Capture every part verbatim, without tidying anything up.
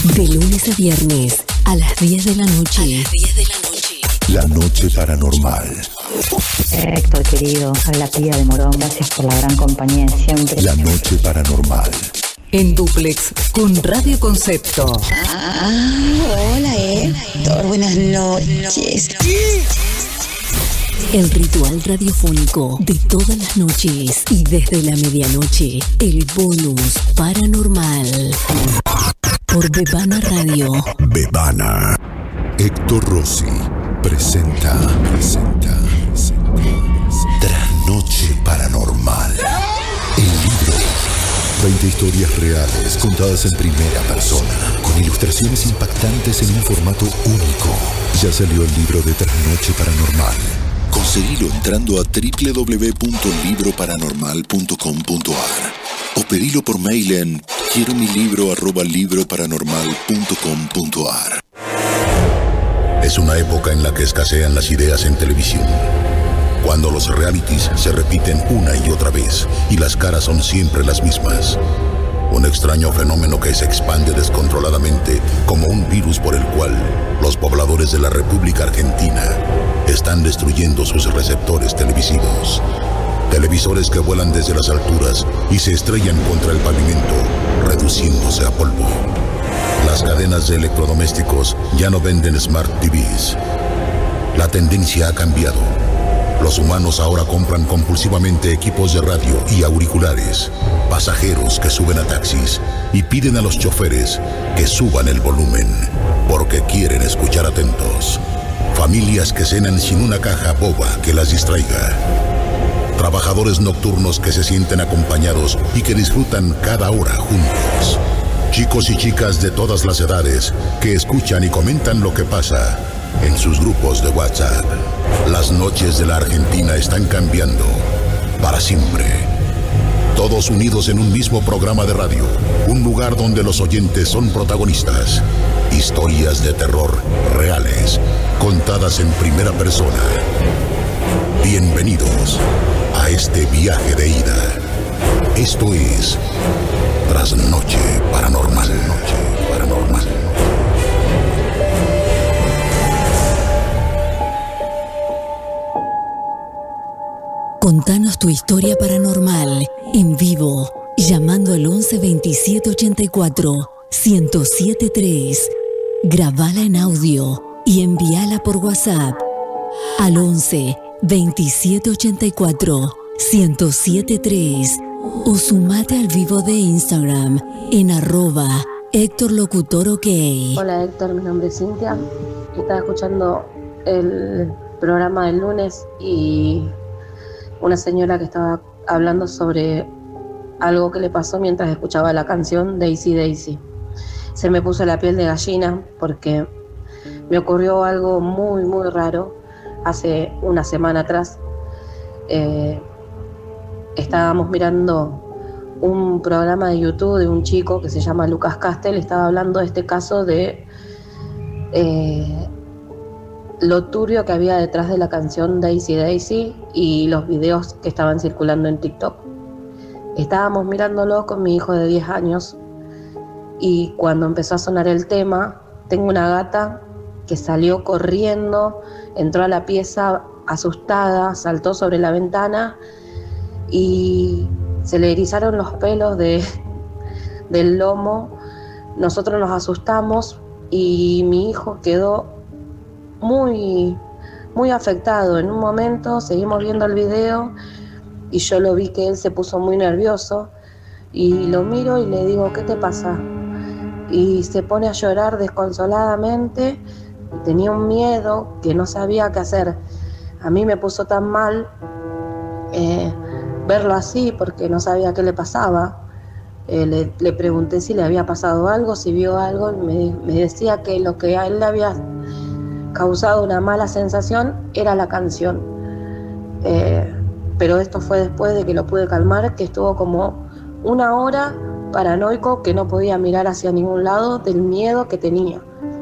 De lunes a viernes a las diez de la noche. A las diez de la noche. La noche paranormal. Héctor, querido, habla Pía de Morón. Gracias por la gran compañía de siempre. La noche paranormal. En dúplex con Radio Concepto. Ah, hola Héctor, buenas noches. El ritual radiofónico de todas las noches y desde la medianoche, el bonus paranormal. Por Bebana Radio. Bebana. Héctor Rossi presenta, presenta, presenta, Trasnoche Paranormal. El libro. veinte historias reales contadas en primera persona, con ilustraciones impactantes en un formato único. Ya salió el libro de Trasnoche Paranormal. Conseguilo entrando a doble u doble u doble u punto libro paranormal punto com punto a r o pedilo por mail en quiero mi libro arroba libro paranormal punto com punto a r. Es una época en la que escasean las ideas en televisión. Cuando los realities se repiten una y otra vez y las caras son siempre las mismas. Un extraño fenómeno que se expande descontroladamente como un virus por el cual los pobladores de la República Argentina están destruyendo sus receptores televisivos. Televisores que vuelan desde las alturas y se estrellan contra el pavimento, reduciéndose a polvo. Las cadenas de electrodomésticos ya no venden Smart T Vs. La tendencia ha cambiado. Los humanos ahora compran compulsivamente equipos de radio y auriculares, pasajeros que suben a taxis y piden a los choferes que suban el volumen porque quieren escuchar atentos. Familias que cenan sin una caja boba que las distraiga. Trabajadores nocturnos que se sienten acompañados y que disfrutan cada hora juntos. Chicos y chicas de todas las edades que escuchan y comentan lo que pasa en sus grupos de WhatsApp. Las noches de la Argentina están cambiando para siempre. Todos unidos en un mismo programa de radio, un lugar donde los oyentes son protagonistas. Historias de terror reales, contadas en primera persona. Bienvenidos a este viaje de ida. Esto es Trasnoche Paranormal. Noche Paranormal. Contanos tu historia paranormal en vivo, llamando al once veintisiete ochenta y cuatro ciento siete tres. Grabala en audio y envíala por WhatsApp al once veintisiete ochenta y cuatro ciento siete tres o sumate al vivo de Instagram en arroba Héctor Locutor OK. Hola Héctor, mi nombre es Cintia. Estaba escuchando el programa del lunes y una señora que estaba hablando sobre algo que le pasó mientras escuchaba la canción Daisy Daisy. Se me puso la piel de gallina porque me ocurrió algo muy muy raro hace una semana atrás. Eh, estábamos mirando un programa de YouTube de un chico que se llama Lucas Castel. Estaba hablando de este caso de eh, lo turbio que había detrás de la canción Daisy Daisy y los videos que estaban circulando en TikTok. Estábamos mirándolo con mi hijo de diez años y cuando empezó a sonar el tema, tengo una gata que salió corriendo, entró a la pieza asustada, saltó sobre la ventana y se le erizaron los pelos de, del lomo. Nosotros nos asustamos y mi hijo quedó muy, muy afectado. En un momento seguimos viendo el video y yo lo vi que él se puso muy nervioso y lo miro y le digo, ¿qué te pasa? Y se pone a llorar desconsoladamente. Tenía un miedo que no sabía qué hacer. A mí me puso tan mal eh, verlo así porque no sabía qué le pasaba. Eh, le, le pregunté si le había pasado algo, si vio algo, y me, me decía que lo que a él le había causado una mala sensación era la canción. Eh, pero esto fue después de que lo pude calmar, que estuvo como una hora paranoico, que no podía mirar hacia ningún lado del miedo que tenía.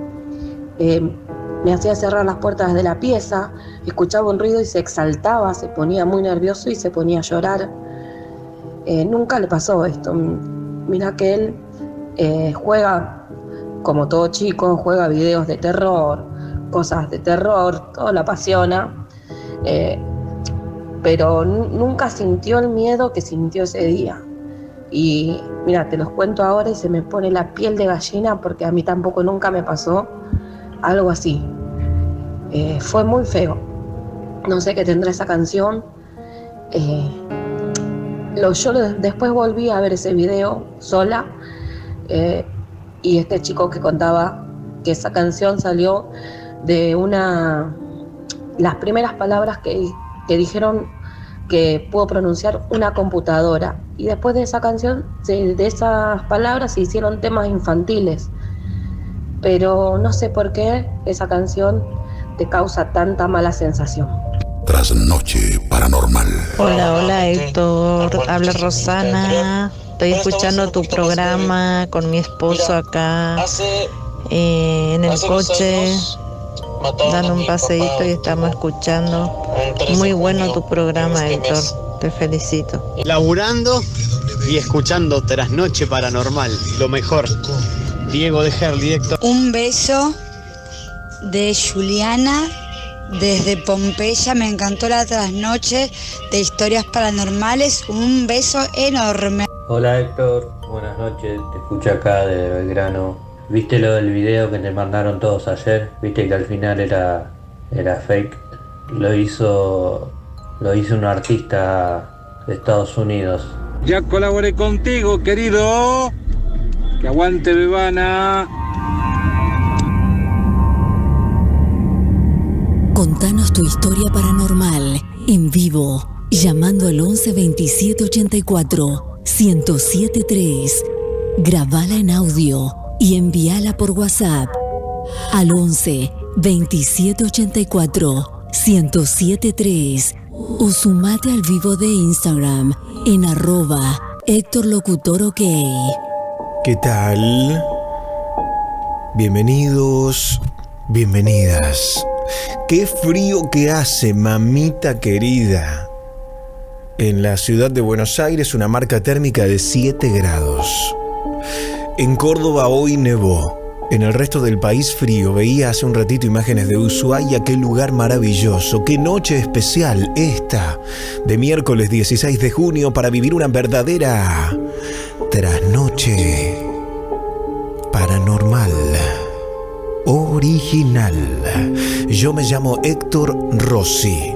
Eh, me hacía cerrar las puertas de la pieza, escuchaba un ruido y se exaltaba, se ponía muy nervioso y se ponía a llorar. Eh, nunca le pasó esto. Mira que él eh, juega como todo chico, juega videos de terror, cosas de terror, todo lo apasiona, eh, pero n- nunca sintió el miedo que sintió ese día. Y mira, te los cuento ahora y se me pone la piel de gallina porque a mí tampoco nunca me pasó algo así. Eh, fue muy feo. No sé qué tendrá esa canción. Eh, lo, yo lo- después volví a ver ese video sola, eh, y este chico que contaba que esa canción salió de una... Las primeras palabras que, que dijeron que pudo pronunciar una computadora. Y después de esa canción, de, de esas palabras se hicieron temas infantiles. Pero no sé por qué esa canción te causa tanta mala sensación. Trasnoche paranormal. Hola, hola Héctor, habla Rosana. Estoy escuchando tu programa con mi esposo acá eh, en el coche, dando un paseíto y estamos escuchando. Muy bueno tu programa, Héctor, te felicito. Laburando y escuchando Trasnoche Paranormal, lo mejor. Diego de Herli, Héctor. Un beso de Juliana desde Pompeya. Me encantó la trasnoche de historias paranormales. Un beso enorme. Hola Héctor, buenas noches, te escucho acá de Belgrano. ¿Viste lo del video que te mandaron todos ayer? ¿Viste que al final era, era fake? Lo hizo, lo hizo un artista de Estados Unidos. Ya colaboré contigo, querido. Que aguante, Bebana. Contanos tu historia paranormal en vivo, llamando al once veintisiete ochenta y cuatro, ciento siete tres. Grabala en audio y envíala por WhatsApp al once veintisiete ochenta y cuatro, ciento siete tres. O sumate al vivo de Instagram en arroba Héctor Locutor OK. ¿Qué tal? Bienvenidos, bienvenidas. Qué frío que hace, mamita querida. En la ciudad de Buenos Aires, una marca térmica de siete grados. En Córdoba hoy nevó. En el resto del país frío. Veía hace un ratito imágenes de Ushuaia. Qué lugar maravilloso. Qué noche especial esta de miércoles dieciséis de junio para vivir una verdadera trasnoche paranormal. Original. Yo me llamo Héctor Rossi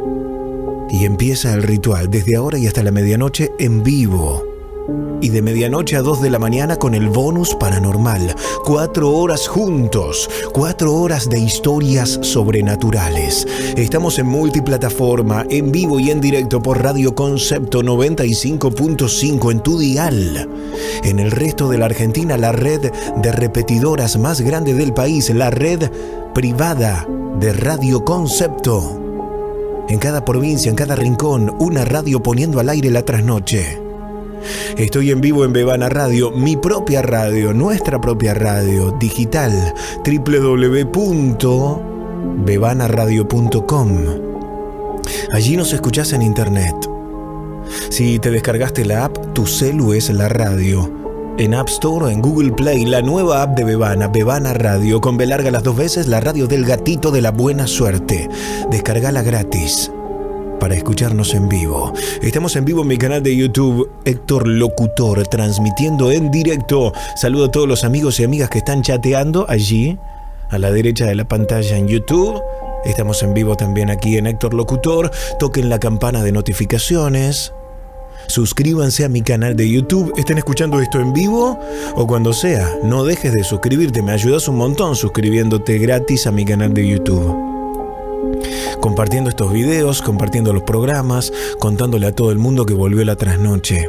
y empieza el ritual desde ahora y hasta la medianoche en vivo, y de medianoche a dos de la mañana con el bonus paranormal. Cuatro horas juntos, cuatro horas de historias sobrenaturales. Estamos en multiplataforma, en vivo y en directo por Radio Concepto noventa y cinco punto cinco en tu dial. En el resto de la Argentina, la red de repetidoras más grande del país, la red privada de Radio Concepto. En cada provincia, en cada rincón, una radio poniendo al aire la trasnoche. Estoy en vivo en Bebana Radio, mi propia radio, nuestra propia radio digital, doble u doble u doble u punto bebana radio punto com. Allí nos escuchás en internet. Si te descargaste la app, tu celu es la radio. En App Store o en Google Play, la nueva app de Bebana, Bebana Radio, con B larga las dos veces, la radio del gatito de la buena suerte. Descargala gratis para escucharnos en vivo. Estamos en vivo en mi canal de YouTube, Héctor Locutor, transmitiendo en directo. Saludo a todos los amigos y amigas que están chateando allí, a la derecha de la pantalla en YouTube. Estamos en vivo también aquí en Héctor Locutor. Toquen la campana de notificaciones. Suscríbanse a mi canal de YouTube. Estén escuchando esto en vivo o cuando sea. No dejes de suscribirte. Me ayudas un montón suscribiéndote gratis a mi canal de YouTube. Compartiendo estos videos, compartiendo los programas, contándole a todo el mundo que volvió la trasnoche.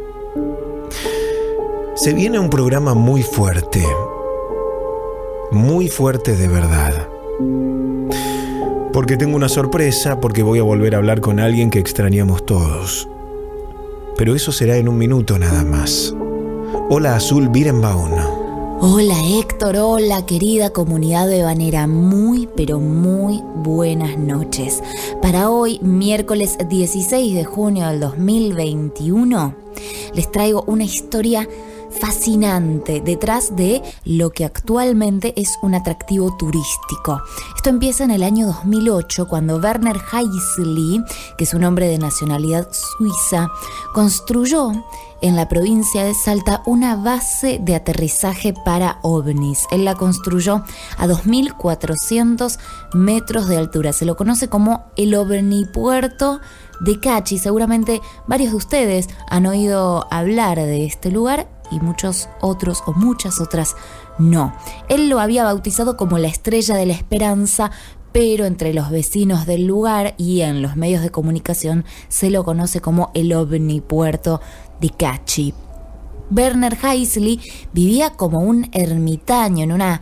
Se viene un programa muy fuerte. Muy fuerte de verdad. Porque tengo una sorpresa, porque voy a volver a hablar con alguien que extrañamos todos. Pero eso será en un minuto nada más. Hola Azul Birenbaum. Hola Héctor, hola querida comunidad bebanera, muy pero muy buenas noches. Para hoy, miércoles dieciséis de junio del dos mil veintiuno, les traigo una historia fascinante detrás de lo que actualmente es un atractivo turístico. Esto empieza en el año dos mil ocho, cuando Werner Heißli, que es un hombre de nacionalidad suiza, construyó en la provincia de Salta una base de aterrizaje para ovnis. Él la construyó a dos mil cuatrocientos metros de altura. Se lo conoce como el ovnipuerto de Cachi. Seguramente varios de ustedes han oído hablar de este lugar y muchos otros o muchas otras no. Él lo había bautizado como la Estrella de la Esperanza, pero entre los vecinos del lugar y en los medios de comunicación se lo conoce como el ovnipuerto de Cachi. Werner Heißli vivía como un ermitaño en una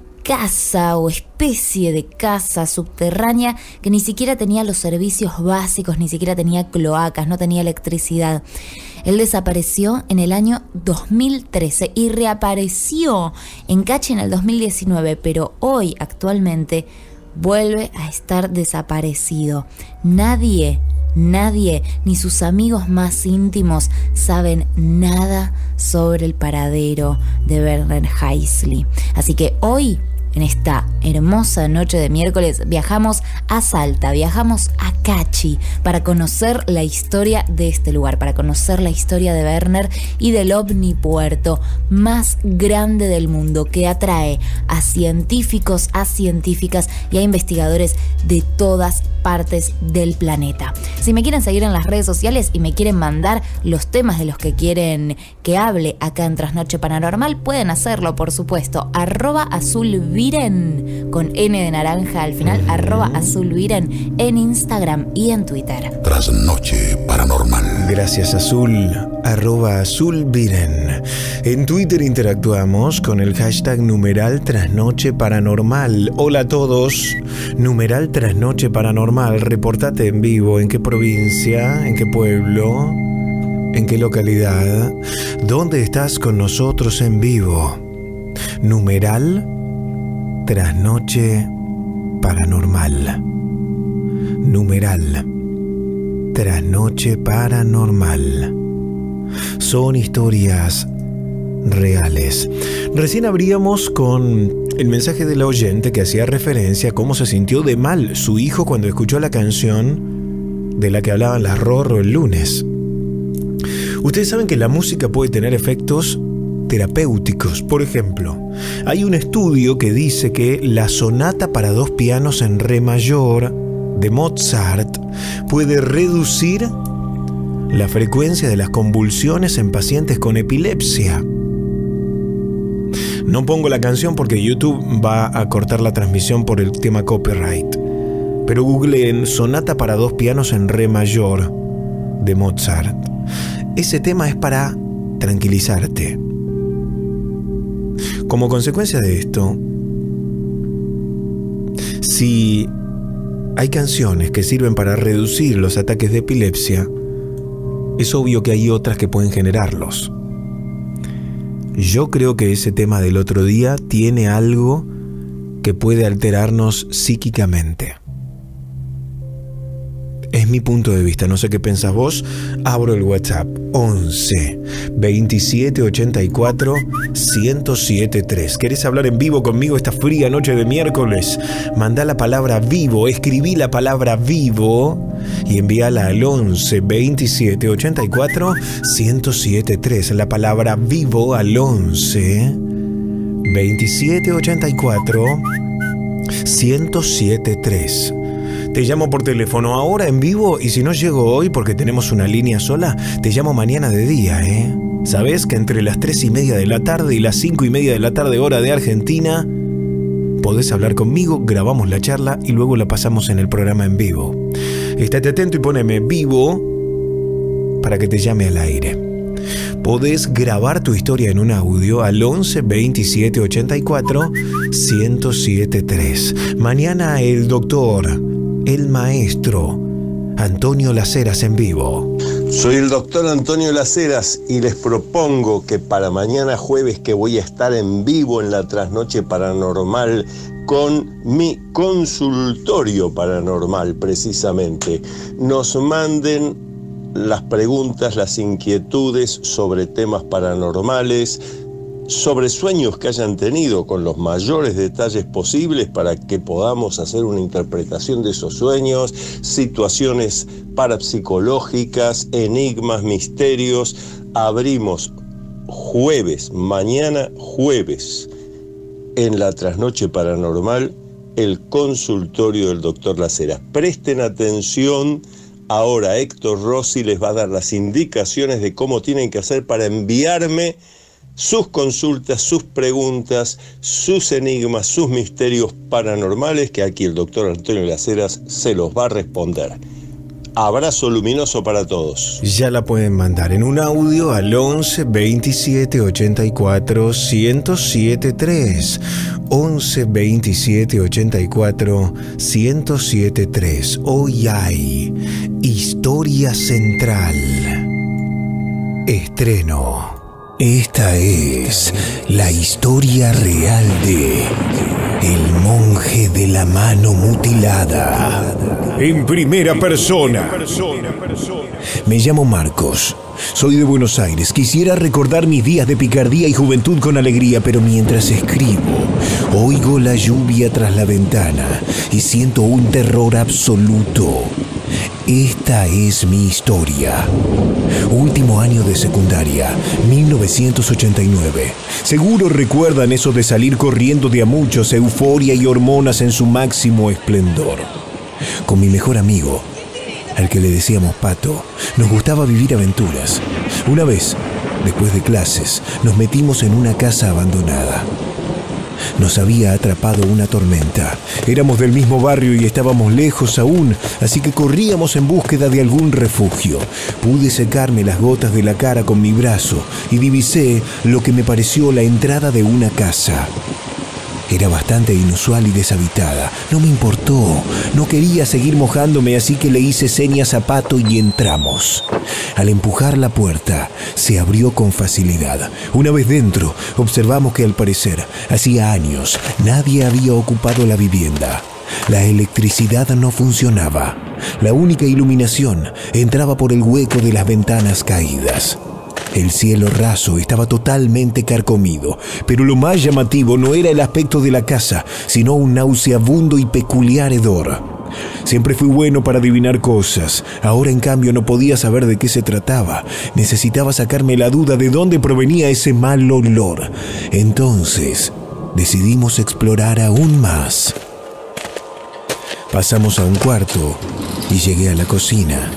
casa o especie de casa subterránea que ni siquiera tenía los servicios básicos, ni siquiera tenía cloacas, no tenía electricidad. Él desapareció en el año dos mil trece y reapareció en Cachi en el dos mil diecinueve, pero hoy actualmente vuelve a estar desaparecido. Nadie, nadie, ni sus amigos más íntimos saben nada sobre el paradero de Werner Heißli. Así que hoy, en esta hermosa noche de miércoles, viajamos a Salta, viajamos a Cachi para conocer la historia de este lugar, para conocer la historia de Werner y del ovnipuerto más grande del mundo, que atrae a científicos, a científicas y a investigadores de todas partes del planeta. Si me quieren seguir en las redes sociales y me quieren mandar los temas de los que quieren que hable acá en Trasnoche Paranormal, pueden hacerlo, por supuesto, arroba azulviren, con N de naranja al final, arroba azulviren en Instagram y en Twitter. Trasnoche Paranormal. Gracias, Azul, arroba azulviren. En Twitter interactuamos con el hashtag numeral Trasnoche Paranormal. Hola a todos, numeral Trasnoche Paranormal. Reportate en vivo, en qué provincia, en qué pueblo, en qué localidad, dónde estás con nosotros en vivo. Numeral Trasnoche Paranormal. Numeral Trasnoche Paranormal. Son historias reales. Recién abríamos con el mensaje de la oyente que hacía referencia a cómo se sintió de mal su hijo cuando escuchó la canción de la que hablaban las Rorro el lunes. Ustedes saben que la música puede tener efectos terapéuticos. Por ejemplo, hay un estudio que dice que la sonata para dos pianos en re mayor de Mozart puede reducir la frecuencia de las convulsiones en pacientes con epilepsia. No pongo la canción porque YouTube va a cortar la transmisión por el tema copyright. Pero googleen sonata para dos pianos en re mayor de Mozart. Ese tema es para tranquilizarte. Como consecuencia de esto, si hay canciones que sirven para reducir los ataques de epilepsia, es obvio que hay otras que pueden generarlos. Yo creo que ese tema del otro día tiene algo que puede alterarnos psíquicamente. Es mi punto de vista, no sé qué pensás vos. Abro el WhatsApp once veintisiete ochenta y cuatro ciento siete tres. ¿Querés hablar en vivo conmigo esta fría noche de miércoles? Mandá la palabra vivo, escribí la palabra vivo y envíala al once veintisiete ochenta y cuatro ciento siete tres. La palabra vivo al once veintisiete ochenta y cuatro ciento siete tres. Te llamo por teléfono ahora en vivo y si no llego hoy porque tenemos una línea sola, te llamo mañana de día, ¿eh? ¿Sabés que entre las tres y media de la tarde y las cinco y media de la tarde hora de Argentina podés hablar conmigo, grabamos la charla y luego la pasamos en el programa en vivo? Estate atento y poneme vivo para que te llame al aire. Podés grabar tu historia en un audio al once veintisiete ochenta y cuatro ciento siete tres. Mañana el doctor, el maestro Antonio Las Heras en vivo. Soy el doctor Antonio Las Heras y les propongo que para mañana jueves, que voy a estar en vivo en la Trasnoche Paranormal con mi consultorio paranormal precisamente, nos manden las preguntas, las inquietudes sobre temas paranormales, sobre sueños que hayan tenido con los mayores detalles posibles para que podamos hacer una interpretación de esos sueños, situaciones parapsicológicas, enigmas, misterios. Abrimos jueves, mañana jueves, en la Trasnoche Paranormal, el consultorio del doctor Las Heras. Presten atención, ahora Héctor Rossi les va a dar las indicaciones de cómo tienen que hacer para enviarme sus consultas, sus preguntas, sus enigmas, sus misterios paranormales, que aquí el doctor Antonio Las Heras se los va a responder. Abrazo luminoso para todos. Ya la pueden mandar en un audio al once veintisiete ochenta y cuatro ciento setenta y tres. once veintisiete ochenta y cuatro ciento setenta y tres. Hoy hay Historia Central. Estreno. Esta es la historia real de El monje de la mano mutilada. En primera persona. Me llamo Marcos. Soy de Buenos Aires. Quisiera recordar mis días de picardía y juventud con alegría, pero mientras escribo, oigo la lluvia tras la ventana y siento un terror absoluto. Esta es mi historia. Último año de secundaria, mil novecientos ochenta y nueve. Seguro recuerdan eso de salir corriendo de a muchos, euforia y hormonas en su máximo esplendor. Con mi mejor amigo, al que le decíamos Pato, nos gustaba vivir aventuras. Una vez, después de clases, nos metimos en una casa abandonada. Nos había atrapado una tormenta. Éramos del mismo barrio y estábamos lejos aún, así que corríamos en búsqueda de algún refugio. Pude secarme las gotas de la cara con mi brazo y divisé lo que me pareció la entrada de una casa. Era bastante inusual y deshabitada. No me importó. No quería seguir mojándome, así que le hice señas a Pato y entramos. Al empujar la puerta, se abrió con facilidad. Una vez dentro, observamos que al parecer, hacía años, nadie había ocupado la vivienda. La electricidad no funcionaba. La única iluminación entraba por el hueco de las ventanas caídas. El cielo raso estaba totalmente carcomido, pero lo más llamativo no era el aspecto de la casa, sino un nauseabundo y peculiar hedor. Siempre fui bueno para adivinar cosas. Ahora, en cambio, no podía saber de qué se trataba. Necesitaba sacarme la duda de dónde provenía ese mal olor. Entonces, decidimos explorar aún más. Pasamos a un cuarto y llegué a la cocina.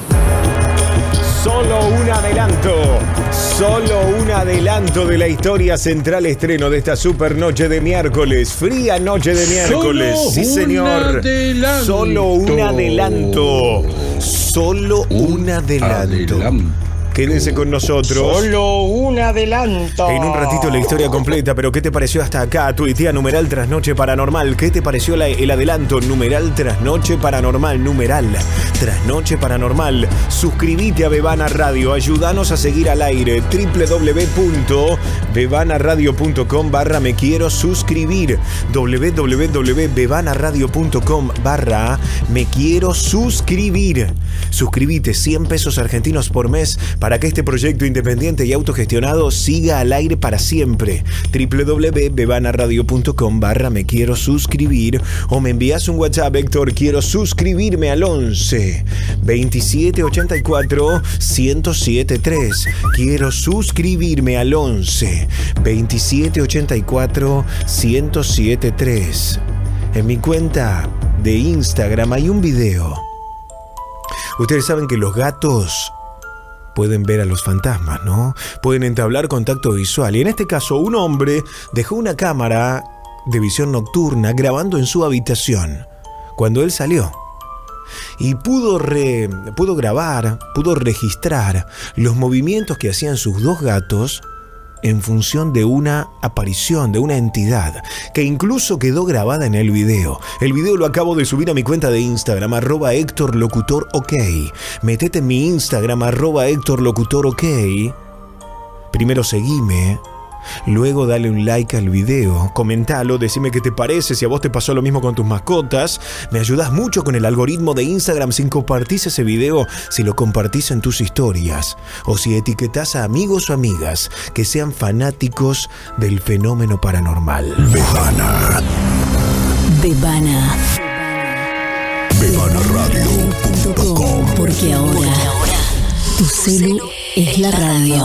Solo un adelanto, solo un adelanto de la historia central, estreno de esta super noche de miércoles, fría noche de miércoles. Solo sí señor, un solo un adelanto, solo un adelanto. Adelanto. Quédense con nosotros. Solo un adelanto. En un ratito la historia completa, pero ¿qué te pareció hasta acá? Tuitea numeral Trasnoche Paranormal. ¿Qué te pareció la, el adelanto? Numeral Trasnoche Paranormal. Numeral Trasnoche Paranormal. Suscríbete a Bebana Radio. Ayúdanos a seguir al aire. doble u doble u doble u punto bebana radio punto com barra me quiero suscribir. doble u doble u doble u punto bebana radio punto com barra me quiero suscribir. Suscríbete, cien pesos argentinos por mes para que este proyecto independiente y autogestionado siga al aire para siempre. doble u doble u doble u punto bebana radio punto com barra me quiero suscribir, o me envías un WhatsApp, Héctor, quiero suscribirme al once veintisiete ochenta y cuatro ciento setenta y tres. Quiero suscribirme al once veintisiete ochenta y cuatro ciento setenta y tres. En mi cuenta de Instagram hay un video. Ustedes saben que los gatos pueden ver a los fantasmas, ¿no? Pueden entablar contacto visual. Y en este caso, un hombre dejó una cámara de visión nocturna grabando en su habitación cuando él salió. Y pudo, re, pudo grabar, pudo registrar los movimientos que hacían sus dos gatos en función de una aparición, de una entidad, que incluso quedó grabada en el video. El video lo acabo de subir a mi cuenta de Instagram, arroba Héctor Locutor OK. Metete en mi Instagram, arroba Héctor Locutor OK. Primero seguime, Luego dale un like al video, comentalo, decime qué te parece, si a vos te pasó lo mismo con tus mascotas. Me ayudás mucho con el algoritmo de Instagram si compartís ese video, si lo compartís en tus historias o si etiquetás a amigos o amigas que sean fanáticos del fenómeno paranormal. Bebana. Bebana. Bebana Radio punto com. Porque ahora tu celu es la radio.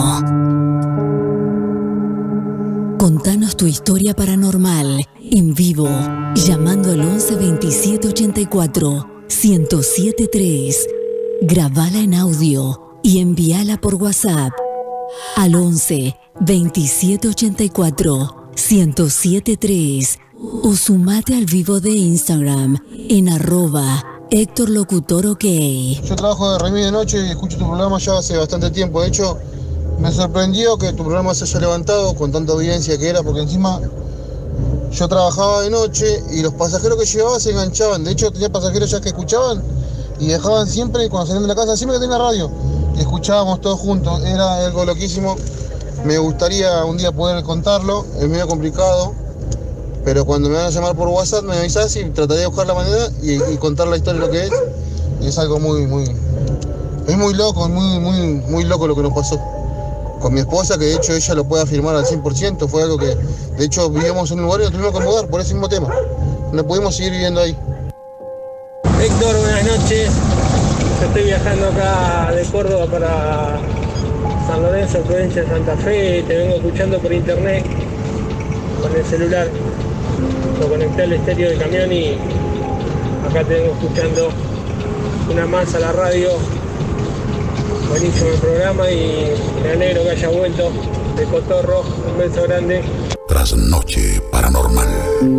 Contanos tu historia paranormal en vivo, llamando al once veintisiete ochenta y cuatro ciento siete tres. Grabala en audio y envíala por WhatsApp al once veintisiete ochenta y cuatro ciento siete tres o sumate al vivo de Instagram en arroba Héctor Locutor OK. Yo trabajo de remis de noche y escucho tu programa ya hace bastante tiempo. De hecho, me sorprendió que tu programa se haya levantado con tanta audiencia que era, porque encima yo trabajaba de noche y los pasajeros que llevaba se enganchaban. De hecho, tenía pasajeros ya que escuchaban y dejaban siempre, cuando salían de la casa, siempre que tenía radio, y escuchábamos todos juntos. Era algo loquísimo. Me gustaría un día poder contarlo, es medio complicado, pero cuando me van a llamar por WhatsApp me avisás y trataré de buscar la manera y, y contar la historia de lo que es. Y es algo muy, muy, es muy loco, muy, muy, muy loco lo que nos pasó con mi esposa, que de hecho ella lo puede afirmar al cien por ciento. Fue algo que, de hecho, vivíamos en un lugar y nos tuvimos que mudar por ese mismo tema. No pudimos seguir viviendo ahí. Héctor, buenas noches. Yo estoy viajando acá de Córdoba para San Lorenzo, provincia de Santa Fe. Te vengo escuchando por internet con el celular. Lo conecté al estéreo del camión y acá te vengo escuchando una más a la radio. Buenísimo el programa y me alegro que haya vuelto de Cotorro. Un beso grande. Trasnoche Paranormal.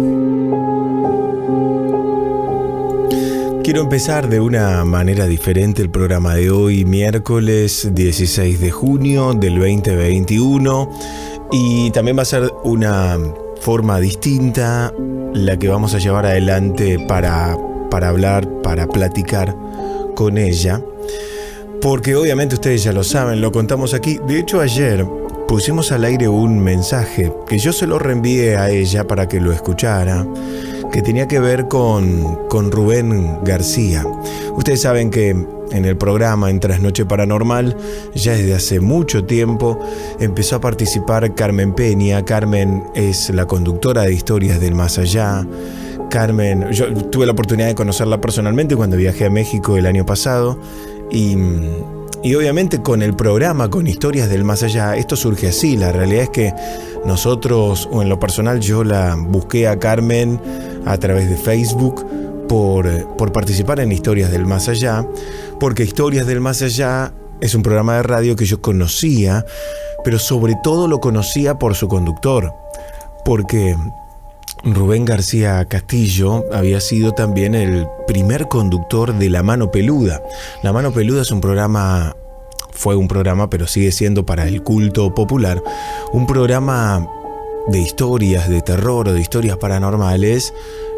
Quiero empezar de una manera diferente el programa de hoy, miércoles dieciséis de junio del veinte veintiuno, y también va a ser una forma distinta la que vamos a llevar adelante para, para hablar, para platicar con ella, porque obviamente ustedes ya lo saben, lo contamos aquí. De hecho, ayer pusimos al aire un mensaje que yo se lo reenvié a ella para que lo escuchara, que tenía que ver con, con Rubén García. Ustedes saben que en el programa en Trasnoche Paranormal, ya desde hace mucho tiempo, empezó a participar Carmen Peña. Carmen es la conductora de Historias del Más Allá. Carmen, yo tuve la oportunidad de conocerla personalmente cuando viajé a México el año pasado, y, y obviamente con el programa, con Historias del Más Allá, esto surge así. La realidad es que nosotros, o en lo personal, yo la busqué a Carmen a través de Facebook por, por participar en Historias del Más Allá, porque Historias del Más Allá es un programa de radio que yo conocía, pero sobre todo lo conocía por su conductor, porque Rubén García Castillo había sido también el primer conductor de La Mano Peluda. La Mano Peluda es un programa, fue un programa, pero sigue siendo para el culto popular, un programa de historias de terror o de historias paranormales,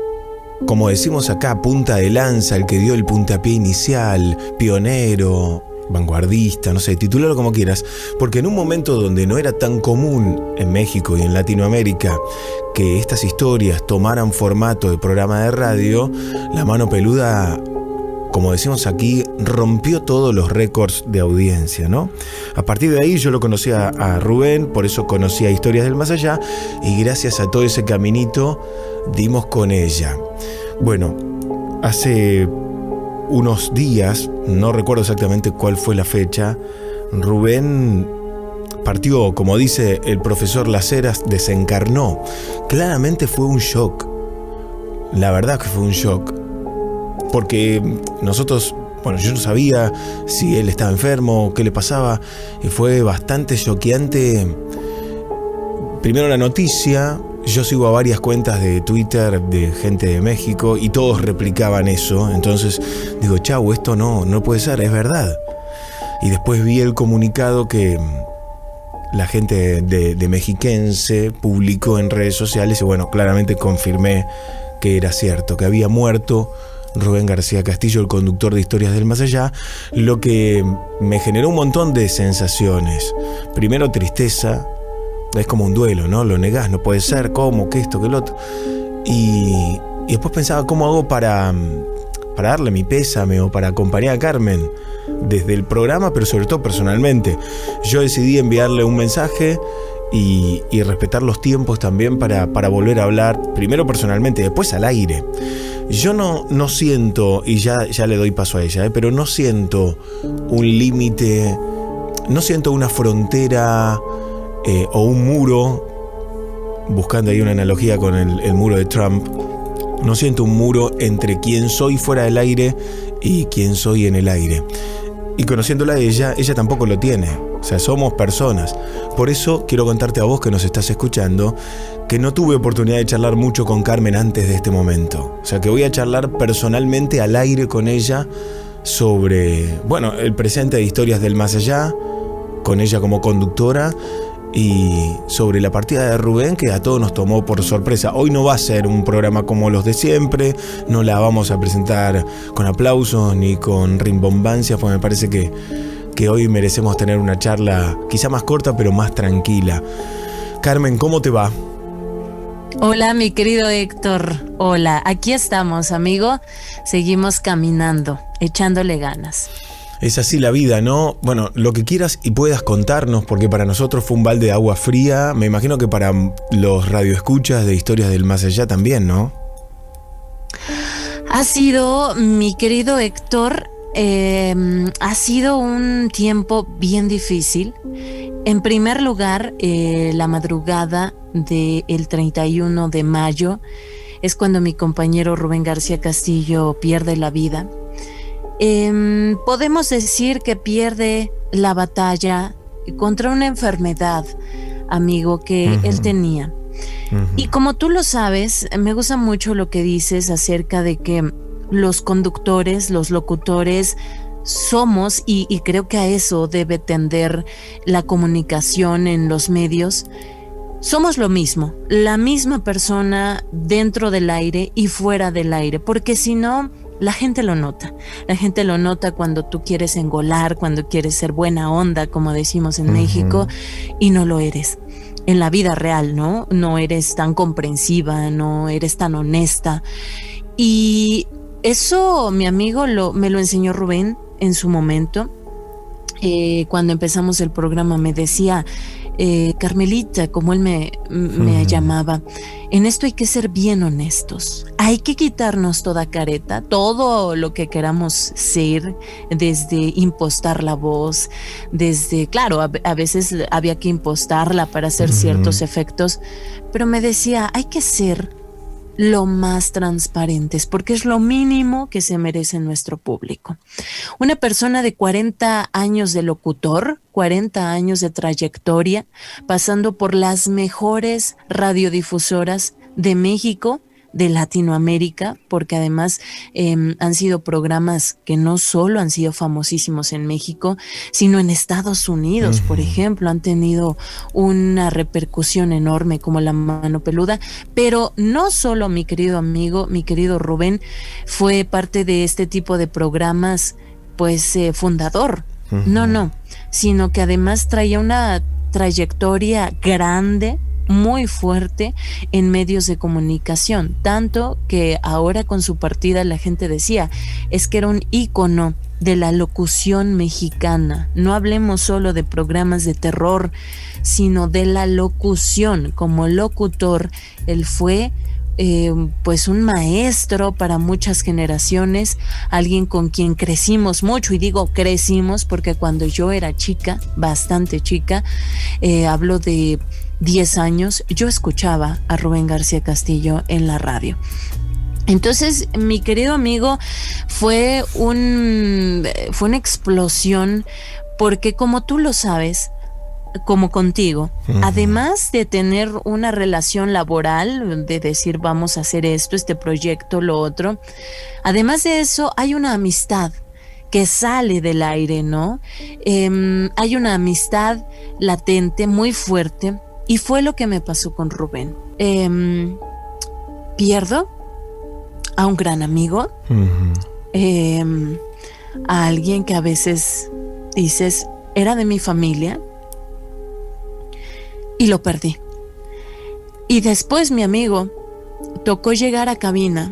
como decimos acá, punta de lanza, el que dio el puntapié inicial, pionero, vanguardista, no sé, titúlalo como quieras, porque en un momento donde no era tan común en México y en Latinoamérica que estas historias tomaran formato de programa de radio, La Mano Peluda, como decimos aquí, rompió todos los récords de audiencia, ¿no? A partir de ahí yo lo conocí a, a Rubén, por eso conocí a Historias del Más Allá, y gracias a todo ese caminito dimos con ella. Bueno, hace unos días, no recuerdo exactamente cuál fue la fecha, Rubén partió, como dice el profesor Las Heras, desencarnó. Claramente fue un shock. La verdad que fue un shock. Porque nosotros, bueno, yo no sabía si él estaba enfermo, qué le pasaba, y fue bastante choqueante. Primero la noticia. Yo sigo a varias cuentas de Twitter de gente de México y todos replicaban eso. Entonces digo, chau, esto no, no puede ser, es verdad. Y después vi el comunicado que la gente de, de Mexiquense publicó en redes sociales y bueno, claramente confirmé que era cierto, que había muerto Rubén García Castillo, el conductor de Historias del Más Allá, lo que me generó un montón de sensaciones. Primero tristeza, es como un duelo, ¿no? Lo negás, no puede ser, ¿cómo? ¿Qué esto? ¿Qué lo otro? Y, y después pensaba, ¿cómo hago para, para darle mi pésame o para acompañar a Carmen desde el programa, pero sobre todo personalmente? Yo decidí enviarle un mensaje y, y respetar los tiempos también para, para volver a hablar, primero personalmente y después al aire. Yo no, no siento, y ya, ya le doy paso a ella, ¿eh? pero no siento un límite, no siento una frontera eh, o un muro, buscando ahí una analogía con el, el muro de Trump, no siento un muro entre quién soy fuera del aire y quién soy en el aire. Y conociéndola a ella, ella tampoco lo tiene. O sea, somos personas. Por eso quiero contarte a vos que nos estás escuchando que no tuve oportunidad de charlar mucho con Carmen antes de este momento. O sea, que voy a charlar personalmente al aire con ella sobre, bueno, el presente de Historias del Más Allá, con ella como conductora, y sobre la partida de Rubén, que a todos nos tomó por sorpresa. Hoy no va a ser un programa como los de siempre, no la vamos a presentar con aplausos ni con rimbombancias, porque me parece que, que hoy merecemos tener una charla quizá más corta pero más tranquila. Carmen, ¿cómo te va? Hola, mi querido Héctor. Hola, aquí estamos, amigo. Seguimos caminando, echándole ganas. Es así la vida, ¿no? Bueno, lo que quieras y puedas contarnos, porque para nosotros fue un balde de agua fría. Me imagino que para los radioescuchas de Historias del Más Allá también, ¿no? Ha sido, mi querido Héctor, eh, ha sido un tiempo bien difícil. En primer lugar, eh, la madrugada del treinta y uno de mayo es cuando mi compañero Rubén García Castillo pierde la vida. Eh, podemos decir que pierde la batalla contra una enfermedad, amigo, que uh-huh. él tenía. Uh-huh. Y como tú lo sabes, me gusta mucho lo que dices acerca de que los conductores, los locutores, somos, y, y creo que a eso debe tender la comunicación en los medios, somos lo mismo, la misma persona dentro del aire y fuera del aire, porque si no, la gente lo nota. La gente lo nota cuando tú quieres engolar, cuando quieres ser buena onda, como decimos en uh-huh. México, y no lo eres. En la vida real, ¿no? No eres tan comprensiva, no eres tan honesta. Y eso, mi amigo, lo, me lo enseñó Rubén en su momento. Eh, cuando empezamos el programa me decía, eh, Carmelita, como él me, me uh-huh. llamaba, en esto hay que ser bien honestos. Hay que quitarnos toda careta, todo lo que queramos ser, desde impostar la voz, desde, claro, a, a veces había que impostarla para hacer uh-huh. ciertos efectos, pero me decía, hay que ser lo más transparentes, porque es lo mínimo que se merece nuestro público. Una persona de cuarenta años de locutor, cuarenta años de trayectoria, pasando por las mejores radiodifusoras de México, de Latinoamérica, porque además eh, han sido programas que no solo han sido famosísimos en México, sino en Estados Unidos, uh-huh. por ejemplo, han tenido una repercusión enorme como La Mano Peluda, pero no solo mi querido amigo, mi querido Rubén, fue parte de este tipo de programas, pues eh, fundador, uh-huh. no, no, sino que además traía una trayectoria grande, muy fuerte en medios de comunicación, tanto que ahora con su partida la gente decía, es que era un ícono de la locución mexicana. No hablemos solo de programas de terror, sino de la locución. Como locutor, él fue Eh, pues un maestro para muchas generaciones, alguien con quien crecimos mucho, y digo crecimos porque cuando yo era chica, bastante chica, eh, hablo de diez años, yo escuchaba a Rubén García Castillo en la radio. Entonces, mi querido amigo, fue un fue una explosión, porque como tú lo sabes, como contigo, uh-huh. además de tener una relación laboral, de decir vamos a hacer esto, este proyecto, lo otro, además de eso hay una amistad que sale del aire, ¿no? Eh, hay una amistad latente, muy fuerte, y fue lo que me pasó con Rubén. Eh, pierdo a un gran amigo, uh-huh. eh, a alguien que a veces dices, era de mi familia, y lo perdí. Y después, mi amigo, tocó llegar a cabina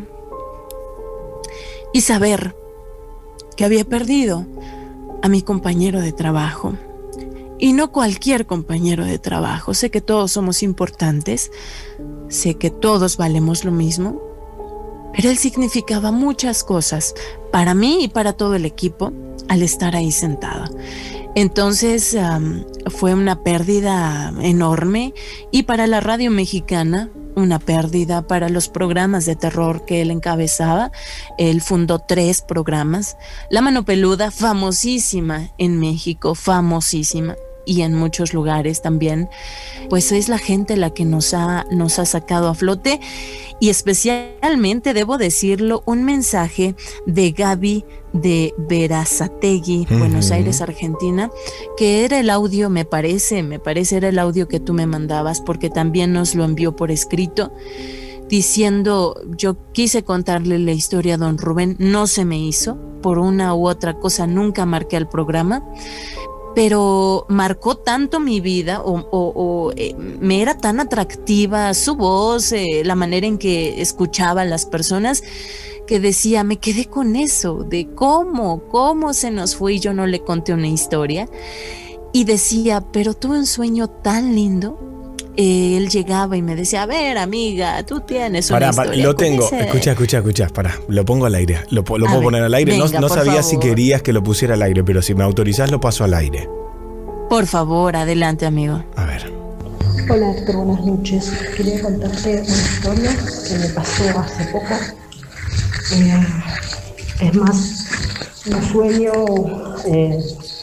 y saber que había perdido a mi compañero de trabajo. Y no cualquier compañero de trabajo. Sé que todos somos importantes, sé que todos valemos lo mismo, pero él significaba muchas cosas para mí y para todo el equipo al estar ahí sentado. Entonces um, fue una pérdida enorme, y para la radio mexicana una pérdida, para los programas de terror que él encabezaba. Él fundó tres programas. La Mano Peluda, famosísima en México, famosísima, y en muchos lugares también, pues es la gente la que nos ha, nos ha sacado a flote. Y especialmente, debo decirlo, un mensaje de Gaby de Berazategui, uh-huh. Buenos Aires, Argentina, que era el audio, me parece, me parece era el audio que tú me mandabas, porque también nos lo envió por escrito, diciendo: yo quise contarle la historia a don Rubén, no se me hizo, por una u otra cosa nunca marqué el programa, pero marcó tanto mi vida, o, o, o eh, me era tan atractiva su voz, eh, la manera en que escuchaba a las personas, que decía, me quedé con eso, de cómo, cómo se nos fue, y yo no le conté una historia. Y decía, pero tuve un sueño tan lindo. Eh, él llegaba y me decía, a ver, amiga, tú tienes una pará, historia. Pará, lo tengo, ese... escucha, escucha, escucha, pará, lo pongo al aire, lo, lo puedo ver, poner al aire, venga, no, no sabía favor. si querías que lo pusiera al aire, pero si me autorizás lo paso al aire. Por favor, adelante, amigo. A ver. Hola, Héctor, buenas noches. Quería contarte una historia que me pasó hace poco. Eh, es más, un sueño eh,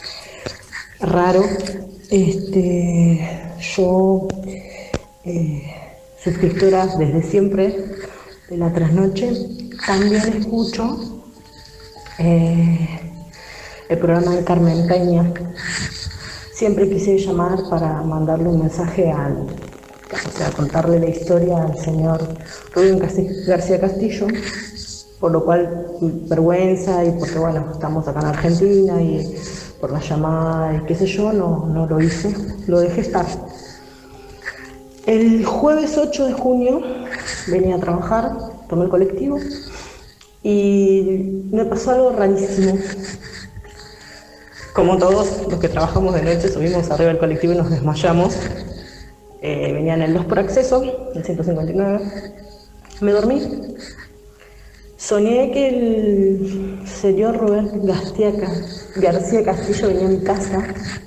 raro. Este, yo, eh, suscriptora desde siempre de la trasnoche, también escucho eh, el programa de Carmen Peña. Siempre quise llamar para mandarle un mensaje al, o sea, contarle la historia al señor Rubén García Castillo, por lo cual vergüenza, y porque bueno, estamos acá en Argentina y por la llamada y qué sé yo, no, no lo hice, lo dejé estar. El jueves ocho de junio venía a trabajar, tomé el colectivo y me pasó algo rarísimo. Como todos los que trabajamos de noche, subimos arriba del colectivo y nos desmayamos. Eh, venía en el dos por acceso, el ciento cincuenta y nueve. Me dormí. Soñé que el señor Rubén García Castillo venía a mi casa,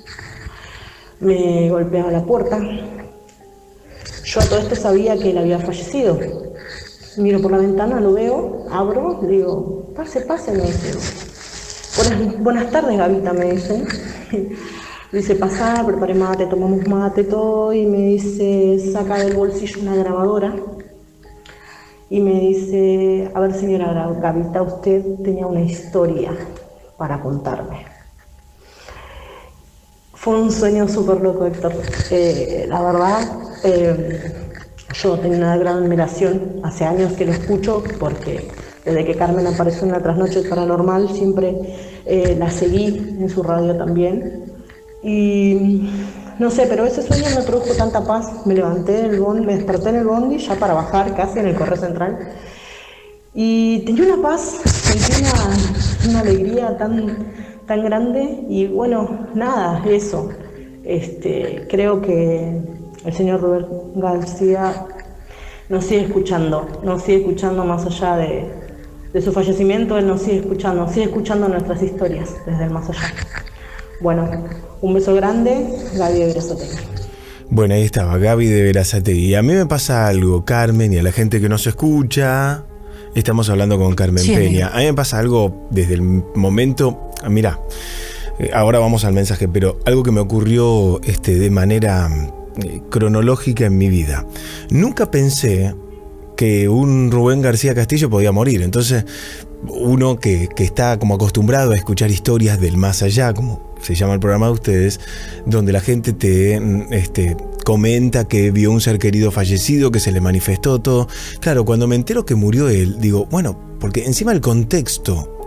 me golpeaba la puerta. Yo a todo esto sabía que él había fallecido. Miro por la ventana, lo veo, abro, le digo, pase, pase, me dice. Buenas, buenas tardes, Gavita, me dice. Dice, pasá, preparé mate, tomamos mate, todo, y me dice, saca del bolsillo una grabadora. Y me dice, a ver, señora Gavita, usted tenía una historia para contarme. Fue un sueño súper loco, Héctor. Eh, la verdad, eh, yo tenía una gran admiración, hace años que lo escucho, porque desde que Carmen apareció en la Trasnoche Paranormal, siempre eh, la seguí en su radio también. Y no sé, pero ese sueño me produjo tanta paz. Me levanté del bondi, me desperté en el bondi, ya para bajar casi en el Correo Central. Y tenía una paz, tenía una, una alegría tan, tan grande. Y bueno, nada, eso. Este, creo que el señor Rubén García nos sigue escuchando, nos sigue escuchando más allá de, de su fallecimiento. Él nos sigue escuchando, sigue escuchando nuestras historias desde el más allá. Bueno, un beso grande, Gaby de Berazategui. Bueno, ahí estaba, Gaby de Berazategui. A mí me pasa algo, Carmen, y a la gente que nos escucha, estamos hablando con Carmen sí, Peña. A mí me pasa algo desde el momento, mira, ahora vamos al mensaje, pero algo que me ocurrió este, de manera eh, cronológica en mi vida. Nunca pensé que un Rubén García Castillo podía morir, entonces uno que, que está como acostumbrado a escuchar historias del más allá, como se llama el programa de ustedes, donde la gente te este, comenta que vio un ser querido fallecido, que se le manifestó todo. Claro, cuando me entero que murió él, digo, bueno, porque encima el contexto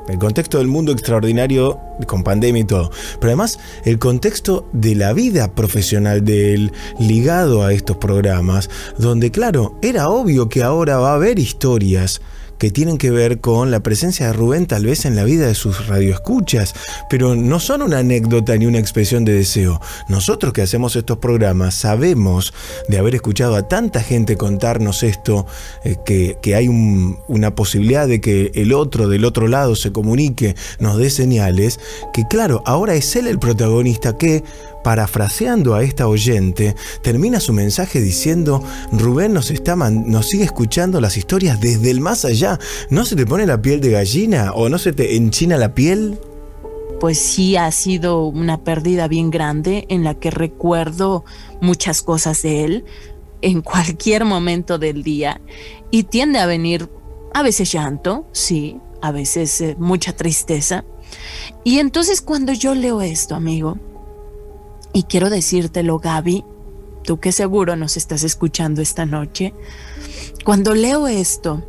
el contexto del mundo extraordinario con pandemia y todo, pero además el contexto de la vida profesional de él ligado a estos programas, donde claro, era obvio que ahora va a haber historias que tienen que ver con la presencia de Rubén tal vez en la vida de sus radioescuchas, pero no son una anécdota ni una expresión de deseo. Nosotros que hacemos estos programas sabemos de haber escuchado a tanta gente contarnos esto, eh, que, que hay un, una posibilidad de que el otro del otro lado se comunique, nos dé señales, que claro, ahora es él el protagonista que, parafraseando a esta oyente, termina su mensaje diciendo: Rubén nos, está man- nos sigue escuchando las historias desde el más allá. ¿No se te pone la piel de gallina o no se te enchina la piel? Pues sí, ha sido una pérdida bien grande en la que recuerdo muchas cosas de él en cualquier momento del día, y tiende a venir a veces llanto, sí, a veces eh, mucha tristeza. Y entonces cuando yo leo esto, amigo, y quiero decírtelo, Gaby, tú que seguro nos estás escuchando esta noche, cuando leo esto,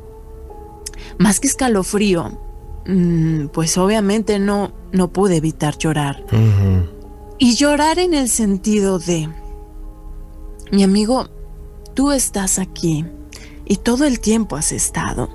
más que escalofrío, mmm, pues obviamente no, no pude evitar llorar. Uh-huh. Y llorar en el sentido de, mi amigo, tú estás aquí y todo el tiempo has estado.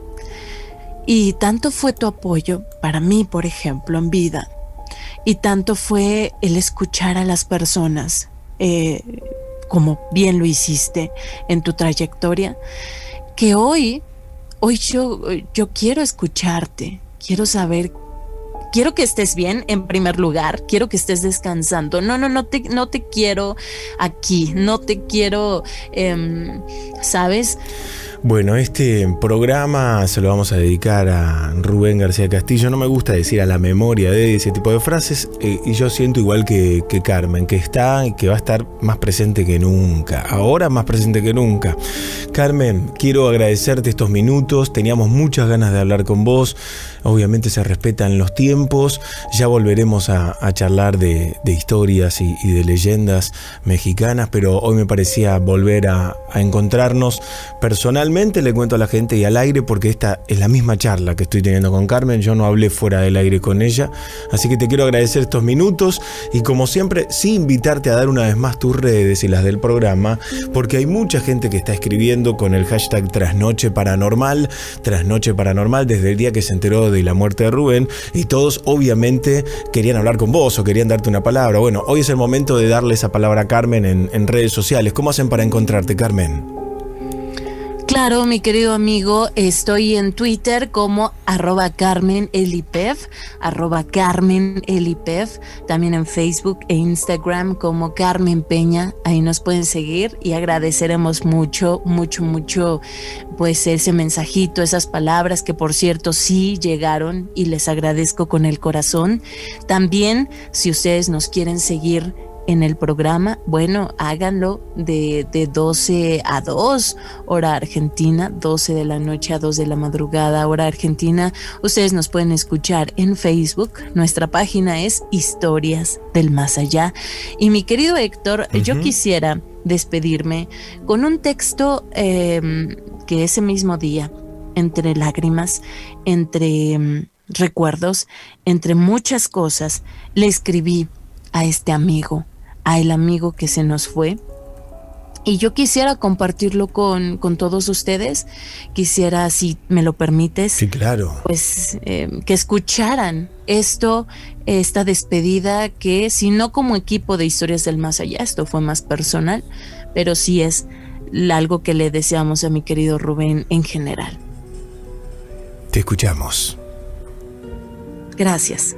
Y tanto fue tu apoyo para mí, por ejemplo, en vida. Y tanto fue el escuchar a las personas, eh, como bien lo hiciste en tu trayectoria, que hoy, hoy yo, yo quiero escucharte, quiero saber, quiero que estés bien en primer lugar, quiero que estés descansando. No, no, no te, no te quiero aquí, no te quiero, eh, ¿sabes? Bueno, este programa se lo vamos a dedicar a Rubén García Castillo. No me gusta decir a la memoria de ese tipo de frases, eh, y yo siento igual que, que Carmen, que está y que va a estar más presente que nunca, ahora más presente que nunca. Carmen, quiero agradecerte estos minutos, teníamos muchas ganas de hablar con vos, obviamente se respetan los tiempos, ya volveremos a, a charlar de, de historias y, y de leyendas mexicanas, pero hoy me parecía volver a, a encontrarnos personalmente. Le cuento a la gente y al aire, porque esta es la misma charla que estoy teniendo con Carmen, yo no hablé fuera del aire con ella, así que te quiero agradecer estos minutos y como siempre sí invitarte a dar una vez más tus redes y las del programa, porque hay mucha gente que está escribiendo con el hashtag Trasnoche Paranormal, Trasnoche Paranormal desde el día que se enteró de la muerte de Rubén, y todos obviamente querían hablar con vos o querían darte una palabra. Bueno, hoy es el momento de darle esa palabra a Carmen en, en redes sociales. ¿Cómo hacen para encontrarte, Carmen? Claro, mi querido amigo, estoy en Twitter como arroba Carmen Elipev, arroba Carmen Elipev, también en Facebook e Instagram como Carmen Peña, ahí nos pueden seguir y agradeceremos mucho, mucho, mucho, pues ese mensajito, esas palabras que por cierto sí llegaron y les agradezco con el corazón. También, si ustedes nos quieren seguir en el programa, bueno, háganlo de, de doce a dos, hora argentina, doce de la noche a dos de la madrugada, hora argentina. Ustedes nos pueden escuchar en Facebook, nuestra página es Historias del Más Allá. Y mi querido Héctor, uh-huh. yo quisiera despedirme con un texto eh, que ese mismo día, entre lágrimas, entre um, recuerdos, entre muchas cosas, le escribí a este amigo, a el amigo que se nos fue, y yo quisiera compartirlo con, con todos ustedes. Quisiera, si me lo permites, sí, claro, pues eh, que escucharan esto, esta despedida, que si no como equipo de Historias del Más Allá, esto fue más personal, pero sí es algo que le deseamos a mi querido Rubén en general. Te escuchamos. Gracias.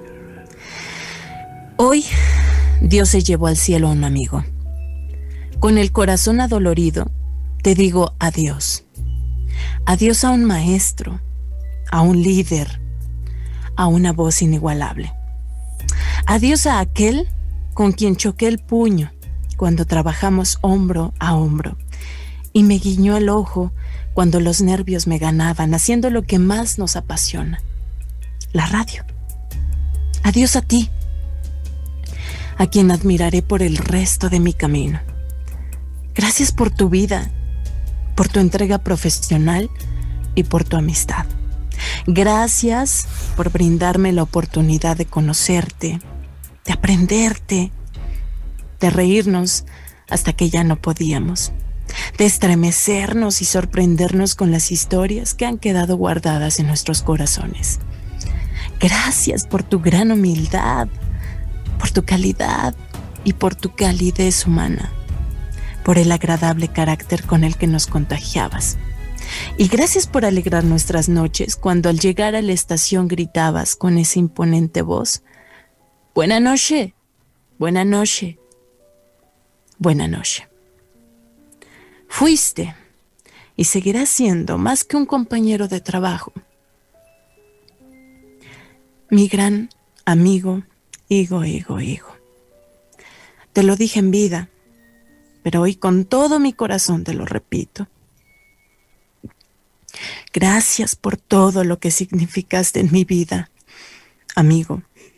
Hoy Dios se llevó al cielo a un amigo. Con el corazón adolorido, te digo adiós. Adiós a un maestro, a un líder, a una voz inigualable. Adiós a aquel con quien choqué el puño cuando trabajamos hombro a hombro y me guiñó el ojo cuando los nervios me ganaban haciendo lo que más nos apasiona, la radio. Adiós a ti, a quien admiraré por el resto de mi camino. Gracias por tu vida, por tu entrega profesional y por tu amistad. Gracias por brindarme la oportunidad de conocerte, de aprenderte, de reírnos hasta que ya no podíamos, de estremecernos y sorprendernos con las historias que han quedado guardadas en nuestros corazones. Gracias por tu gran humildad, por tu calidad y por tu calidez humana, por el agradable carácter con el que nos contagiabas. Y gracias por alegrar nuestras noches cuando al llegar a la estación gritabas con esa imponente voz: «Buena noche, buena noche, buena noche». Fuiste y seguirás siendo más que un compañero de trabajo, mi gran amigo, higo, higo, higo. Te lo dije en vida, pero hoy con todo mi corazón te lo repito. Gracias por todo lo que significaste en mi vida, amigo.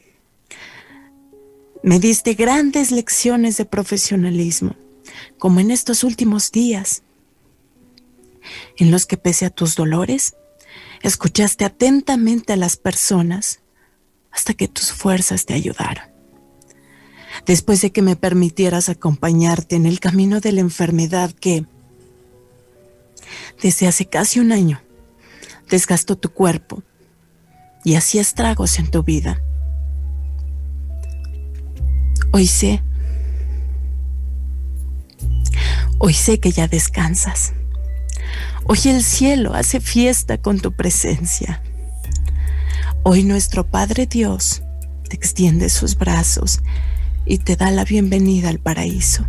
Me diste grandes lecciones de profesionalismo, como en estos últimos días, en los que pese a tus dolores, escuchaste atentamente a las personas hasta que tus fuerzas te ayudaron. Después de que me permitieras acompañarte en el camino de la enfermedad que, desde hace casi un año, desgastó tu cuerpo y hacía estragos en tu vida. Hoy sé, hoy sé que ya descansas. Hoy el cielo hace fiesta con tu presencia. Hoy nuestro Padre Dios te extiende sus brazos y te da la bienvenida al paraíso.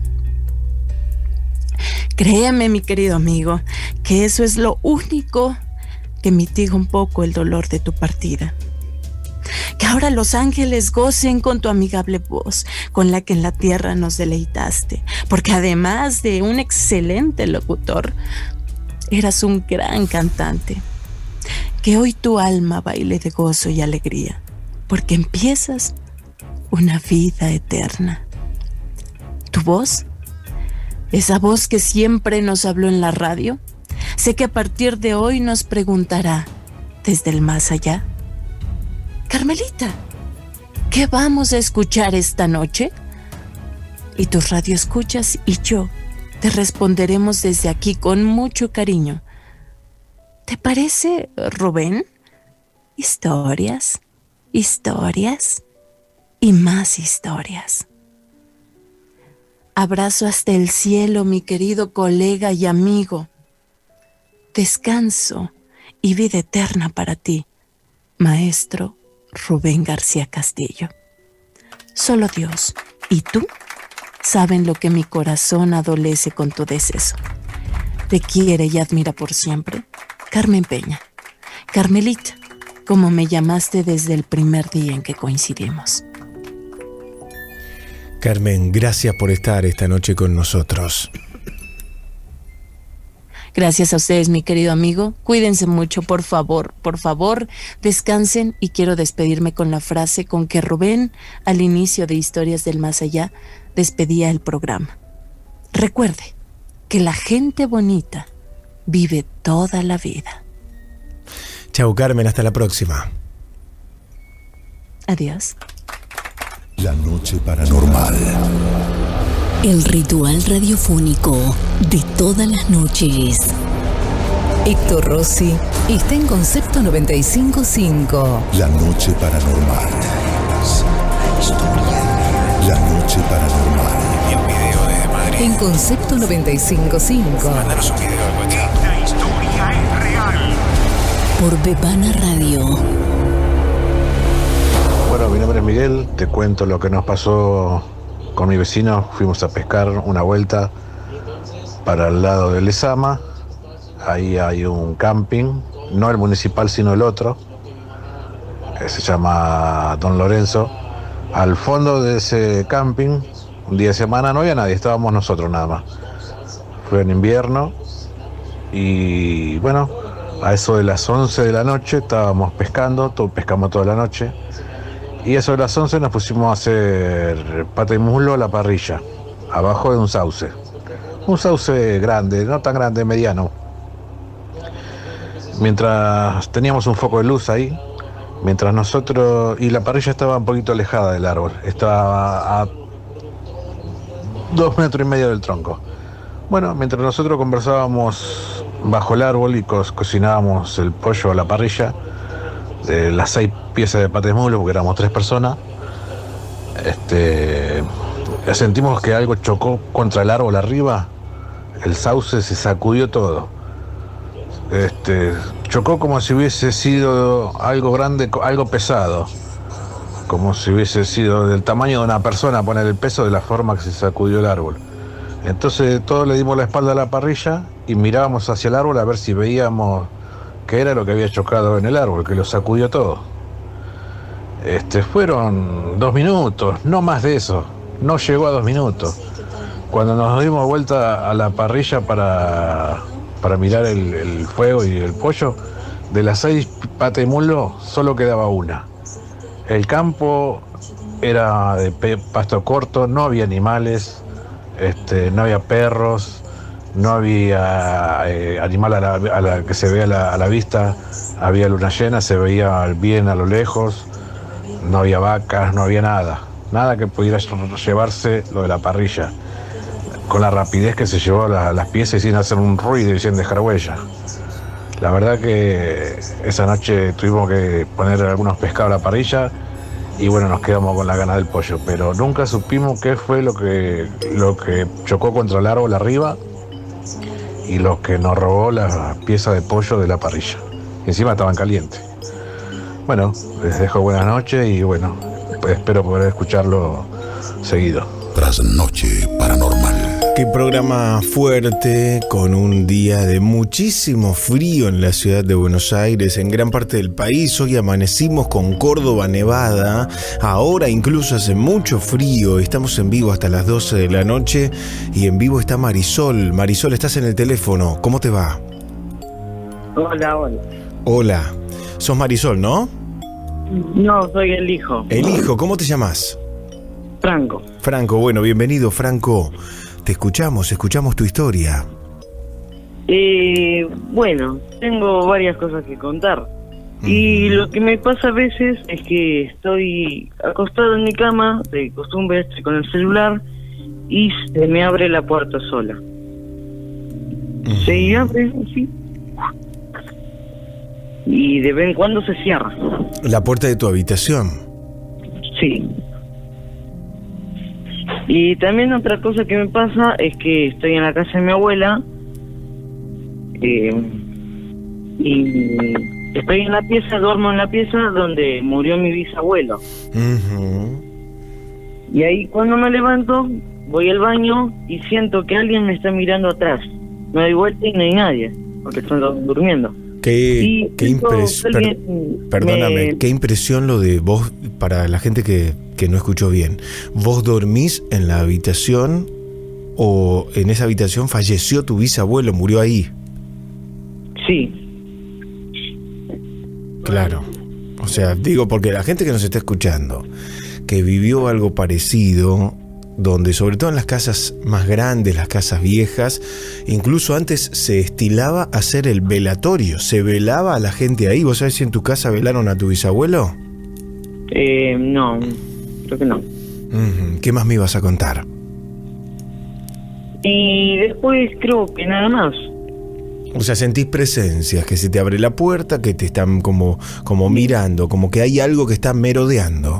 Créeme, mi querido amigo, que eso es lo único que mitiga un poco el dolor de tu partida. Que ahora los ángeles gocen con tu amigable voz, con la que en la tierra nos deleitaste, porque además de un excelente locutor, eras un gran cantante. Que hoy tu alma baile de gozo y alegría, porque empiezas una vida eterna. Tu voz, esa voz que siempre nos habló en la radio, sé que a partir de hoy nos preguntará desde el más allá: Carmelita, ¿qué vamos a escuchar esta noche? Y tus radioescuchas y yo te responderemos desde aquí con mucho cariño: ¿te parece, Rubén? Historias, historias y más historias. Abrazo hasta el cielo, mi querido colega y amigo. Descanso y vida eterna para ti, maestro Rubén García Castillo. Solo Dios y tú saben lo que mi corazón adolece con tu deceso. Te quiere y admira por siempre Carmen Peña. Carmelita, como me llamaste desde el primer día en que coincidimos. Carmen, gracias por estar esta noche con nosotros. Gracias a ustedes, mi querido amigo. Cuídense mucho, por favor, por favor, descansen, y quiero despedirme con la frase con que Rubén, al inicio de Historias del Más Allá, despedía el programa. Recuerde que la gente bonita vive toda la vida. Chau, Carmen, hasta la próxima. Adiós. La noche paranormal. El ritual radiofónico de todas las noches. Héctor Rossi está en Concepto noventa y cinco punto cinco. La noche paranormal. La noche paranormal. Y un video desde Madrid. En Concepto noventa y cinco punto cinco. Mándanos un video al WhatsApp. Esta historia es real. Por Bebana Radio. Bueno, mi nombre es Miguel, te cuento lo que nos pasó con mi vecino. Fuimos a pescar una vuelta para el lado de Lezama. Ahí hay un camping, no el municipal sino el otro, que se llama Don Lorenzo. Al fondo de ese camping, un día de semana no había nadie, estábamos nosotros nada más. Fue en invierno y bueno, a eso de las once de la noche estábamos pescando, todo, pescamos toda la noche. Y eso de las once nos pusimos a hacer pata y muslo a la parrilla, abajo de un sauce. Un sauce grande, no tan grande, mediano. mientras teníamos un foco de luz ahí, mientras nosotros, y la parrilla estaba un poquito alejada del árbol, estaba a dos metros y medio del tronco. Bueno, mientras nosotros conversábamos bajo el árbol y co cocinábamos el pollo a la parrilla, de las seis piezas de paté de muslo, porque éramos tres personas, este, sentimos que algo chocó contra el árbol arriba, el sauce se sacudió todo. Este, chocó como si hubiese sido algo grande, algo pesado, como si hubiese sido del tamaño de una persona, poner el peso de la forma que se sacudió el árbol. Entonces todos le dimos la espalda a la parrilla y mirábamos hacia el árbol a ver si veíamos qué era lo que había chocado en el árbol, que lo sacudió todo. Este, fueron dos minutos, no más de eso, no llegó a dos minutos. Cuando nos dimos vuelta a la parrilla para, para mirar el, el fuego y el pollo, de las seis patas de muslo solo quedaba una. El campo era de pasto corto, no había animales, este, no había perros, no había eh, animal a la, a la que se vea a la, a la vista, había luna llena, se veía bien a lo lejos, no había vacas, no había nada, nada que pudiera llevarse lo de la parrilla, con la rapidez que se llevó la, las piezas sin hacer un ruido y sin dejar huella. La verdad que esa noche tuvimos que poner algunos pescados a la parrilla y bueno, nos quedamos con la gana del pollo, pero nunca supimos qué fue lo que, lo que chocó contra el árbol arriba y lo que nos robó la pieza de pollo de la parrilla. Encima estaban calientes. Bueno, les dejo buenas noches y bueno, pues espero poder escucharlo seguido. Trasnoche Paranormal. Qué programa fuerte, con un día de muchísimo frío en la ciudad de Buenos Aires, en gran parte del país. Hoy amanecimos con Córdoba nevada, ahora incluso hace mucho frío. Estamos en vivo hasta las doce de la noche y en vivo está Marisol. Marisol, estás en el teléfono, ¿cómo te va? Hola, hola. Hola, sos Marisol, ¿no? No, soy el hijo. El hijo, ¿cómo te llamas? Franco. Franco, bueno, bienvenido, Franco. Te escuchamos, escuchamos tu historia. Eh, bueno, tengo varias cosas que contar. Mm. Y lo que me pasa a veces es que estoy acostado en mi cama, de costumbre estoy con el celular, y se me abre la puerta sola. Mm. Se abre así. Y de vez en cuando se cierra. ¿La puerta de tu habitación? Sí. Y también otra cosa que me pasa es que estoy en la casa de mi abuela eh, y estoy en la pieza, duermo en la pieza donde murió mi bisabuelo. Uh-huh. Y ahí cuando me levanto, voy al baño y siento que alguien me está mirando atrás. Me doy vuelta y no hay nadie, porque estoy durmiendo. Qué, qué impresión, per, perdóname, me... qué impresión lo de vos, para la gente que, que no escuchó bien. ¿Vos dormís en la habitación o en esa habitación falleció tu bisabuelo, murió ahí? Sí. Claro. O sea, digo, porque la gente que nos está escuchando, que vivió algo parecido, donde sobre todo en las casas más grandes, las casas viejas, incluso antes se estilaba hacer el velatorio, se velaba a la gente ahí. ¿Vos sabés si en tu casa velaron a tu bisabuelo? Eh, no, creo que no. Uh-huh. ¿Qué más me ibas a contar? Y después creo que nada más. O sea, sentís presencias, que se te abre la puerta, que te están como, como mirando, como que hay algo que está merodeando.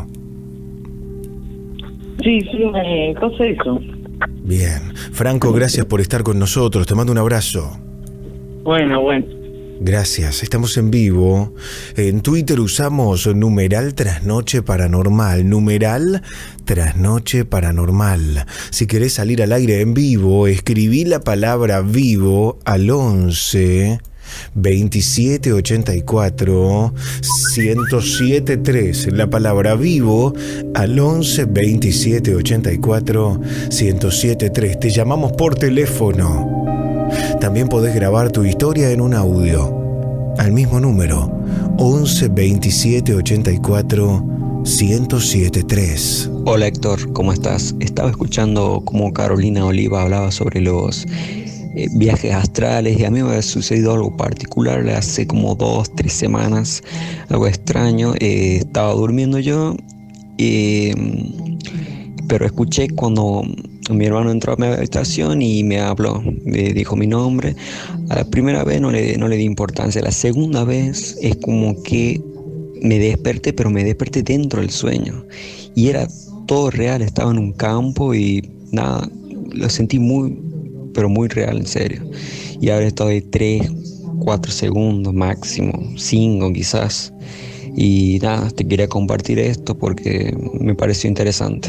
Sí, sí, me pasa eso. Bien. Franco, gracias por estar con nosotros. Te mando un abrazo. Bueno, bueno. Gracias. Estamos en vivo. En Twitter usamos numeral Trasnoche Paranormal. Numeral Trasnoche Paranormal. Si querés salir al aire en vivo, escribí la palabra vivo al once veintisiete ochenta y cuatro ciento siete tres. La palabra vivo al once veintisiete ochenta y cuatro ciento siete tres. Te llamamos por teléfono. También podés grabar tu historia en un audio al mismo número once veintisiete ochenta y cuatro ciento siete tres. Hola Héctor, ¿cómo estás? Estaba escuchando cómo Carolina Oliva hablaba sobre los eh, viajes astrales, y a mí me ha sucedido algo particular hace como dos, tres semanas, algo extraño. Eh, estaba durmiendo yo, eh, pero escuché cuando mi hermano entró a mi habitación y me habló, me dijo mi nombre. A la primera vez no le, no le di importancia, la segunda vez es como que me desperté, pero me desperté dentro del sueño y era todo real, estaba en un campo y nada, lo sentí muy, pero muy real, en serio. Y ahora estoy tres, cuatro segundos máximo, cinco quizás. Y nada, te quería compartir esto porque me pareció interesante.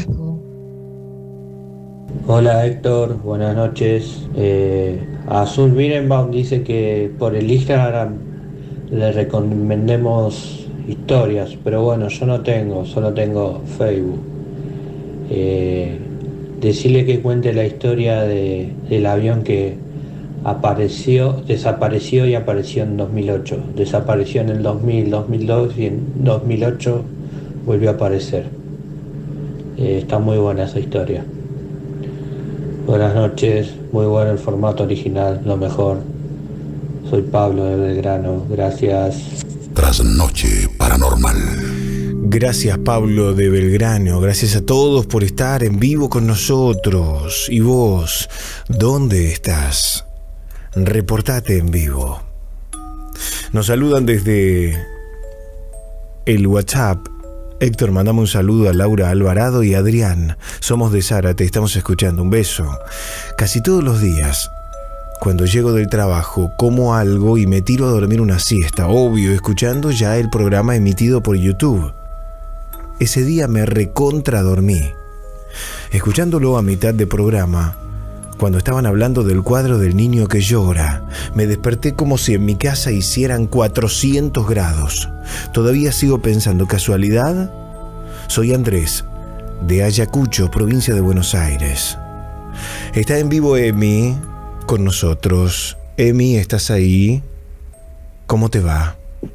Hola Héctor, buenas noches. Eh, Azul Birenbaum dice que por el Instagram le recomendemos historias, pero bueno, yo no tengo, solo tengo Facebook. Eh, decirle que cuente la historia de, del avión que apareció, desapareció y apareció en dos mil ocho. Desapareció en el dos mil, dos mil dos y en dos mil ocho volvió a aparecer. Eh, está muy buena esa historia. Buenas noches, muy bueno el formato original, lo mejor. Soy Pablo de Belgrano, gracias. Trasnoche Paranormal. Gracias Pablo de Belgrano, gracias a todos por estar en vivo con nosotros. Y vos, ¿dónde estás? Reportate en vivo. Nos saludan desde el WhatsApp. Héctor, mandame un saludo a Laura Alvarado y Adrián. Somos de Zárate, estamos escuchando. Un beso. Casi todos los días, cuando llego del trabajo, como algo y me tiro a dormir una siesta, obvio, escuchando ya el programa emitido por YouTube. Ese día me recontra dormí, escuchándolo a mitad de programa. Cuando estaban hablando del cuadro del niño que llora, me desperté como si en mi casa hicieran cuatrocientos grados. Todavía sigo pensando, ¿casualidad? Soy Andrés, de Ayacucho, provincia de Buenos Aires. Está en vivo Emi con nosotros. Emi, ¿estás ahí? ¿Cómo te va?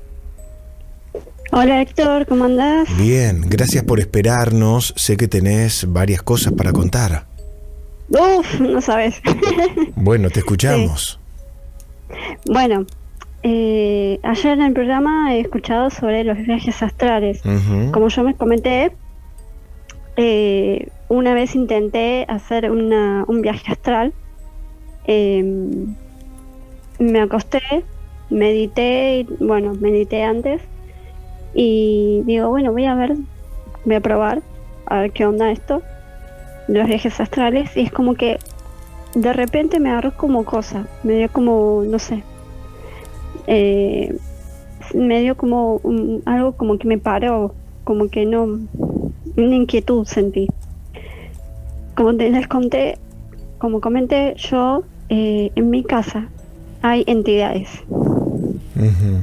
Hola Héctor, ¿cómo andás? Bien, gracias por esperarnos. Sé que tenés varias cosas para contar. Uf, no sabes. Bueno, te escuchamos. Sí. Bueno, eh, ayer en el programa he escuchado sobre los viajes astrales. Uh-huh. Como yo me comenté, eh, una vez intenté hacer una, un viaje astral. Eh, me acosté, medité, bueno, medité antes y digo, bueno, voy a ver, voy a probar, a ver qué onda esto. Los viajes astrales, y es como que de repente me agarró como cosa, me dio como, no sé, eh, me dio como um, algo como que me paró, como que no, una inquietud sentí. Como te, les conté, como comenté, yo eh, en mi casa hay entidades. Uh-huh.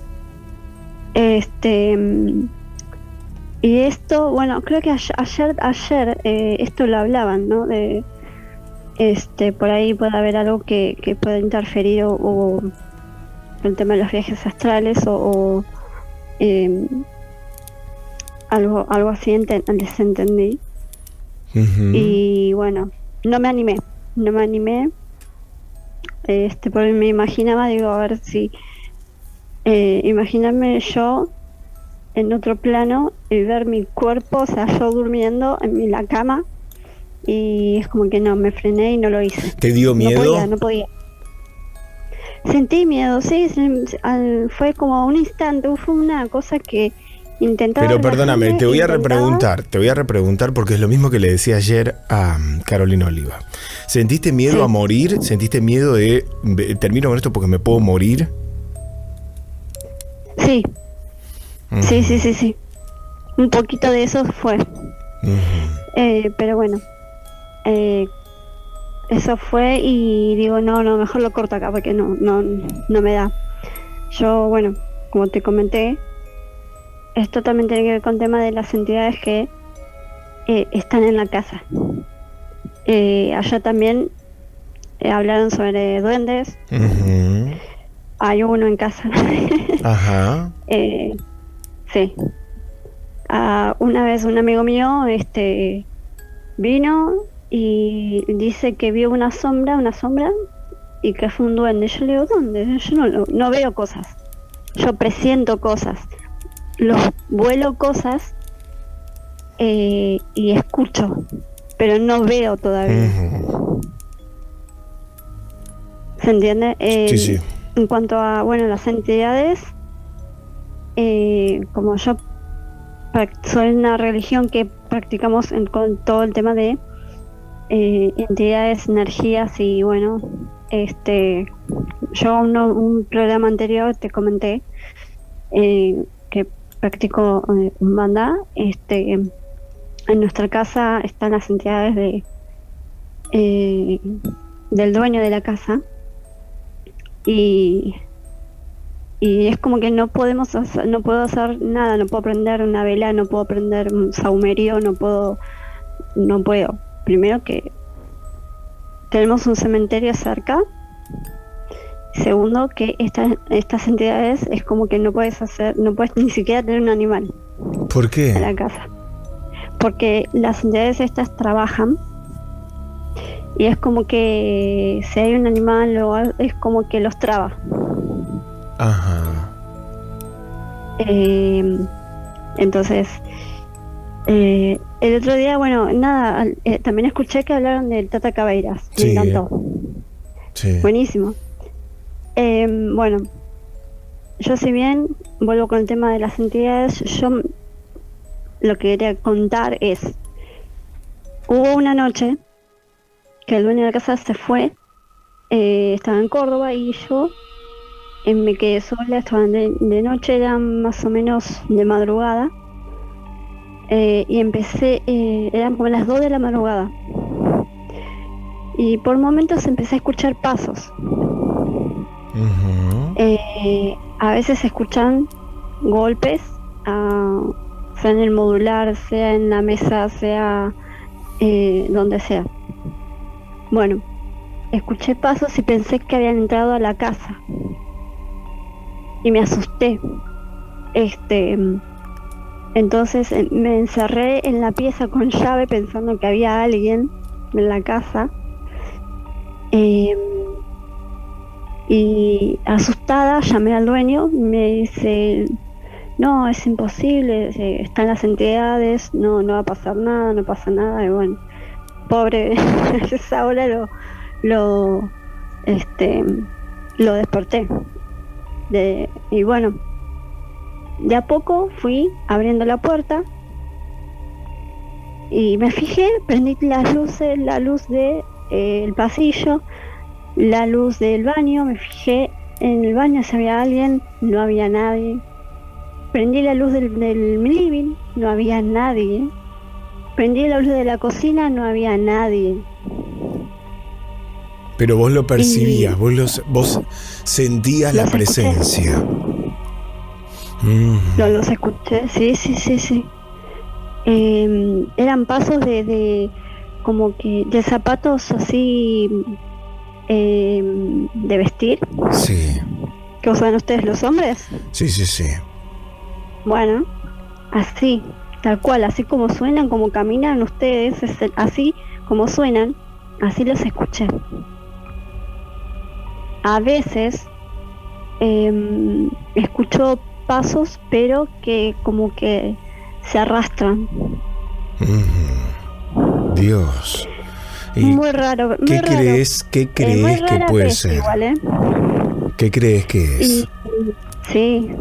Este... Y esto, bueno, creo que ayer, ayer eh, esto lo hablaban, ¿no? De, este, por ahí puede haber algo que, que pueda interferir o, o el tema de los viajes astrales o, o eh, algo, algo así enten, les entendí. Uh-huh. Y bueno, no me animé, no me animé. Este, porque me imaginaba, digo, a ver si, eh, imagíname yo en otro plano y ver mi cuerpo, o sea, yo durmiendo en mi, la cama, y es como que no, me frené y no lo hice. ¿Te dio miedo? No podía, no podía. Sentí miedo, sí, fue como un instante, fue una cosa que intentaba... Pero perdóname, te voy a repreguntar, te voy a repreguntar porque es lo mismo que le decía ayer a Carolina Oliva. ¿Sentiste miedo sí. a morir? ¿Sentiste miedo de, termino con esto porque me puedo morir? Sí. Uh-huh. Sí, sí, sí, sí. Un poquito de eso fue. Uh-huh. Eh, pero bueno, eh, eso fue y digo, no, no, mejor lo corto acá porque no, no, no me da. Yo, bueno, como te comenté, esto también tiene que ver con el tema de las entidades que eh, están en la casa. Eh, allá también eh, hablaron sobre duendes. Uh-huh. Hay uno en casa. Ajá. eh, Sí. Uh, una vez un amigo mío este, vino y dice que vio una sombra, una sombra y que fue un duende. Yo le digo, ¿dónde? Yo no, lo- no veo cosas, yo presiento cosas, los vuelo cosas eh, y escucho, pero no veo todavía. ¿Se entiende? Eh, Sí, sí. En cuanto a, bueno, las entidades, eh, como yo prac- soy una religión que practicamos en- con todo el tema de eh, entidades, energías y bueno, este, yo en un programa anterior te comenté eh, que practico eh, Umbanda. Este, en nuestra casa están las entidades de eh, del dueño de la casa y y es como que no podemos hacer, no puedo hacer nada, no puedo prender una vela, no puedo prender un saumerio, no puedo, no puedo. Primero que tenemos un cementerio cerca. Segundo que estas estas entidades es como que no puedes hacer, no puedes ni siquiera tener un animal ¿Por qué? en la casa, porque las entidades estas trabajan y es como que si hay un animal o algo, es como que los traba. Ajá. Eh, entonces, eh, el otro día, bueno, nada, eh, también escuché que hablaron del Tata Cabeiras. Me Sí. encantó. Sí. Buenísimo. Eh, bueno, yo si bien vuelvo con el tema de las entidades, yo m- lo que quería contar es, hubo una noche que el dueño de la casa se fue, eh, estaba en Córdoba y yo eh, me quedé sola, estaba de, de noche, era más o menos de madrugada, eh, y empecé, eh, eran como las dos de la madrugada, y por momentos empecé a escuchar pasos. Eh, a veces se escuchan golpes, ah, sea en el modular, sea en la mesa, sea eh, donde sea. Bueno, escuché pasos y pensé que habían entrado a la casa y me asusté. Este, entonces eh, me encerré en la pieza con llave pensando que había alguien en la casa. Eh, y asustada llamé al dueño, me dice, no, es imposible, eh, están las entidades, no, no va a pasar nada, no pasa nada. Y bueno, pobre, a esa hora lo, lo, este, lo desperté. De, y bueno, de a poco fui abriendo la puerta y me fijé, prendí las luces, la luz de eh, el pasillo, la luz del baño, me fijé en el baño si había alguien, no había nadie. Prendí la luz del, del living, no había nadie. Prendí la luz de la cocina, no había nadie. Pero vos lo percibías, Y- vos, los, vos sentías la Los escuché. presencia. Mm. No los escuché, sí, sí, sí, sí. Eh, eran pasos de, de como que de zapatos así eh, de vestir Sí, que usan ustedes los hombres. sí, sí, sí. Bueno, así, tal cual, así como suenan, como caminan ustedes, es el- así como suenan, así los escuché. A veces eh, escucho pasos, pero que como que se arrastran. Mm. Dios. ¿Y Muy raro. Muy qué raro. crees, qué Eh, muy crees que rara puede vez ser? igual, ¿eh? ¿Qué crees que es? Y- sí.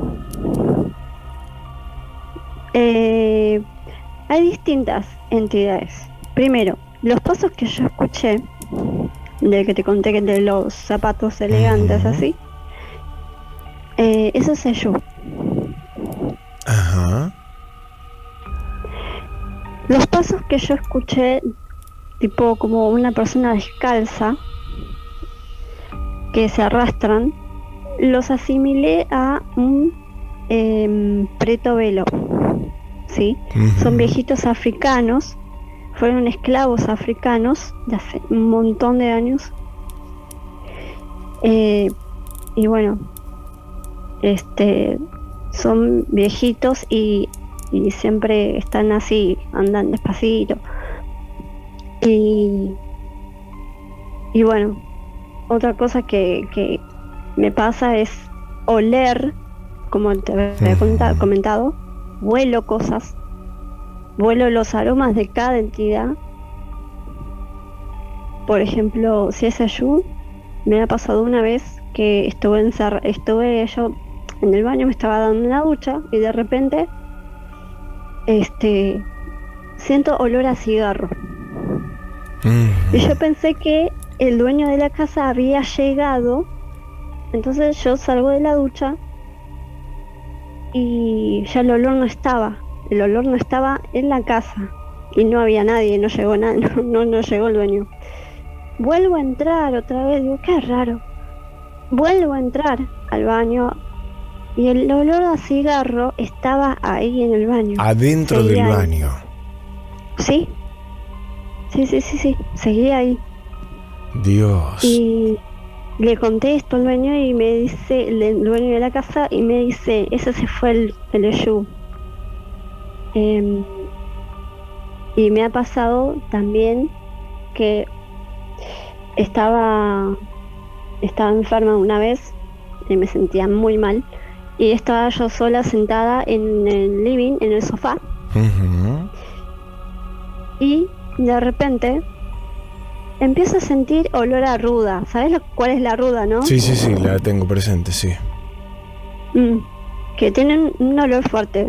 Eh, hay distintas entidades. Primero, los pasos que yo escuché, de que te conté que de los zapatos elegantes así, eh, eso soy yo. Ajá. Los pasos que yo escuché, tipo como una persona descalza, que se arrastran, los asimilé a un em, preto velo, ¿sí? Ujú. Son viejitos africanos, fueron esclavos africanos de hace un montón de años. Eh, y bueno, este, son viejitos y, y siempre están así, andan despacito. Y, y bueno, otra cosa que, que me pasa es oler, como te había uh-huh. comentado, huelo cosas, huelo los aromas de cada entidad. Por ejemplo, si es Ayú, me ha pasado una vez que estuve encerrada, estuve yo en el baño, me estaba dando una ducha y de repente este siento olor a cigarro. Mm. Y yo pensé que el dueño de la casa había llegado, entonces yo salgo de la ducha y ya el olor no estaba, el olor no estaba en la casa y no había nadie, no llegó nada, no, no, no llegó el dueño. Vuelvo a entrar otra vez, digo, qué raro. Vuelvo a entrar al baño y el olor a cigarro estaba ahí en el baño. Adentro seguía del baño. Ahí. Sí. Sí, sí, sí, sí. Seguía ahí. Dios. Y le conté esto al dueño y me dice, el dueño de la casa, y me dice, ese se fue el, el Ayú. Eh, y me ha pasado también que estaba estaba enferma una vez y me sentía muy mal y estaba yo sola sentada en el living, en el sofá, uh-huh. y de repente empiezo a sentir olor a ruda. ¿Sabes lo, cuál es la ruda, no? Sí, sí, sí, la tengo presente, sí. Mm, que tienen un olor fuerte.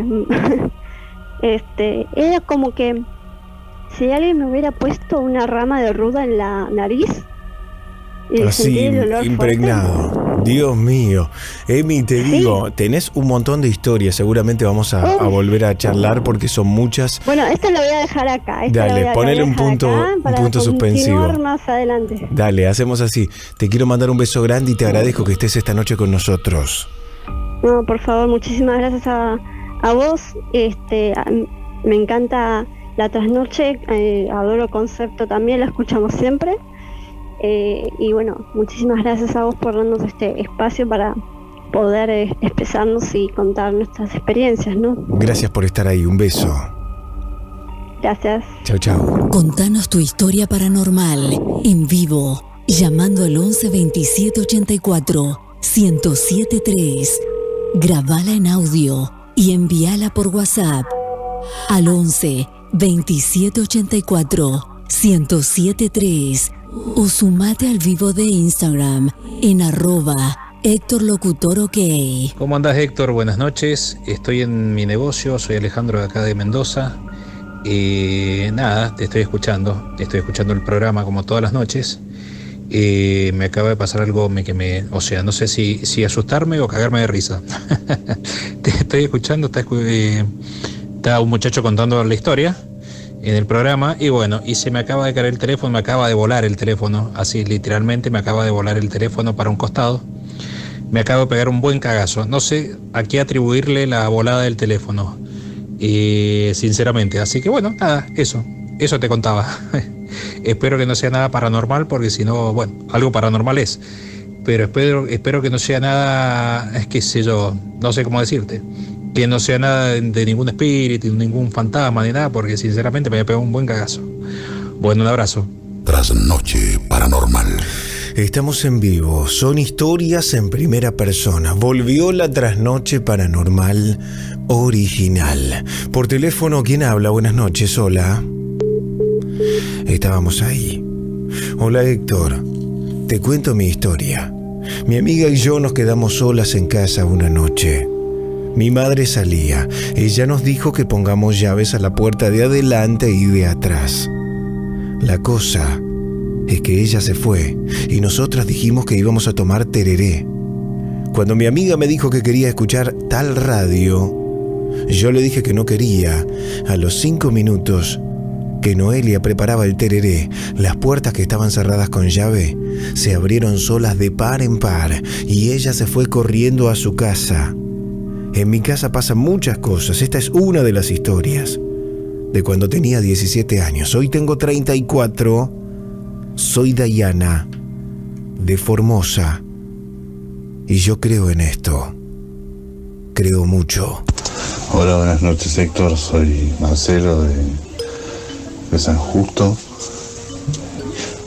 este era como que si alguien me hubiera puesto una rama de ruda en la nariz. Así, impregnado. Fuerte. Dios mío. Emi, te ¿Sí? digo, tenés un montón de historias. Seguramente vamos a, a volver a charlar porque son muchas. Bueno, esto lo voy a dejar acá. Esto Dale, a, ponele un punto, un punto suspensivo. Más adelante. Dale, hacemos así. Te quiero mandar un beso grande y te agradezco que estés esta noche con nosotros. No, por favor, muchísimas gracias a, a vos. Este, a, me encanta la trasnoche. Eh, adoro concepto también, la escuchamos siempre. Eh, y bueno, muchísimas gracias a vos por darnos este espacio para poder eh, expresarnos y contar nuestras experiencias, ¿no? Gracias por estar ahí, un beso. Gracias. Chau, chau. Contanos tu historia paranormal en vivo, llamando al once veintisiete ochenta y cuatro ciento siete tres. Grabala en audio y envíala por WhatsApp al once veintisiete ochenta y cuatro ciento siete tres. O sumate al vivo de Instagram en arroba Héctor Locutor OK. ¿Cómo andás, Héctor? Buenas noches. Estoy en mi negocio, soy Alejandro de acá de Mendoza. Eh, nada, te estoy escuchando. Estoy escuchando el programa como todas las noches. Eh, me acaba de pasar algo que me... O sea, no sé si, si asustarme o cagarme de risa. Te estoy escuchando, está, eh, está un muchacho contando la historia en el programa y bueno, y se me acaba de caer el teléfono, me acaba de volar el teléfono, así literalmente me acaba de volar el teléfono para un costado, me acabo de pegar un buen cagazo, no sé a qué atribuirle la volada del teléfono, y sinceramente, así que bueno, nada, eso, eso te contaba. Espero que no sea nada paranormal, porque si no, bueno, algo paranormal es, pero espero, espero que no sea nada, es que sé yo, no sé cómo decirte, que no sea nada de, de ningún espíritu, ningún fantasma, ni nada, porque sinceramente me había pegado un buen cagazo. Bueno, un abrazo. Trasnoche Paranormal. Estamos en vivo, son historias en primera persona. Volvió la Trasnoche Paranormal original. Por teléfono, ¿quién habla? Buenas noches, hola. Estábamos ahí. Hola, Héctor. Te cuento mi historia. Mi amiga y yo nos quedamos solas en casa una noche. Mi madre salía. Ella nos dijo que pongamos llaves a la puerta de adelante y de atrás. La cosa es que ella se fue y nosotras dijimos que íbamos a tomar tereré. Cuando mi amiga me dijo que quería escuchar tal radio, yo le dije que no quería. A los cinco minutos que Noelia preparaba el tereré, las puertas que estaban cerradas con llave se abrieron solas de par en par y ella se fue corriendo a su casa. En mi casa pasan muchas cosas. Esta es una de las historias de cuando tenía diecisiete años. Hoy tengo treinta y cuatro. Soy Dayana, de Formosa. Y yo creo en esto. Creo mucho. Hola, buenas noches, Héctor. Soy Marcelo de, de San Justo.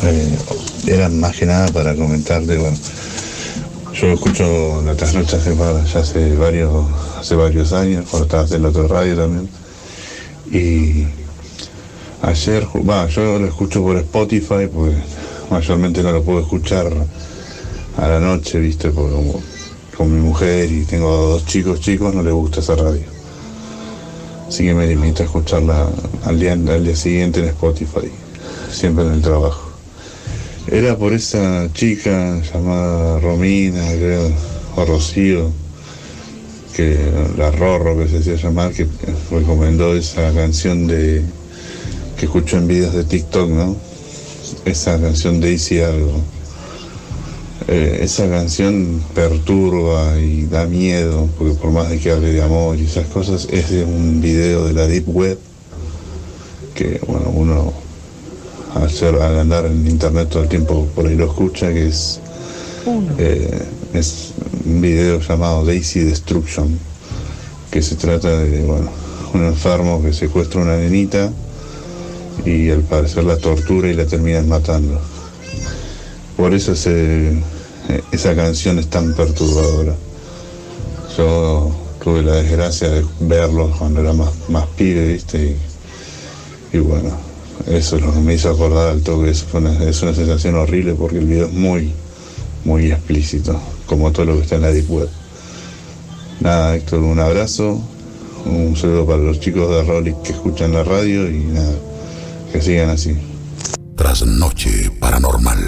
Eh, era más que nada para comentarte, bueno, yo escucho La Trasnoche hace, ya hace varios, hace varios años, cuando estaba haciendo la otra radio también. Y ayer, bah, yo lo escucho por Spotify, porque mayormente no lo puedo escuchar a la noche, viste, porque como con mi mujer y tengo dos chicos chicos, no les gusta esa radio. Así que me limito a escucharla al día, al día siguiente en Spotify, siempre en el trabajo. Era por esa chica llamada Romina, creo, o Rocío, que la Rorro que se hacía llamar, que recomendó esa canción de que escucho en videos de TikTok, ¿no? Esa canción de Daisy algo. Eh, esa canción perturba y da miedo, porque por más de que hable de amor y esas cosas, es de un video de la Deep Web, que bueno, uno al, ser, al andar en internet todo el tiempo por ahí lo escucha, que es, eh, es un video llamado Daisy Destruction, que se trata de, bueno, un enfermo que secuestra a una nenita y al parecer la tortura y la terminan matando. Por eso se, esa canción es tan perturbadora. Yo tuve la desgracia de verlo cuando era más, más pibe, ¿viste? Y, y bueno, eso es lo que me hizo acordar al toque. Eso fue una, es una sensación horrible porque el video es muy, muy explícito, como todo lo que está en la Deep Web. Nada, Héctor, un abrazo, un saludo para los chicos de Rolik que escuchan la radio y nada, que sigan así. Trasnoche Paranormal.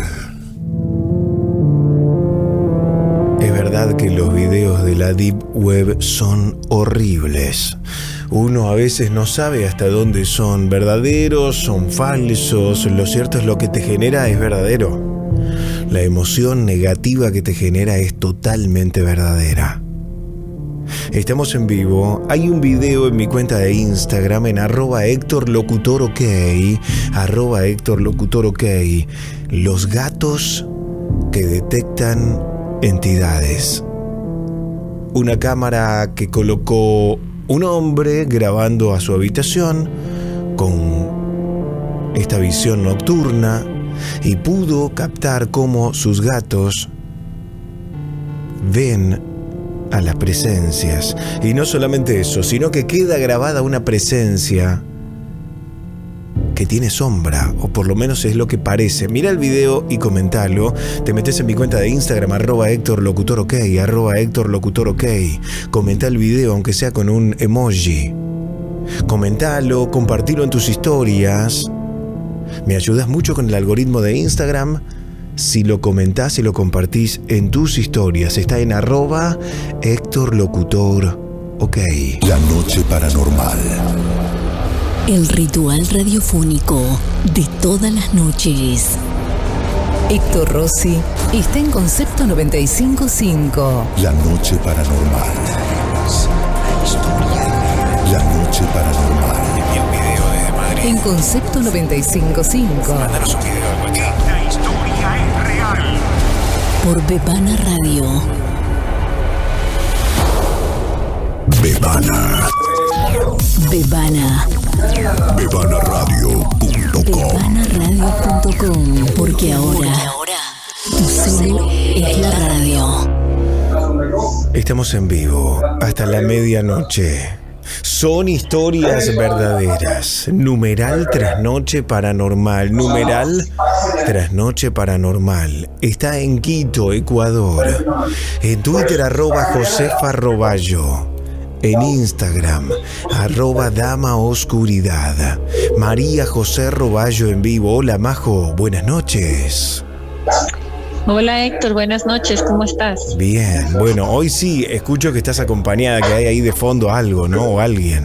Es verdad que los videos de la Deep Web son horribles. Uno a veces no sabe hasta dónde son verdaderos, son falsos. Lo cierto es lo que te genera es verdadero. La emoción negativa que te genera es totalmente verdadera. Estamos en vivo. Hay un video en mi cuenta de Instagram en arroba Héctor Locutor OK. Arroba Héctor Locutor OK. Los gatos que detectan entidades. Una cámara que colocó un hombre grabando a su habitación con esta visión nocturna y pudo captar cómo sus gatos ven a las presencias. Y no solamente eso, sino que queda grabada una presencia que tiene sombra, o por lo menos es lo que parece. Mira el video y comentalo. Te metes en mi cuenta de Instagram, arroba Héctor Locutor OK, arroba Héctor Locutor OK. Comenta el video, aunque sea con un emoji. Comentalo, compartilo en tus historias. Me ayudas mucho con el algoritmo de Instagram si lo comentás y lo compartís en tus historias. Está en arroba Héctor Locutor OK. La noche paranormal. El ritual radiofónico de todas las noches. Héctor Rossi está en Concepto noventa y cinco punto cinco. La noche paranormal. La noche paranormal. Envía un video desde Madrid. En Concepto noventa y cinco punto cinco. Mándanos un video al WhatsApp. La historia es real. Por Bebana Radio. Bebana. Bebana. Bebana Radio punto com. Bebana Radio punto com. Porque ahora tu cel es la radio. Estamos en vivo hasta la medianoche. Son historias verdaderas. Numeral Trasnoche Paranormal. Numeral Trasnoche Paranormal. Está en Quito, Ecuador. En Twitter, arroba Josefa Roballo. En Instagram, arroba Dama Oscuridad. María José Roballo en vivo. Hola, Majo, buenas noches. Hola Héctor, buenas noches, ¿cómo estás? Bien, bueno, hoy sí escucho que estás acompañada, que hay ahí de fondo algo, ¿no? O alguien.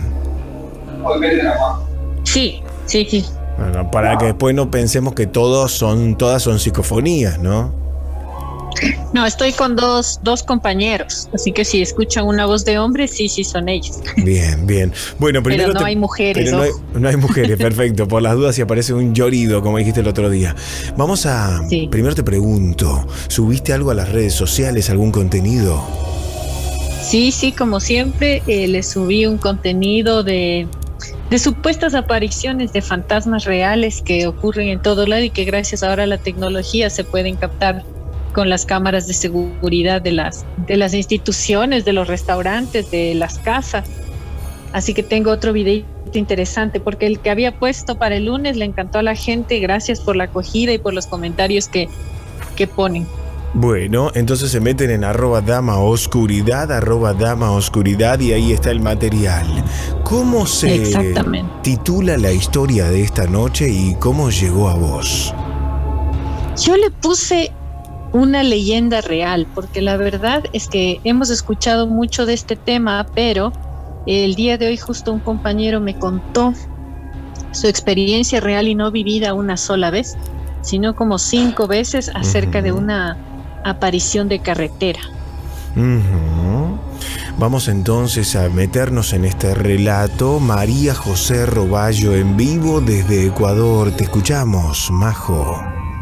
Sí, sí, sí. Bueno, para que después no pensemos que todos son, todas son psicofonías, ¿no? No, estoy con dos, dos compañeros, así que si escuchan una voz de hombre, sí, sí son ellos. Bien, bien. Bueno, primero pero no te, hay mujeres. Pero no, hay, no hay mujeres, perfecto. Por las dudas si aparece un llorido, como dijiste el otro día. Vamos a... Sí. Primero te pregunto, ¿subiste algo a las redes sociales, algún contenido? Sí, sí, como siempre, eh, le subí un contenido de de supuestas apariciones de fantasmas reales que ocurren en todo lado y que gracias ahora a la tecnología se pueden captar con las cámaras de seguridad de las, de las instituciones, de los restaurantes, de las casas. Así que tengo otro videito interesante, porque el que había puesto para el lunes le encantó a la gente. Gracias por la acogida y por los comentarios que, que ponen. Bueno, entonces se meten en arroba dama oscuridad, arroba dama oscuridad, y ahí está el material. ¿Cómo se titula la historia de esta noche y cómo llegó a vos? Yo le puse una leyenda real, porque la verdad es que hemos escuchado mucho de este tema, pero el día de hoy justo un compañero me contó su experiencia real y no vivida una sola vez, sino como cinco veces acerca uh-huh. de una aparición de carretera. Uh-huh. Vamos entonces a meternos en este relato. María José Roballo en vivo desde Ecuador. Te escuchamos, Majo.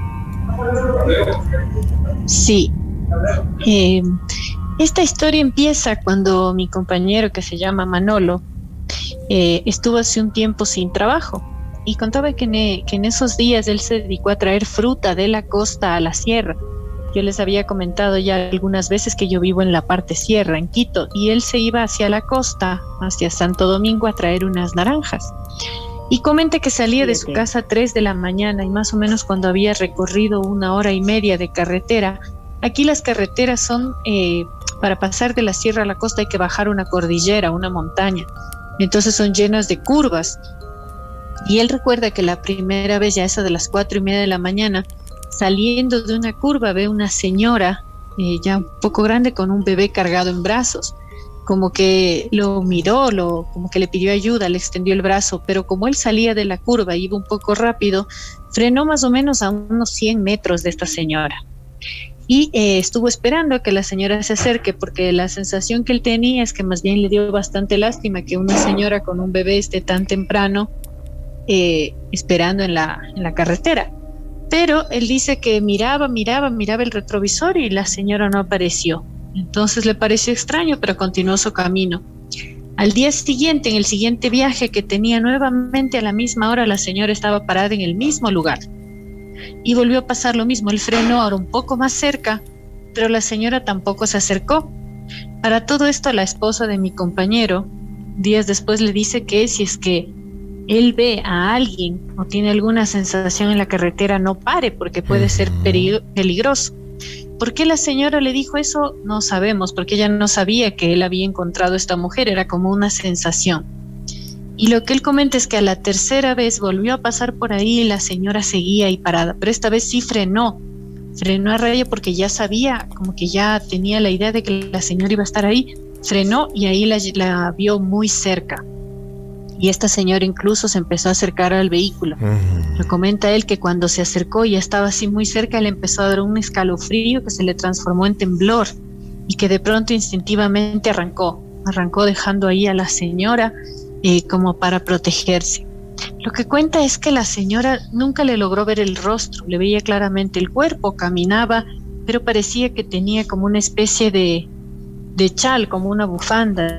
Sí. Eh, esta historia empieza cuando mi compañero, que se llama Manolo, eh, estuvo hace un tiempo sin trabajo y contaba que en, que en esos días él se dedicó a traer fruta de la costa a la sierra. Yo les había comentado ya algunas veces que yo vivo en la parte sierra, en Quito, y él se iba hacia la costa, hacia Santo Domingo, a traer unas naranjas. Y comenta que salía de su casa a tres de la mañana y más o menos cuando había recorrido una hora y media de carretera. Aquí las carreteras son, eh, para pasar de la sierra a la costa hay que bajar una cordillera, una montaña. Entonces son llenas de curvas. Y él recuerda que la primera vez, ya esa de las cuatro y media de la mañana, saliendo de una curva, ve una señora eh, ya un poco grande con un bebé cargado en brazos. Como que lo miró, lo, como que le pidió ayuda, le extendió el brazo, pero como él salía de la curva, iba un poco rápido, frenó más o menos a unos cien metros de esta señora. Y eh, estuvo esperando a que la señora se acerque, porque la sensación que él tenía es que más bien le dio bastante lástima que una señora con un bebé esté tan temprano eh, esperando en la, en la carretera. Pero él dice que miraba, miraba, miraba el retrovisor y la señora no apareció. Entonces le pareció extraño, pero continuó su camino. Al día siguiente, en el siguiente viaje que tenía nuevamente a la misma hora, la señora estaba parada en el mismo lugar. Y volvió a pasar lo mismo. Él frenó ahora un poco más cerca, pero la señora tampoco se acercó. Para todo esto, la esposa de mi compañero, días después le dice que si es que él ve a alguien o tiene alguna sensación en la carretera, no pare porque puede ser perig- peligroso. ¿Por qué la señora le dijo eso? No sabemos, porque ella no sabía que él había encontrado a esta mujer, era como una sensación. Y lo que él comenta es que a la tercera vez volvió a pasar por ahí y la señora seguía ahí parada, pero esta vez sí frenó, frenó a rayo porque ya sabía, como que ya tenía la idea de que la señora iba a estar ahí, frenó y ahí la, la vio muy cerca. Y esta señora incluso se empezó a acercar al vehículo. Uh-huh. Lo comenta él que cuando se acercó y ya estaba así muy cerca, le empezó a dar un escalofrío que se le transformó en temblor y que de pronto instintivamente arrancó, arrancó dejando ahí a la señora eh, como para protegerse. Lo que cuenta es que la señora nunca le logró ver el rostro, le veía claramente el cuerpo, caminaba, pero parecía que tenía como una especie de, de chal, como una bufanda,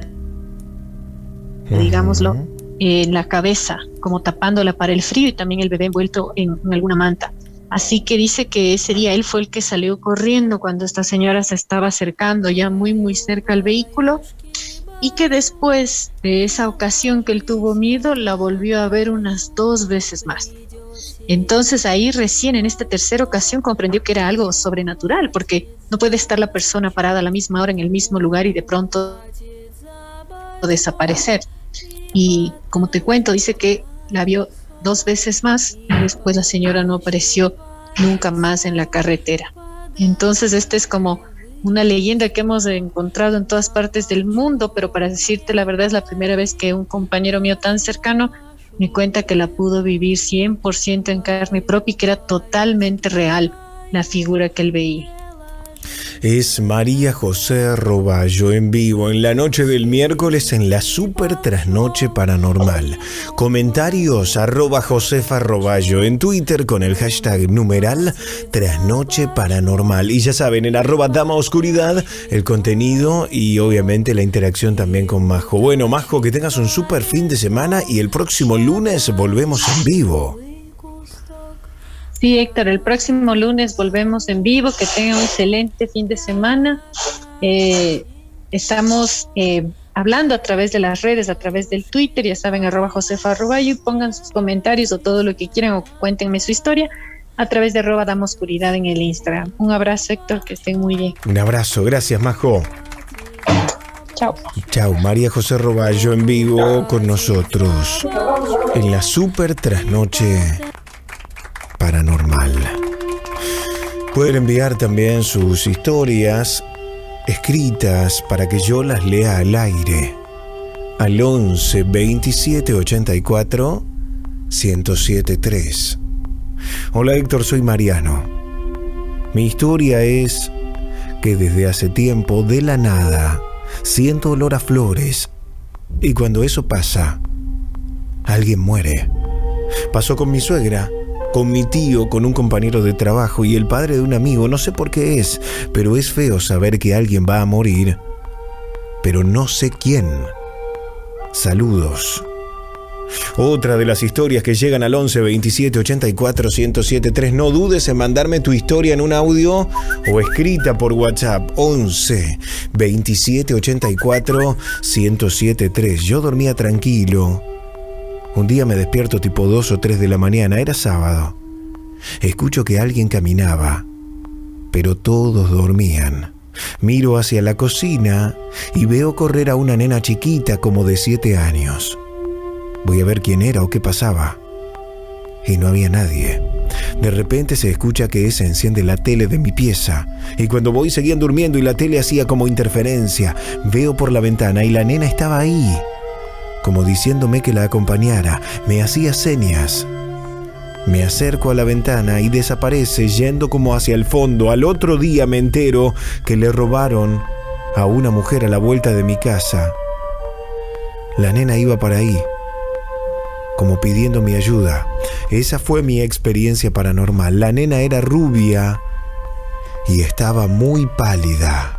uh-huh. digámoslo, en la cabeza, como tapándola para el frío, y también el bebé envuelto en, en alguna manta. Así que dice que ese día él fue el que salió corriendo cuando esta señora se estaba acercando ya muy muy cerca al vehículo, y que después de esa ocasión que él tuvo miedo, la volvió a ver unas dos veces más. Entonces ahí recién en esta tercera ocasión comprendió que era algo sobrenatural, porque no puede estar la persona parada a la misma hora en el mismo lugar y de pronto desaparecer. Y como te cuento, dice que la vio dos veces más y después la señora no apareció nunca más en la carretera. Entonces esta es como una leyenda que hemos encontrado en todas partes del mundo, pero para decirte la verdad es la primera vez que un compañero mío tan cercano me cuenta que la pudo vivir cien por ciento en carne propia y que era totalmente real la figura que él veía. Es María José Roballo en vivo en la noche del miércoles en la Super Trasnoche Paranormal. Comentarios arroba Josefa Roballo en Twitter con el hashtag numeral Trasnoche Paranormal. Y ya saben, en arroba Dama Oscuridad el contenido y obviamente la interacción también con Majo. Bueno, Majo, que tengas un super fin de semana y el próximo lunes volvemos en vivo. Sí, Héctor, el próximo lunes volvemos en vivo, que tengan un excelente fin de semana. Eh, estamos eh, hablando a través de las redes, a través del Twitter, ya saben, arroba Josefa Roballo, y pongan sus comentarios o todo lo que quieran o cuéntenme su historia a través de arroba Dama Oscuridad en el Instagram. Un abrazo, Héctor, que estén muy bien. Un abrazo, gracias, Majo. Chao. Chao, María José Roballo en vivo con nosotros en la Super Trasnoche Paranormal. Pueden enviar también sus historias escritas para que yo las lea al aire al once veintisiete ochenta y cuatro ciento siete tres. Hola Héctor, soy Mariano. Mi historia es que desde hace tiempo, de la nada, siento olor a flores, y cuando eso pasa, alguien muere. Pasó con mi suegra, con mi tío, con un compañero de trabajo y el padre de un amigo. No sé por qué es, pero es feo saber que alguien va a morir, pero no sé quién. Saludos. Otra de las historias que llegan al once veintisiete ochenta y cuatro ciento siete tres. No dudes en mandarme tu historia en un audio o escrita por WhatsApp. once veintisiete ochenta y cuatro ciento siete tres. Yo dormía tranquilo. Un día me despierto tipo dos o tres de la mañana, era sábado. Escucho que alguien caminaba, pero todos dormían. Miro hacia la cocina y veo correr a una nena chiquita como de siete años. Voy a ver quién era o qué pasaba. Y no había nadie. De repente se escucha que se enciende la tele de mi pieza. Y cuando voy seguían durmiendo y la tele hacía como interferencia. Veo por la ventana y la nena estaba ahí, como diciéndome que la acompañara. Me hacía señas. Me acerco a la ventana y desaparece yendo como hacia el fondo. Al otro día me entero que le robaron a una mujer a la vuelta de mi casa. La nena iba para ahí, como pidiendo mi ayuda. Esa fue mi experiencia paranormal. La nena era rubia y estaba muy pálida.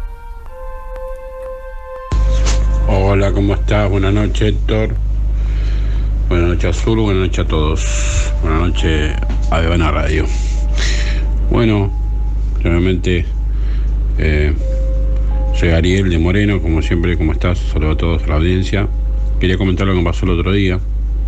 Hola, ¿cómo estás? Buenas noches, Héctor. Buenas noches, Azul. Buenas noches a todos. Buenas noches a Bebana Radio. Bueno, realmente eh, soy Ariel de Moreno, como siempre. ¿Cómo estás? Saludos a todos, a la audiencia. Quería comentar lo que me pasó el otro día.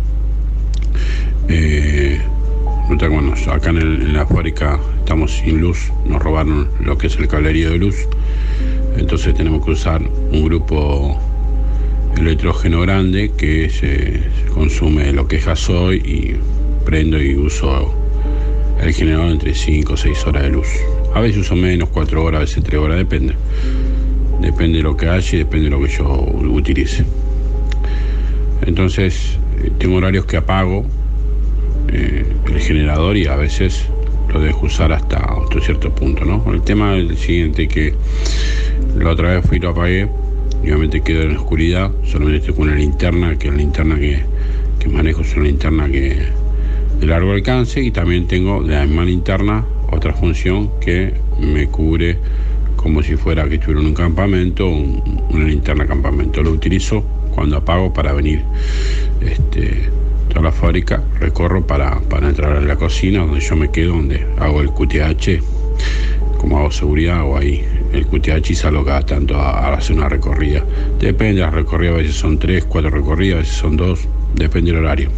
Eh, bueno, acá en, el, en la fábrica estamos sin luz. Nos robaron lo que es el cablerío de luz. Entonces tenemos que usar un grupo electrógeno grande que se consume lo que es gasoil, y prendo y uso el generador entre cinco o seis horas de luz. A veces uso menos, cuatro horas, a veces tres horas, depende. Depende de lo que haya y depende de lo que yo utilice. Entonces tengo horarios que apago eh, el generador y a veces lo dejo usar hasta, hasta cierto punto, ¿no? El tema es el siguiente, que la otra vez fui y lo apagué y obviamente quedo en la oscuridad. Solamente estoy con una linterna, que es la linterna que, que manejo, es una linterna que de largo alcance, y también tengo de la misma linterna otra función que me cubre como si fuera que estuviera en un campamento, un, una linterna campamento. Lo utilizo cuando apago para venir este, toda la fábrica, recorro para, para entrar a la cocina, donde yo me quedo, donde hago el Q T H. Como hago seguridad, hago ahí el Q T H y salgo cada tanto a, a hacer una recorrida. Depende de las recorridas, a veces son tres, cuatro recorridas, a veces son dos, depende del horario.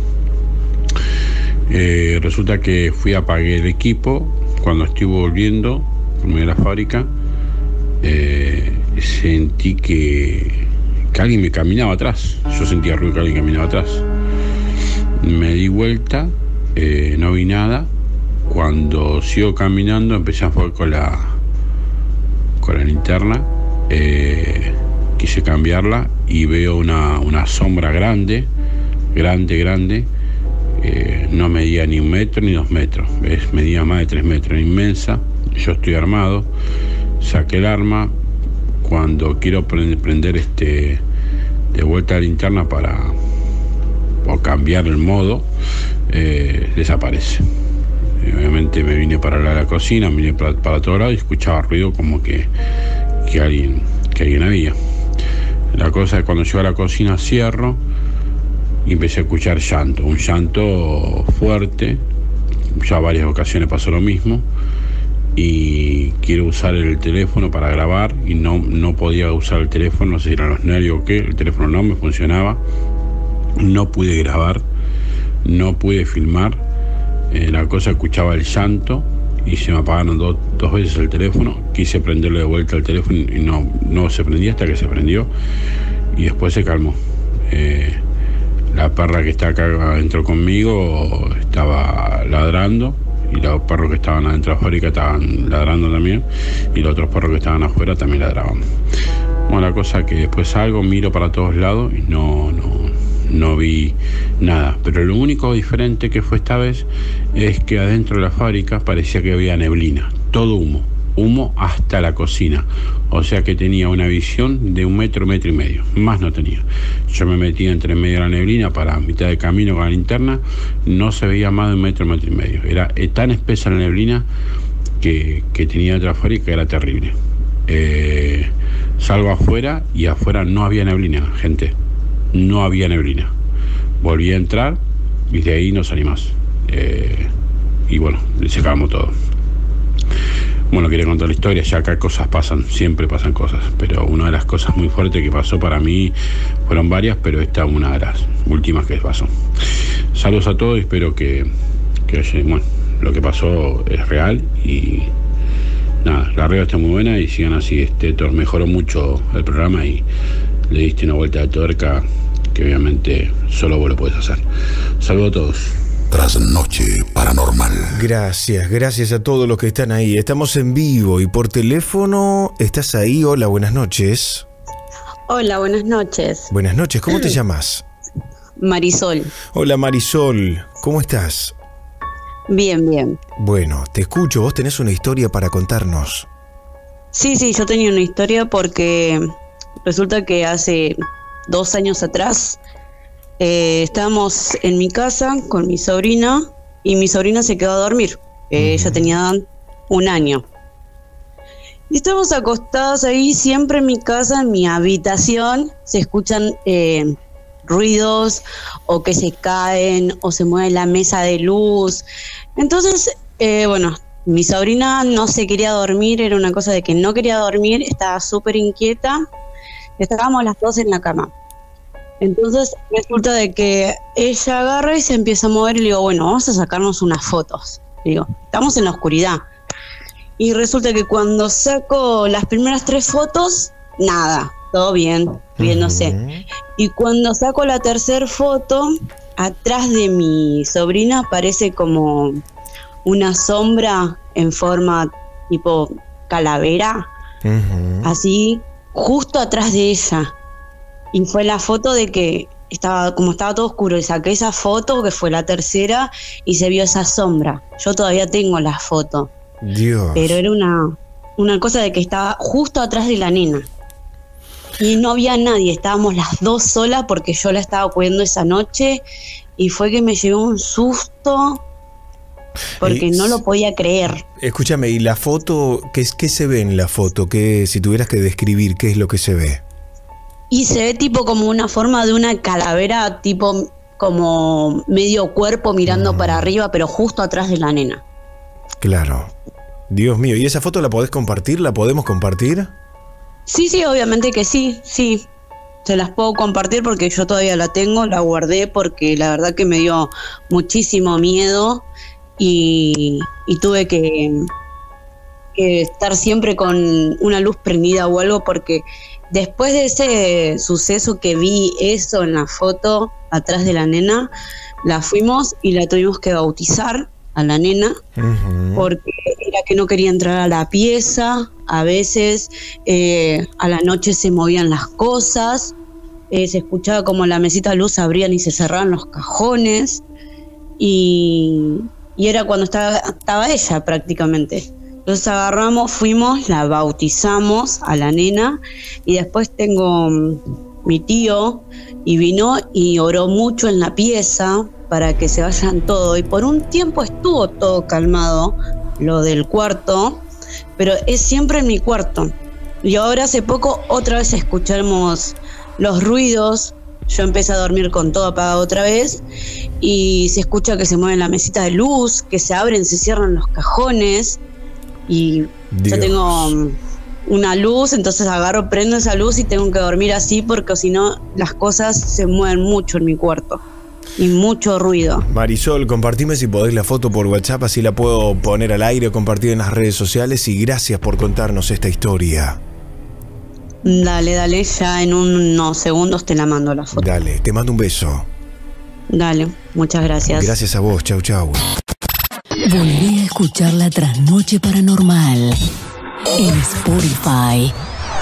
Eh, resulta que fui, apagué el equipo. Cuando estuve volviendo por medio de la fábrica, eh, sentí que, que alguien me caminaba atrás. Yo sentía ruido que alguien caminaba atrás. Me di vuelta, eh, no vi nada. Cuando sigo caminando, empecé a enfocar con la, con la linterna. Eh, quise cambiarla y veo una, una sombra grande, grande, grande. Eh, no medía ni un metro ni dos metros, ¿ves? Medía más de tres metros, inmensa. Yo estoy armado, saqué el arma. Cuando quiero prender este de vuelta la linterna para o cambiar el modo, eh, desaparece. Y obviamente me vine para la, la cocina, me vine para, para todo lado y escuchaba ruido como que, que, alguien, que alguien había. La cosa es que cuando llego a la cocina cierro y empecé a escuchar llanto, un llanto fuerte. Ya varias ocasiones pasó lo mismo. Y quiero usar el teléfono para grabar y no, no podía usar el teléfono, no sé si eran los nervios o qué, el teléfono no me funcionaba, no pude grabar, no pude filmar, eh, la cosa escuchaba el llanto y se me apagaron do, dos veces el teléfono, quise prenderlo de vuelta al teléfono y no, no se prendía hasta que se prendió y después se calmó. Eh, la perra que está acá adentro conmigo estaba ladrando. Y los perros que estaban adentro de la fábrica estaban ladrando también. Y los otros perros que estaban afuera también ladraban. Bueno, la cosa que después salgo, miro para todos lados y no, no, no vi nada. Pero lo único diferente que fue esta vez es que adentro de la fábrica parecía que había neblina. Todo humo. Humo hasta la cocina. O sea que tenía una visión de un metro, metro y medio. Más no tenía. Yo me metí entre medio de la neblina para mitad de camino con la linterna. No se veía más de un metro, metro y medio. Era tan espesa la neblina que, que tenía otra fábrica que era terrible. Eh, salgo afuera y afuera no había neblina, gente. No había neblina. Volví a entrar y de ahí no salí más. Eh, y bueno, se calmó todo. Bueno, quería contar la historia, ya acá cosas pasan, siempre pasan cosas, pero una de las cosas muy fuertes que pasó para mí fueron varias, pero esta es una de las últimas que pasó. Saludos a todos y espero que, que bueno, lo que pasó es real y nada, la radio está muy buena y sigan así. Este Héctor mejoró mucho el programa y le diste una vuelta de tuerca que obviamente solo vos lo podés hacer. Saludos a todos. Trasnoche Paranormal. Gracias, gracias a todos los que están ahí. Estamos en vivo y por teléfono. ¿Estás ahí? Hola, buenas noches. Hola, buenas noches. Buenas noches, ¿cómo te llamas? Marisol. Hola Marisol, ¿cómo estás? Bien, bien. Bueno, te escucho, vos tenés una historia para contarnos. Sí, sí, yo tenía una historia porque resulta que hace dos años atrás Eh, estábamos en mi casa con mi sobrina y mi sobrina se quedó a dormir. Eh, ella tenía un año. Y estábamos acostadas ahí, siempre en mi casa, en mi habitación, se escuchan eh, ruidos o que se caen o se mueve la mesa de luz. Entonces, eh, bueno, mi sobrina no se quería dormir, era una cosa de que no quería dormir, estaba súper inquieta. Estábamos las dos en la cama. Entonces resulta de que ella agarra y se empieza a mover y le digo, bueno, vamos a sacarnos unas fotos. Le digo, estamos en la oscuridad. Y resulta que cuando saco las primeras tres fotos, nada, todo bien, riéndose. Uh-huh. Y cuando saco la tercera foto, atrás de mi sobrina aparece como una sombra en forma tipo calavera, uh-huh. así, justo atrás de ella. Y fue la foto de que estaba, como estaba todo oscuro, y saqué esa foto, que fue la tercera, y se vio esa sombra. Yo todavía tengo la foto. Dios. Pero era una, una cosa de que estaba justo atrás de la nena. Y no había nadie, estábamos las dos solas porque yo la estaba cuidando esa noche, y fue que me llevó un susto porque eh, no lo podía creer. Escúchame, ¿y la foto, qué, qué se ve en la foto? ¿Qué, si tuvieras que describir, qué es lo que se ve? Y se ve tipo como una forma de una calavera, tipo como medio cuerpo mirando mm. para arriba, pero justo atrás de la nena. Claro. Dios mío, ¿y esa foto la podés compartir? ¿La podemos compartir? Sí, sí, obviamente que sí, sí. Se las puedo compartir porque yo todavía la tengo, la guardé porque la verdad que me dio muchísimo miedo y, y tuve que, que estar siempre con una luz prendida o algo porque... Después de ese suceso que vi eso en la foto atrás de la nena, la fuimos y la tuvimos que bautizar a la nena, uh-huh. porque era que no quería entrar a la pieza, a veces eh, a la noche se movían las cosas, eh, se escuchaba como la mesita de luz se abrían y se cerraban los cajones, y, y era cuando estaba, estaba ella prácticamente. Entonces agarramos, fuimos, la bautizamos a la nena y después tengo um, mi tío y vino y oró mucho en la pieza para que se vayan todos. Y por un tiempo estuvo todo calmado, lo del cuarto, pero es siempre en mi cuarto. Y ahora hace poco otra vez escuchamos los ruidos. Yo empecé a dormir con todo apagado otra vez y se escucha que se mueven la mesita de luz, que se abren, se cierran los cajones y Dios. Yo tengo una luz, entonces agarro, prendo esa luz y tengo que dormir así porque si no las cosas se mueven mucho en mi cuarto y mucho ruido. Marisol, compartime si podés la foto por WhatsApp, así la puedo poner al aire o compartir en las redes sociales, y gracias por contarnos esta historia. Dale, dale, ya en unos segundos te la mando la foto. Dale, te mando un beso. Dale, muchas gracias. Gracias a vos, chau chau. Volví a escuchar La Trasnoche Paranormal en Spotify.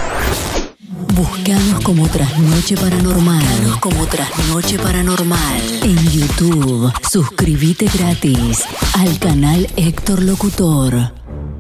Buscanos como Trasnoche Paranormal. Buscanos como Trasnoche Paranormal. En YouTube, suscríbete gratis al canal Héctor Locutor.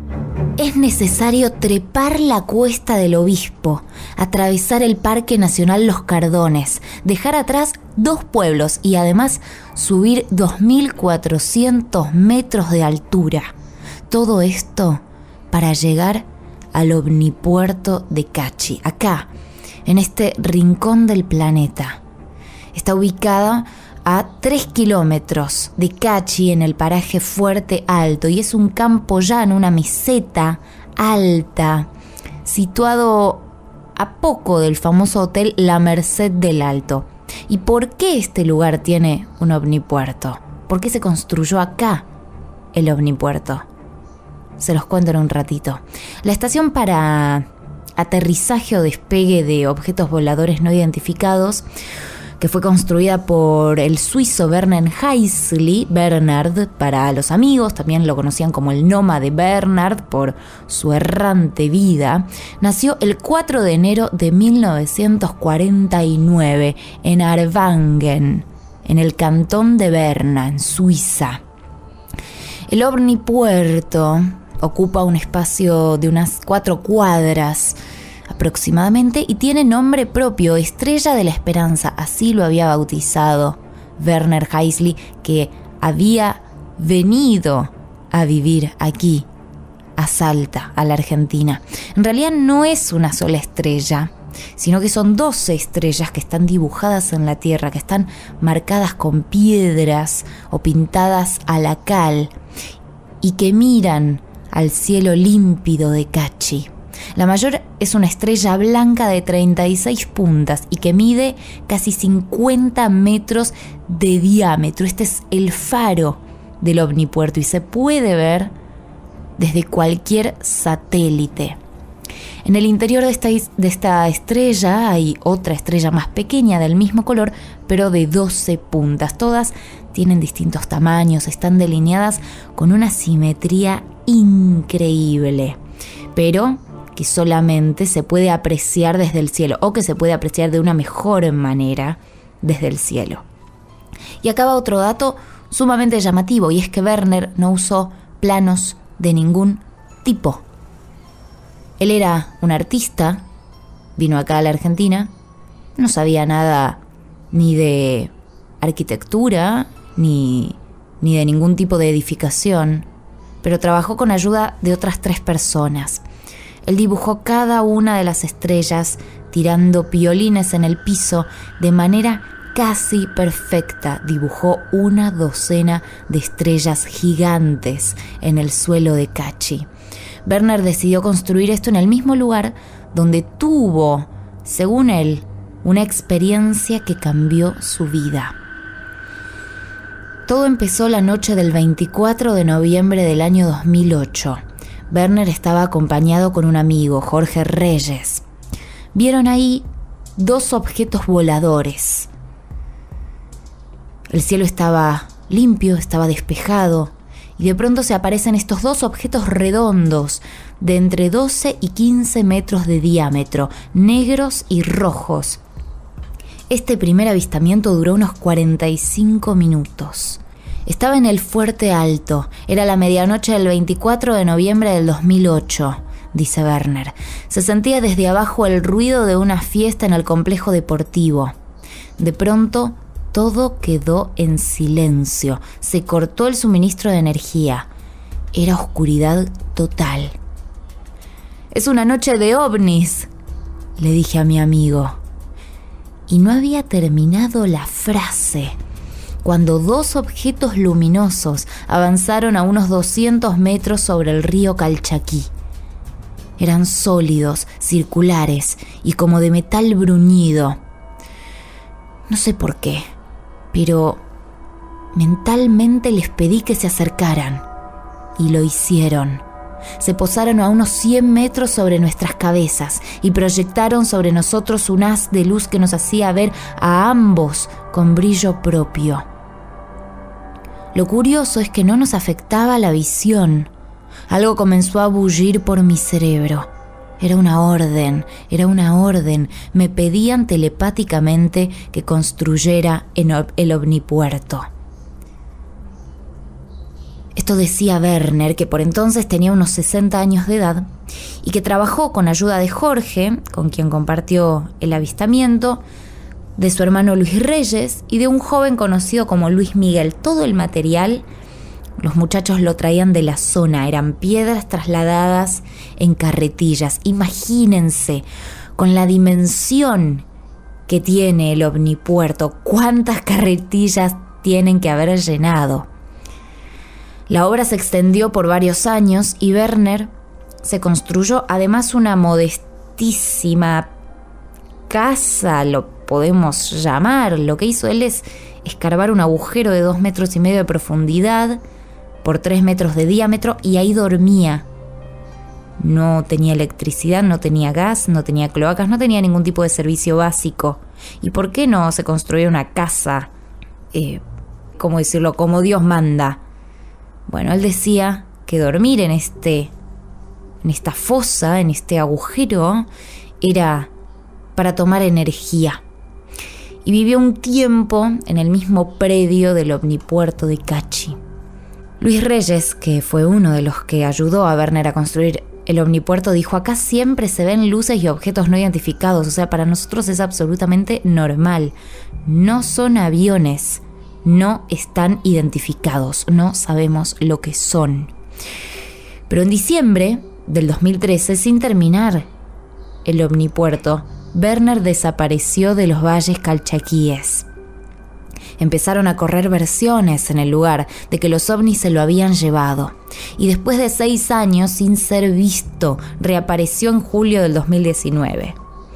Es necesario trepar la cuesta del Obispo, atravesar el Parque Nacional Los Cardones, dejar atrás dos pueblos y además subir dos mil cuatrocientos metros de altura. Todo esto para llegar al omnipuerto de Cachi, acá, en este rincón del planeta. Está ubicada a tres kilómetros de Cachi, en el paraje Fuerte Alto, y es un campo llano, una meseta alta, situado a poco del famoso hotel La Merced del Alto. ¿Y por qué este lugar tiene un omnipuerto? ¿Por qué se construyó acá el omnipuerto? Se los cuento en un ratito. La estación para aterrizaje o despegue de objetos voladores no identificados, que fue construida por el suizo Bernard Heisley, Bernard para los amigos, también lo conocían como el nómade Bernard por su errante vida, nació el cuatro de enero de mil novecientos cuarenta y nueve en Arvangen, en el cantón de Berna, en Suiza. El omnipuerto ocupa un espacio de unas cuatro cuadras aproximadamente y tiene nombre propio, Estrella de la Esperanza, así lo había bautizado Werner Heisley, que había venido a vivir aquí, a Salta, a la Argentina. En realidad no es una sola estrella, sino que son doce estrellas que están dibujadas en la tierra, que están marcadas con piedras o pintadas a la cal y que miran al cielo límpido de Cachi. La mayor es una estrella blanca de treinta y seis puntas y que mide casi cincuenta metros de diámetro. Este es el faro del omnipuerto y se puede ver desde cualquier satélite. En el interior de esta, de esta estrella hay otra estrella más pequeña del mismo color, pero de doce puntas. Todas tienen distintos tamaños, están delineadas con una simetría increíble, pero que solamente se puede apreciar desde el cielo, o que se puede apreciar de una mejor manera desde el cielo. Y acá va otro dato sumamente llamativo, y es que Werner no usó planos de ningún tipo. Él era un artista, vino acá a la Argentina, no sabía nada ni de arquitectura, ni, ni de ningún tipo de edificación, pero trabajó con ayuda de otras tres personas. Él dibujó cada una de las estrellas tirando piolines en el piso de manera casi perfecta. Dibujó una docena de estrellas gigantes en el suelo de Cachi. Werner decidió construir esto en el mismo lugar donde tuvo, según él, una experiencia que cambió su vida. Todo empezó la noche del veinticuatro de noviembre del año dos mil ocho. Werner estaba acompañado con un amigo, Jorge Reyes. Vieron ahí dos objetos voladores. El cielo estaba limpio, estaba despejado, y de pronto se aparecen estos dos objetos redondos de entre doce y quince metros de diámetro, negros y rojos. Este primer avistamiento duró unos cuarenta y cinco minutos. Estaba en el Fuerte Alto. Era la medianoche del veinticuatro de noviembre del dos mil ocho, dice Werner. Se sentía desde abajo el ruido de una fiesta en el complejo deportivo. De pronto, todo quedó en silencio. Se cortó el suministro de energía. Era oscuridad total. «Es una noche de ovnis», le dije a mi amigo. Y no había terminado la frase cuando dos objetos luminosos avanzaron a unos doscientos metros sobre el río Calchaquí. Eran sólidos, circulares y como de metal bruñido. No sé por qué, pero mentalmente les pedí que se acercaran. Y lo hicieron. Se posaron a unos cien metros sobre nuestras cabezas y proyectaron sobre nosotros un haz de luz que nos hacía ver a ambos con brillo propio. Lo curioso es que no nos afectaba la visión. Algo comenzó a bullir por mi cerebro. Era una orden, era una orden. Me pedían telepáticamente que construyera el omnipuerto. Esto decía Werner, que por entonces tenía unos sesenta años de edad y que trabajó con ayuda de Jorge, con quien compartió el avistamiento, de su hermano Luis Reyes y de un joven conocido como Luis Miguel. Todo el material, los muchachos lo traían de la zona, eran piedras trasladadas en carretillas. Imagínense, con la dimensión que tiene el omnipuerto, cuántas carretillas tienen que haber llenado. La obra se extendió por varios años y Werner se construyó además una modestísima casa, lo podemos llamar. Lo que hizo él es escarbar un agujero de dos metros y medio de profundidad por tres metros de diámetro y ahí dormía. No tenía electricidad, no tenía gas, no tenía cloacas, no tenía ningún tipo de servicio básico. ¿Y por qué no se construía una casa, eh, cómo decirlo, como Dios manda? Bueno, él decía que dormir en este, en esta fosa, en este agujero, era para tomar energía. Y vivió un tiempo en el mismo predio del omnipuerto de Cachi. Luis Reyes, que fue uno de los que ayudó a Werner a construir el omnipuerto, dijo: acá siempre se ven luces y objetos no identificados, o sea, para nosotros es absolutamente normal. No son aviones. No están identificados, no sabemos lo que son. Pero en diciembre del dos mil trece, sin terminar el omnipuerto, Werner desapareció de los valles calchaquíes. Empezaron a correr versiones en el lugar de que los ovnis se lo habían llevado. Y después de seis años sin ser visto, reapareció en julio del dos mil diecinueve.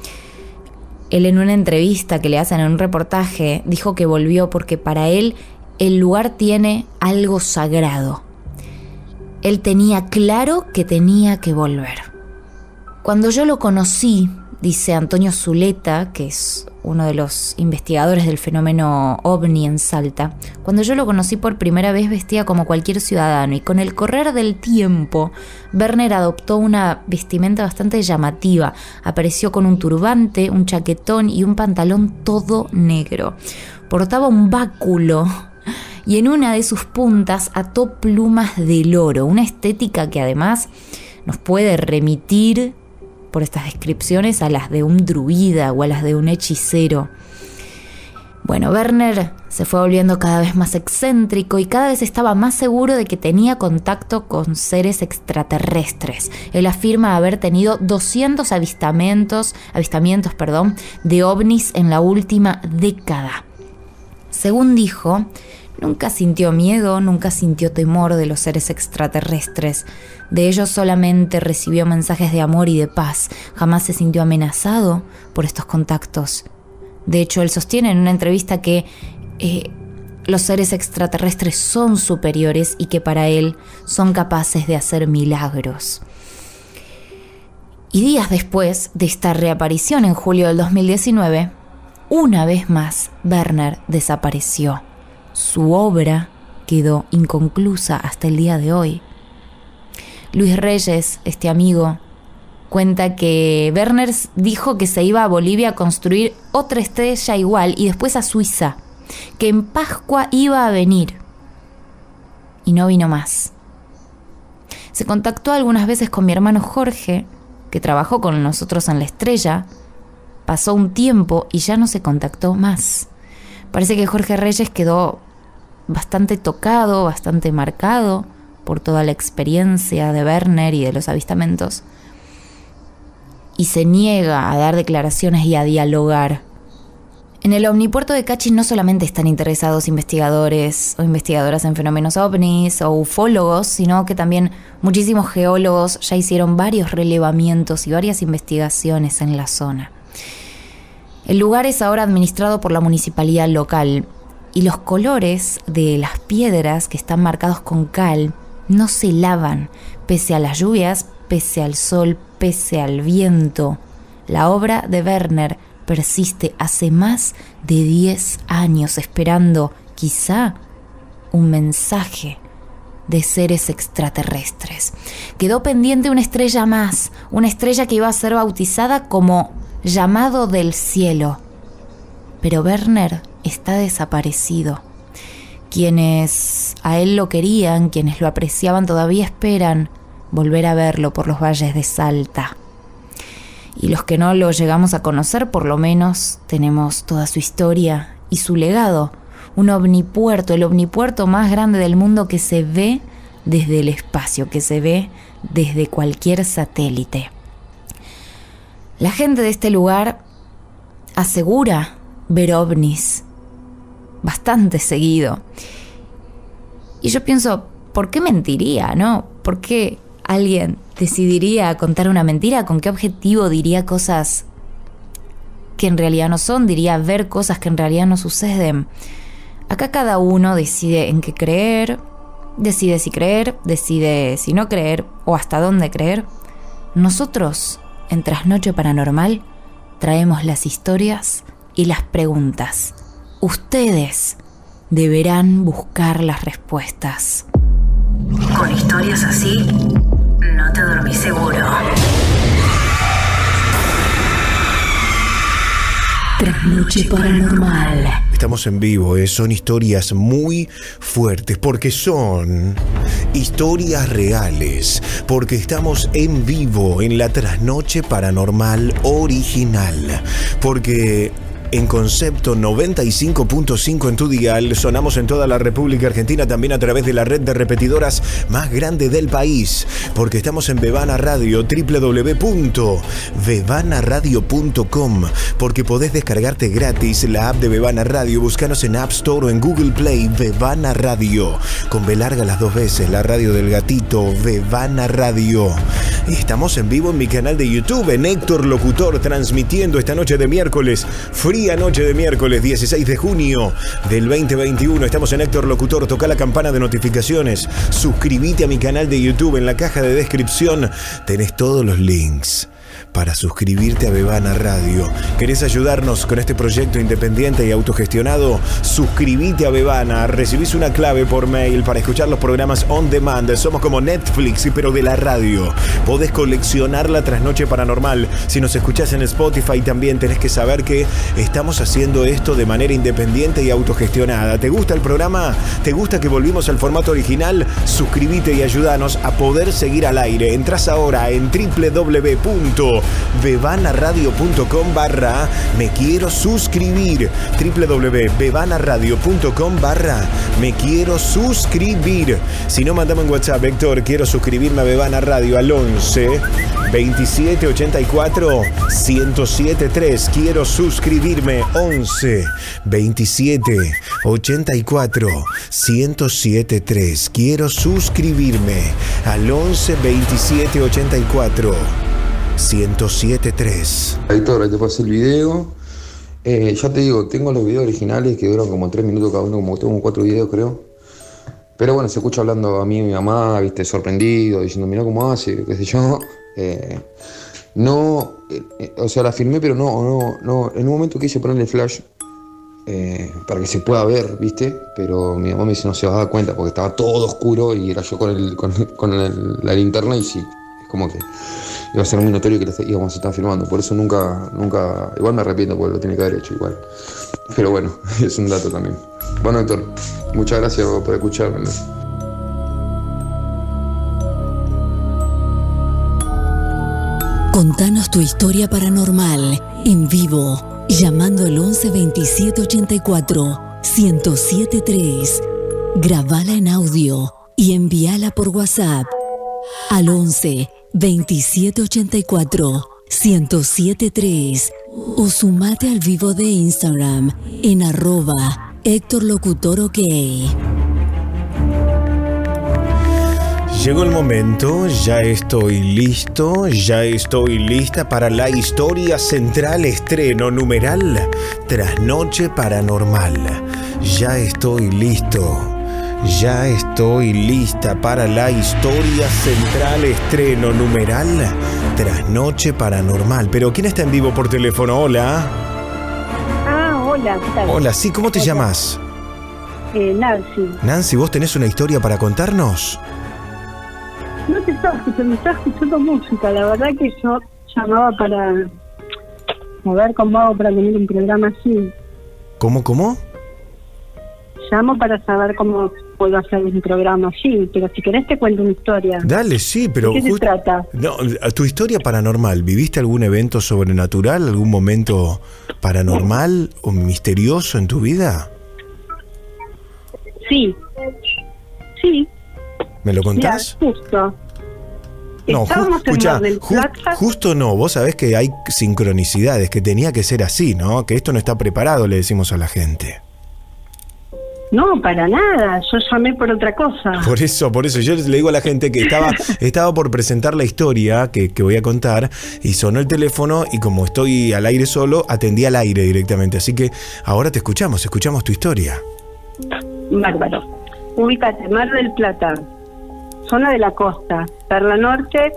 Él, en una entrevista que le hacen en un reportaje, dijo que volvió porque para él el lugar tiene algo sagrado. Él tenía claro que tenía que volver. Cuando yo lo conocí, dice Antonio Zuleta, que es uno de los investigadores del fenómeno ovni en Salta, cuando yo lo conocí por primera vez vestía como cualquier ciudadano y con el correr del tiempo Werner adoptó una vestimenta bastante llamativa. Apareció con un turbante, un chaquetón y un pantalón todo negro. Portaba un báculo y en una de sus puntas ató plumas de loro, una estética que además nos puede remitir por estas descripciones a las de un druida o a las de un hechicero. Bueno, Werner se fue volviendo cada vez más excéntrico y cada vez estaba más seguro de que tenía contacto con seres extraterrestres. Él afirma haber tenido doscientos avistamientos, avistamientos, perdón, de ovnis en la última década. Según dijo, nunca sintió miedo, nunca sintió temor de los seres extraterrestres. De ellos solamente recibió mensajes de amor y de paz. Jamás se sintió amenazado por estos contactos. De hecho, él sostiene en una entrevista que eh, los seres extraterrestres son superiores y que para él son capaces de hacer milagros. Y días después de esta reaparición en julio del dos mil diecinueve, una vez más Werner desapareció. Su obra quedó inconclusa hasta el día de hoy. Luis Reyes, este amigo, cuenta que Werner dijo que se iba a Bolivia a construir otra estrella igual y después a Suiza, que en Pascua iba a venir. y no vino más. Se contactó algunas veces con mi hermano Jorge, que trabajó con nosotros en La Estrella. Pasó un tiempo y ya no se contactó más. Parece que Jorge Reyes quedó bastante tocado, bastante marcado por toda la experiencia de Werner y de los avistamientos, y se niega a dar declaraciones y a dialogar. En el Omnipuerto de Cachi no solamente están interesados investigadores o investigadoras en fenómenos ovnis o ufólogos, sino que también muchísimos geólogos ya hicieron varios relevamientos y varias investigaciones en la zona. El lugar es ahora administrado por la municipalidad local y los colores de las piedras que están marcados con cal no se lavan, pese a las lluvias, pese al sol, pese al viento. La obra de Werner persiste hace más de diez años esperando, quizá, un mensaje de seres extraterrestres. Quedó pendiente una estrella más, una estrella que iba a ser bautizada como Llamado del Cielo. Pero Werner está desaparecido. Quienes a él lo querían, quienes lo apreciaban, todavía esperan volver a verlo por los valles de Salta. Y los que no lo llegamos a conocer, por lo menos tenemos toda su historia y su legado. Un omnipuerto, el omnipuerto más grande del mundo que se ve desde el espacio, que se ve desde cualquier satélite. La gente de este lugar asegura ver ovnis bastante seguido. Y yo pienso, ¿por qué mentiría, no? ¿Por qué alguien decidiría contar una mentira? ¿Con qué objetivo diría cosas que en realidad no son? Diría ver cosas que en realidad no suceden. Acá cada uno decide en qué creer, decide si creer, decide si no creer o hasta dónde creer. Nosotros, en Trasnoche Paranormal, traemos las historias y las preguntas. Ustedes deberán buscar las respuestas. Con historias así, no te dormís seguro. Trasnoche Paranormal. Estamos en vivo, ¿eh? Son historias muy fuertes, porque son historias reales, porque estamos en vivo en la Trasnoche Paranormal original, porque en Concepto noventa y cinco punto cinco en tu dial, sonamos en toda la República Argentina, también a través de la red de repetidoras más grande del país, porque estamos en Bebana Radio, doble u doble u doble u punto bebana radio punto com, porque podés descargarte gratis la app de Bebana Radio, buscanos en App Store o en Google Play, Bebana Radio, con B larga las dos veces, la radio del gatito, Bebana Radio. Y estamos en vivo en mi canal de YouTube, en Héctor Locutor, transmitiendo esta noche de miércoles, fría noche de miércoles dieciséis de junio del veinte veintiuno. Estamos en Héctor Locutor, toca la campana de notificaciones, suscríbete a mi canal de YouTube, en la caja de descripción tenés todos los links para suscribirte a Bebana Radio. ¿Querés ayudarnos con este proyecto independiente y autogestionado? Suscribite a Bebana, recibís una clave por mail para escuchar los programas on demand. Somos como Netflix, pero de la radio. Podés coleccionar la Trasnoche Paranormal. Si nos escuchás en Spotify también tenés que saber que estamos haciendo esto de manera independiente y autogestionada. ¿Te gusta el programa? ¿Te gusta que volvimos al formato original? Suscribite y ayúdanos a poder seguir al aire. Entrás ahora en doble u doble u doble u punto bebana radio punto com barra me quiero suscribir, doble u doble u doble u punto bebana radio punto com barra me quiero suscribir. Si no, mandame en WhatsApp, Héctor, quiero suscribirme a Bebana Radio al once veintisiete ochenta y cuatro ciento siete tres. Quiero suscribirme, once veintisiete ochenta y cuatro ciento siete tres. Quiero suscribirme al once veintisiete ochenta y cuatro ciento siete tres. Héctor, ahí te pasé el video. Eh, ya te digo, tengo los videos originales que duran como tres minutos cada uno, como tengo cuatro videos creo. Pero bueno, se escucha hablando a mí y mi mamá, viste, sorprendido, diciendo, mira cómo hace, qué sé yo. Eh, no, eh, o sea, la filmé, pero no, no, no. En un momento quise ponerle flash eh, para que se pueda ver, viste. Pero mi mamá me dice, no se va a dar cuenta porque estaba todo oscuro y era yo con, el, con, con el, la linterna y sí, es como que iba a ser muy notorio que íbamos a estar filmando. Por eso nunca, nunca, igual me arrepiento porque lo tiene que haber hecho igual. Pero bueno, es un dato también. Bueno, Héctor, muchas gracias por escucharme, ¿no? Contanos tu historia paranormal en vivo, llamando al once veintisiete ochenta y cuatro, ciento siete tres. Grabala en audio y envíala por WhatsApp al once veintisiete ochenta y cuatro, ciento siete tres o sumate al vivo de Instagram en arroba Héctor Locutor OK. Llegó el momento, ya estoy listo, ya estoy lista para la historia central, estreno numeral, Trasnoche Paranormal. Ya estoy listo, ya estoy lista para la historia central, estreno numeral, Trasnoche Paranormal. Pero ¿quién está en vivo por teléfono? Hola. Ah, hola, ¿qué tal? Hola, sí, ¿cómo te hola. llamas? Eh, Nancy. Nancy, ¿vos tenés una historia para contarnos? No te estaba escuchando, estaba escuchando música. La verdad que yo llamaba para a ver cómo hago para tener un programa así. ¿Cómo, cómo? Llamo para saber cómo puedo hacer un programa así, pero si querés te cuento una historia. Dale, sí, pero... ¿De qué se trata? No, tu historia paranormal, ¿viviste algún evento sobrenatural, algún momento paranormal o misterioso en tu vida? Sí, sí. ¿Me lo contás? Mira, justo. No, ju escucha, ju justo no, vos sabés que hay sincronicidades, que tenía que ser así, ¿no? Que esto no está preparado, le decimos a la gente. No, para nada, yo llamé por otra cosa. Por eso, por eso, yo le digo a la gente que estaba, estaba por presentar la historia que, que voy a contar y sonó el teléfono y como estoy al aire solo, atendí al aire directamente, así que ahora te escuchamos, escuchamos tu historia. Bárbaro. Ubícate, Mar del Plata, zona de la costa, Perla Norte,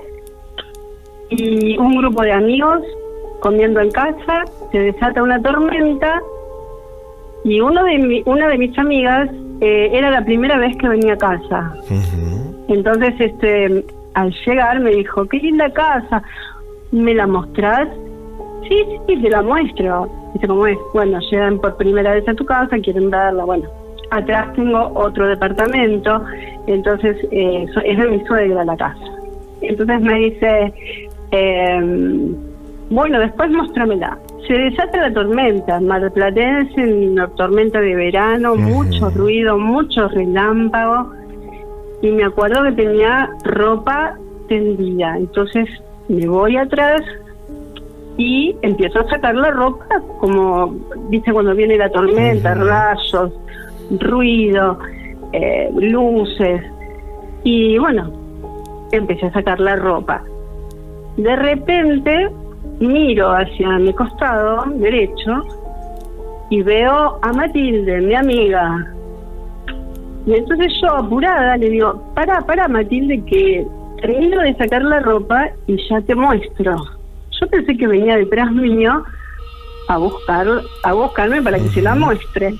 y un grupo de amigos comiendo en casa, se desata una tormenta y uno de mi, una de mis amigas eh, era la primera vez que venía a casa. Uh-huh. Entonces, este, al llegar me dijo, qué linda casa, ¿me la mostrás? Sí, sí, te la muestro. Dice, ¿cómo es? Bueno, llegan por primera vez a tu casa, quieren verla, bueno. Atrás tengo otro departamento, entonces eh, es de mi suegra la casa. Entonces me dice, eh, bueno, después muéstramela. Se desata la tormenta, marplatense, una tormenta de verano, uh-huh. mucho ruido, mucho relámpago, y me acuerdo que tenía ropa tendida. Entonces me voy atrás y empiezo a sacar la ropa, como dice cuando viene la tormenta, uh-huh. rayos, ruido, eh, luces, y bueno, empecé a sacar la ropa. De repente miro hacia mi costado derecho y veo a Matilde, mi amiga, y entonces yo apurada le digo, pará, pará Matilde, que termino de sacar la ropa y ya te muestro. Yo pensé que venía detrás mío a buscar, a buscarme para que se la muestre.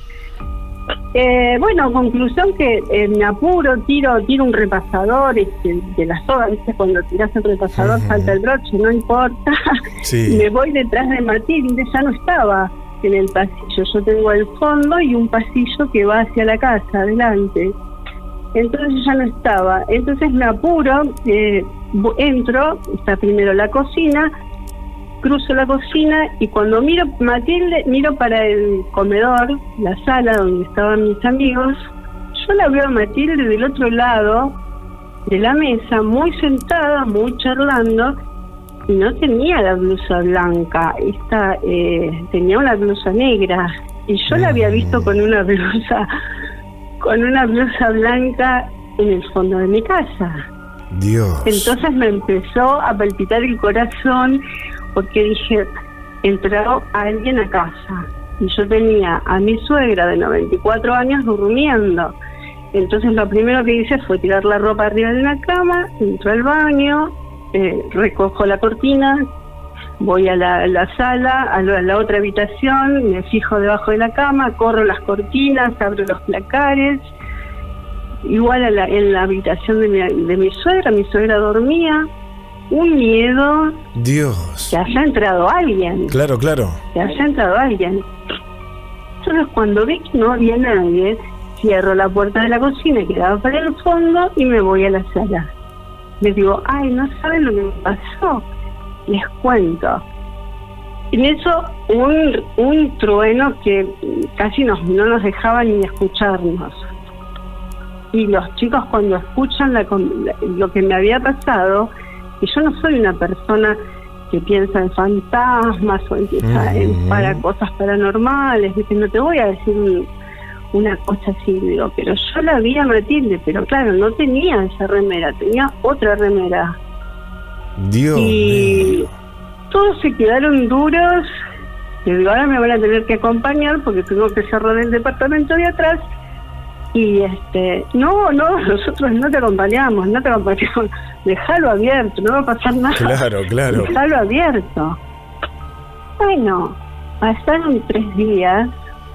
Eh, bueno, conclusión que eh, me apuro, tiro tiro un repasador este, de la soga, ¿viste? Cuando tiras el repasador uh-huh. salta el broche, no importa. Sí. Me voy detrás de Matilde, ya no estaba en el pasillo. Yo tengo el fondo y un pasillo que va hacia la casa, adelante. Entonces ya no estaba. Entonces me apuro, eh, entro, está primero la cocina, cruzo la cocina y cuando miro Matilde, miro para el comedor, la sala donde estaban mis amigos, yo la veo a Matilde del otro lado de la mesa, muy sentada, muy charlando, y no tenía la blusa blanca, esta eh, tenía una blusa negra, y yo la había visto con una blusa, con una blusa blanca en el fondo de mi casa. Dios. Entonces me empezó a palpitar el corazón, porque dije, entró alguien a casa. Y yo tenía a mi suegra de noventa y cuatro años durmiendo. Entonces lo primero que hice fue tirar la ropa arriba de una cama, entro al baño, eh, recojo la cortina, voy a la, la sala, a la, a la otra habitación, me fijo debajo de la cama, corro las cortinas, abro los placares. Igual a la, en la habitación de mi, de mi suegra, mi suegra dormía. Un miedo. Dios. Que haya entrado alguien. Claro, claro. Que haya entrado alguien. Entonces cuando vi que no había nadie, cierro la puerta de la cocina que daba para el fondo y me voy a la sala. Les digo, ay, no saben lo que me pasó. les cuento. En eso, un, un trueno que casi nos, no nos dejaba ni escucharnos. Y los chicos cuando escuchan la, lo que me había pasado, y yo no soy una persona que piensa en fantasmas o en, uh-huh. en para cosas paranormales, ¿viste? No te voy a decir un, una cosa así, digo, pero yo la vi a Matilde, pero claro, no tenía esa remera, tenía otra remera. Dios y mío. Todos se quedaron duros, y digo, ahora me van a tener que acompañar porque tengo que cerrar el departamento de atrás. Y este, no, no, nosotros no te acompañamos, no te acompañamos, déjalo abierto, no va a pasar nada. Claro, claro. Déjalo abierto. Bueno, pasaron tres días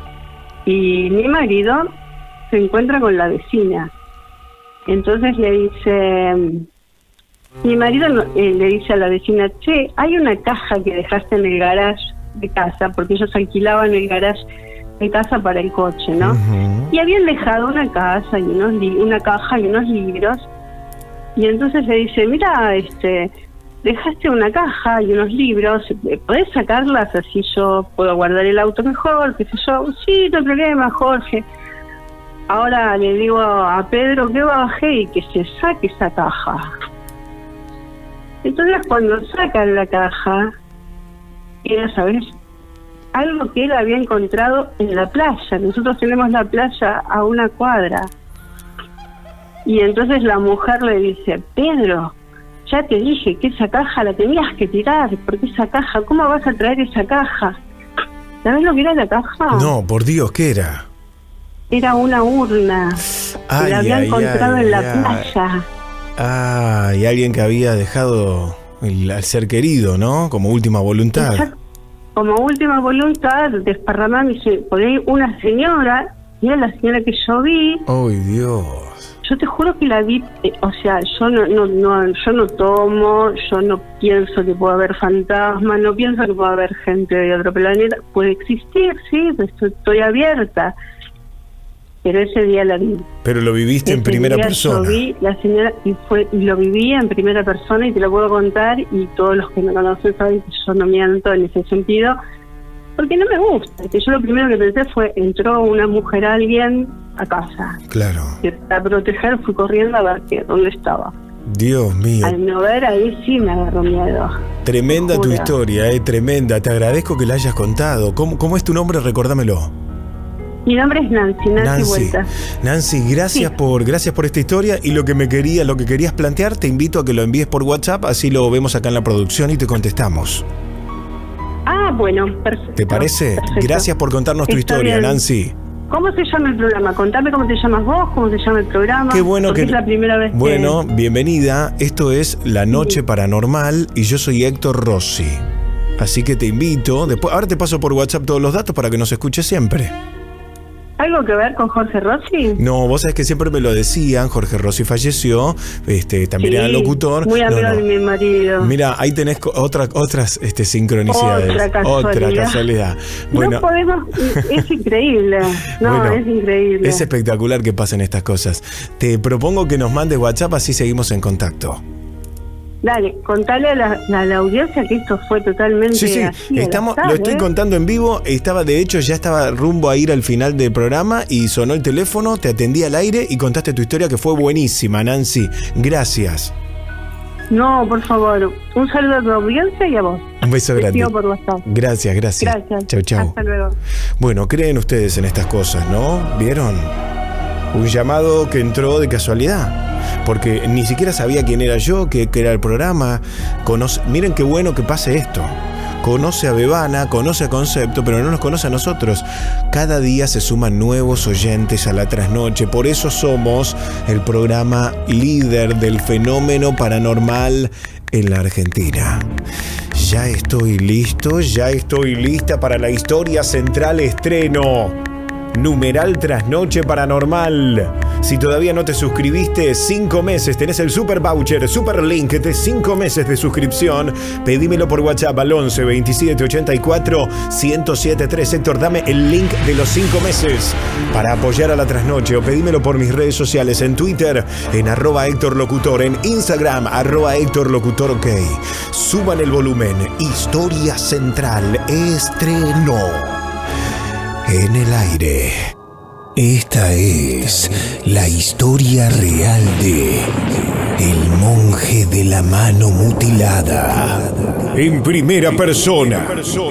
y mi marido se encuentra con la vecina. Entonces le dice, mi marido eh, le dice a la vecina, che, hay una caja que dejaste en el garage de casa, porque ellos alquilaban el garage de casa para el coche, ¿no? Uh-huh. Y habían dejado una casa y unos li- una caja y unos libros. Y entonces le dice, mira, este, dejaste una caja y unos libros, ¿podés sacarlas así yo puedo guardar el auto mejor? ¿Qué sé yo? Sí, no hay problema, Jorge. Ahora le digo a Pedro que baje y que se saque esa caja. Entonces cuando sacan la caja, era, ¿sabes? Algo que él había encontrado en la playa. Nosotros tenemos la playa a una cuadra. Y entonces la mujer le dice, Pedro, ya te dije que esa caja la tenías que tirar, porque esa caja, ¿cómo vas a traer esa caja? ¿Sabes lo que era la caja? No, por Dios, ¿qué era? Era una urna. Ay, que la había ay, encontrado ay, en la ay. playa. Ah, y alguien que había dejado el, al ser querido, ¿no? Como última voluntad. Exacto. Como última voluntad, desparramando, y por ahí una señora, y era la señora que yo vi. ¡Ay, Dios! Yo te juro que la vi, eh, o sea, yo no, no, no, yo no tomo, yo no pienso que pueda haber fantasmas, no pienso que pueda haber gente de otro planeta. Puede existir, sí, estoy, estoy abierta. Pero ese día la vi. Pero lo viviste ese en primera día persona. Yo vi la señora y fue y lo viví en primera persona y te lo puedo contar, y todos los que me conocen saben que yo no miento en ese sentido, porque no me gusta. Que yo lo primero que pensé fue, entró una mujer, alguien a casa. Claro. Que para proteger fui corriendo a ver qué, dónde estaba. Dios mío. Al no ver ahí sí me agarró miedo. Tremenda tu Jura. historia, eh, tremenda. Te agradezco que la hayas contado. ¿Cómo, cómo es tu nombre? Recordámelo. Mi nombre es Nancy, Nancy, Nancy, Vuelta. Nancy, gracias Sí. por gracias por esta historia, y lo que me quería, lo que querías plantear, te invito a que lo envíes por WhatsApp, así lo vemos acá en la producción y te contestamos. Ah, bueno, perfecto. ¿Te parece? Perfecto. Gracias por contarnos tu Está historia, bien. Nancy. ¿Cómo se llama el programa? Contame cómo te llamas vos, cómo se llama el programa. Qué bueno porque que es la primera vez Bueno, que... bienvenida. Esto es La Noche Paranormal y yo soy Héctor Rossi. Así que te invito, después ahora te paso por WhatsApp todos los datos para que nos escuches siempre. ¿Algo que ver con Jorge Rossi? No, vos sabés que siempre me lo decían, Jorge Rossi falleció, este, también Sí, era locutor. muy amigo No, no. de mi marido. Mira, ahí tenés co- otra, otras este, sincronicidades. Otra casualidad. Otra casualidad. Bueno, No podemos... Es increíble. No, Bueno, es increíble. es espectacular que pasen estas cosas. Te propongo que nos mandes WhatsApp, así seguimos en contacto. Dale, contale a la, a la audiencia que esto fue totalmente Sí, sí, así, al estamos, azar, lo estoy ¿eh? contando en vivo. Estaba, de hecho, ya estaba rumbo a ir al final del programa y sonó el teléfono, te atendí al aire y contaste tu historia, que fue buenísima, Nancy. Gracias. No, por favor, un saludo a tu audiencia y a vos. Un beso Te grande. sigo por WhatsApp. Gracias, gracias. Gracias. Chau, chau. Hasta luego. Bueno, creen ustedes en estas cosas, ¿no? ¿Vieron? Un llamado que entró de casualidad. Porque ni siquiera sabía quién era yo, qué, qué era el programa. Conoce, miren qué bueno que pase esto. Conoce a Bebana, conoce a Concepto, pero no nos conoce a nosotros. Cada día se suman nuevos oyentes a la trasnoche. Por eso somos el programa líder del fenómeno paranormal en la Argentina. Ya estoy listo, ya estoy lista para la historia central estreno. Numeral Trasnoche Paranormal. Si todavía no te suscribiste, cinco meses, tenés el super voucher, super link de cinco meses de suscripción. Pedímelo por WhatsApp al once veintisiete ochenta y cuatro ciento setenta y tres. Héctor, dame el link de los cinco meses para apoyar a La Trasnoche, o pedímelo por mis redes sociales, en Twitter, en arroba Héctor Locutor, en Instagram, arroba Héctor Locutor, ok. Suban el volumen. Historia Central estreno. En el aire. Esta es la historia real de El monje de la mano mutilada. En primera persona.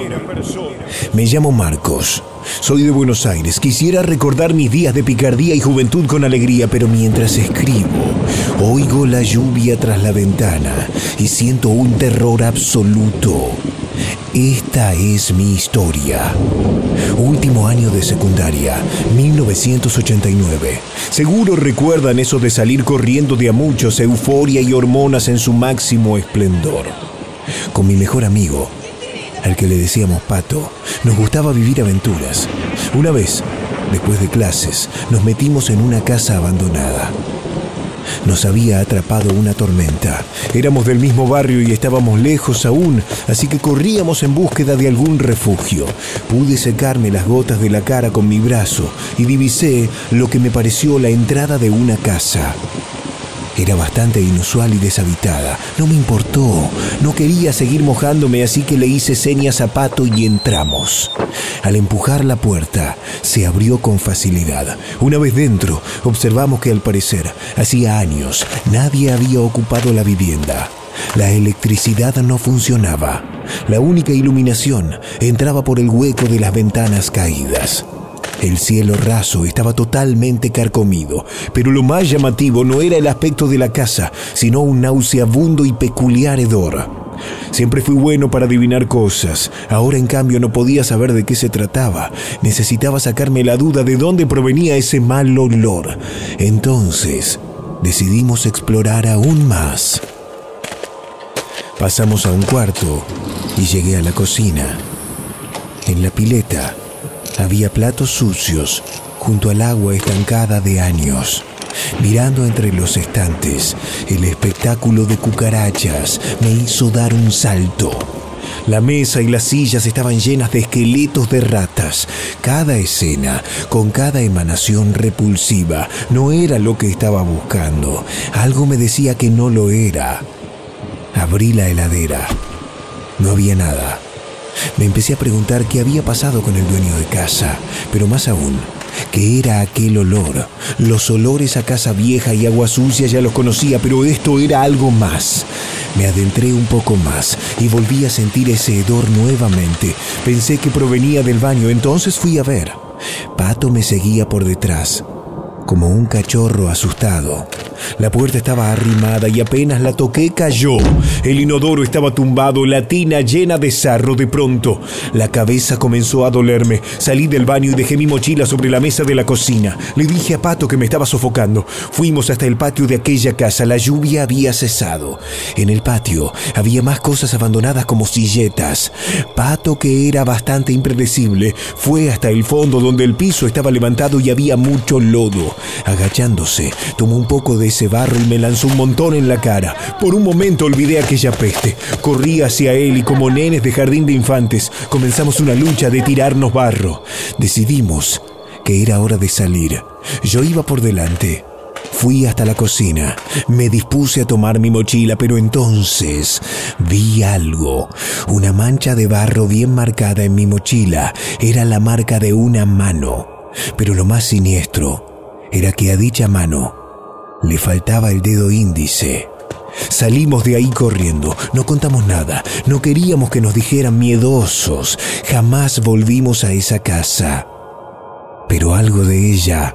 Me llamo Marcos. Soy de Buenos Aires. Quisiera recordar mis días de picardía y juventud con alegría, pero mientras escribo, oigo la lluvia tras la ventana y siento un terror absoluto. Esta es mi historia. Último año de secundaria, mil novecientos ochenta y nueve. Seguro recuerdan eso de salir corriendo de a muchos, euforia y hormonas en su máximo esplendor. Con mi mejor amigo, al que le decíamos Pato, nos gustaba vivir aventuras. Una vez, después de clases, nos metimos en una casa abandonada. Nos había atrapado una tormenta. Éramos del mismo barrio y estábamos lejos aún, así que corríamos en búsqueda de algún refugio. Pude secarme las gotas de la cara con mi brazo y divisé lo que me pareció la entrada de una casa. Era bastante inusual y deshabitada. No me importó. No quería seguir mojándome, así que le hice señas a Pato y entramos. Al empujar la puerta, se abrió con facilidad. Una vez dentro, observamos que al parecer, hacía años, nadie había ocupado la vivienda. La electricidad no funcionaba. La única iluminación entraba por el hueco de las ventanas caídas. El cielo raso estaba totalmente carcomido, pero lo más llamativo no era el aspecto de la casa, sino un nauseabundo y peculiar hedor. Siempre fui bueno para adivinar cosas. Ahora, en cambio, no podía saber de qué se trataba. Necesitaba sacarme la duda de dónde provenía ese mal olor. Entonces, decidimos explorar aún más. Pasamos a un cuarto y llegué a la cocina. En la pileta había platos sucios junto al agua estancada de años. Mirando entre los estantes, el espectáculo de cucarachas me hizo dar un salto. La mesa y las sillas estaban llenas de esqueletos de ratas. Cada escena, con cada emanación repulsiva, no era lo que estaba buscando. Algo me decía que no lo era. Abrí la heladera. No había nada. Me empecé a preguntar qué había pasado con el dueño de casa, pero más aún, ¿qué era aquel olor? Los olores a casa vieja y agua sucia ya los conocía, pero esto era algo más. Me adentré un poco más y volví a sentir ese hedor nuevamente. Pensé que provenía del baño, entonces fui a ver. Pato me seguía por detrás, como un cachorro asustado. La puerta estaba arrimada y apenas la toqué cayó. El inodoro estaba tumbado, la tina llena de sarro. De pronto, la cabeza comenzó a dolerme. Salí del baño y dejé mi mochila sobre la mesa de la cocina. Le dije a Pato que me estaba sofocando. Fuimos hasta el patio de aquella casa. La lluvia había cesado. En el patio había más cosas abandonadas como silletas. Pato, que era bastante impredecible, fue hasta el fondo donde el piso estaba levantado y había mucho lodo. Agachándose, tomó un poco de ese barro y me lanzó un montón en la cara. Por un momento olvidé aquella peste. Corrí hacia él y, como nenes de jardín de infantes, comenzamos una lucha de tirarnos barro. Decidimos que era hora de salir. Yo iba por delante. Fui hasta la cocina. Me dispuse a tomar mi mochila, pero entonces vi algo. Una mancha de barro bien marcada en mi mochila. Era la marca de una mano. Pero lo más siniestro era que a dicha mano le faltaba el dedo índice. Salimos de ahí corriendo. No contamos nada. No queríamos que nos dijeran miedosos. Jamás volvimos a esa casa. Pero algo de ella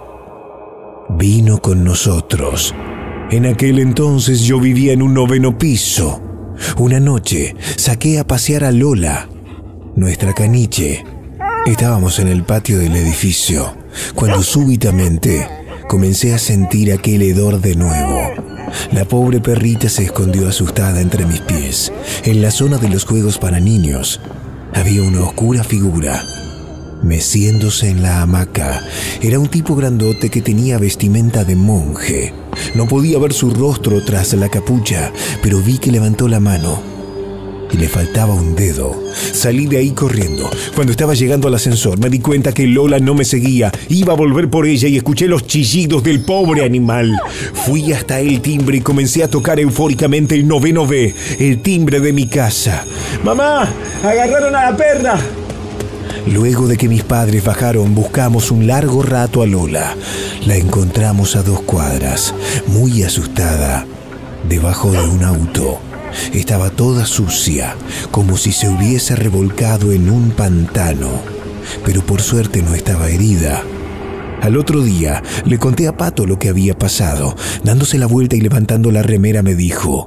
vino con nosotros. En aquel entonces yo vivía en un noveno piso. Una noche saqué a pasear a Lola, nuestra caniche. Estábamos en el patio del edificio, cuando súbitamente comencé a sentir aquel hedor de nuevo. La pobre perrita se escondió asustada entre mis pies. En la zona de los juegos para niños había una oscura figura. meciéndose en la hamaca. Era un tipo grandote que tenía vestimenta de monje. No podía ver su rostro tras la capucha, pero vi que levantó la mano y le faltaba un dedo. Salí de ahí corriendo. Cuando estaba llegando al ascensor me di cuenta que Lola no me seguía. Iba a volver por ella y escuché los chillidos del pobre animal. Fui hasta el timbre y comencé a tocar eufóricamente el noveno B, el timbre de mi casa. ¡Mamá! ¡Agarraron a la perra! Luego de que mis padres bajaron, buscamos un largo rato a Lola. La encontramos a dos cuadras, muy asustada, debajo de un auto. Estaba toda sucia, como si se hubiese revolcado en un pantano, pero por suerte no estaba herida. Al otro día le conté a Pato lo que había pasado. Dándose la vuelta y levantando la remera me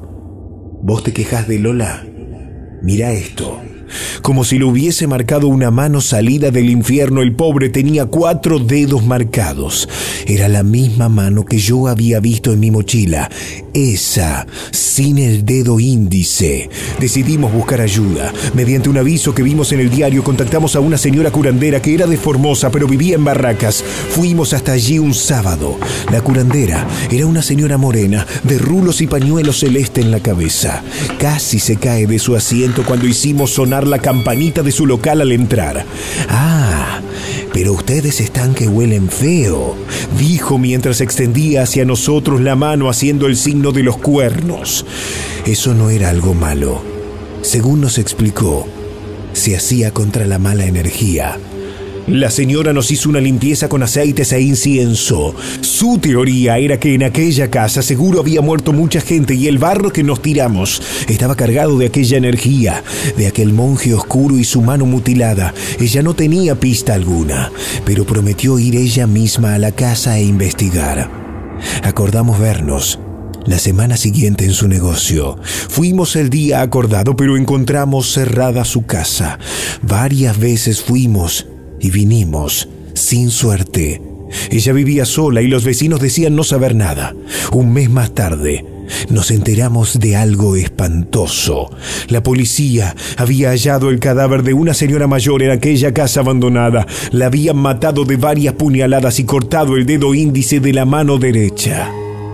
dijo: ¿Vos te quejás de Lola? Mira esto. Como si lo hubiese marcado una mano salida del infierno, el pobre tenía cuatro dedos marcados. Era la misma mano que yo había visto en mi mochila. Esa, sin el dedo índice. Decidimos buscar ayuda. Mediante un aviso que vimos en el diario, contactamos a una señora curandera que era de Formosa, pero vivía en Barracas. Fuimos hasta allí un sábado. La curandera era una señora morena, de rulos y pañuelo celeste en la cabeza. Casi se cae de su asiento cuando hicimos sonar la campanita de su local al entrar. Ah, pero ustedes están que huelen feo, dijo mientras extendía hacia nosotros la mano haciendo el signo de los cuernos. Eso no era algo malo. Según nos explicó, se hacía contra la mala energía. La señora nos hizo una limpieza con aceites e incienso. Su teoría era que en aquella casa seguro había muerto mucha gente y el barro que nos tiramos estaba cargado de aquella energía, de aquel monje oscuro y su mano mutilada. Ella no tenía pista alguna, pero prometió ir ella misma a la casa e investigar. Acordamos vernos la semana siguiente en su negocio. Fuimos el día acordado, pero encontramos cerrada su casa. Varias veces fuimos y vinimos, sin suerte. Ella vivía sola y los vecinos decían no saber nada. Un mes más tarde, nos enteramos de algo espantoso. La policía había hallado el cadáver de una señora mayor en aquella casa abandonada. La habían matado de varias puñaladas y cortado el dedo índice de la mano derecha.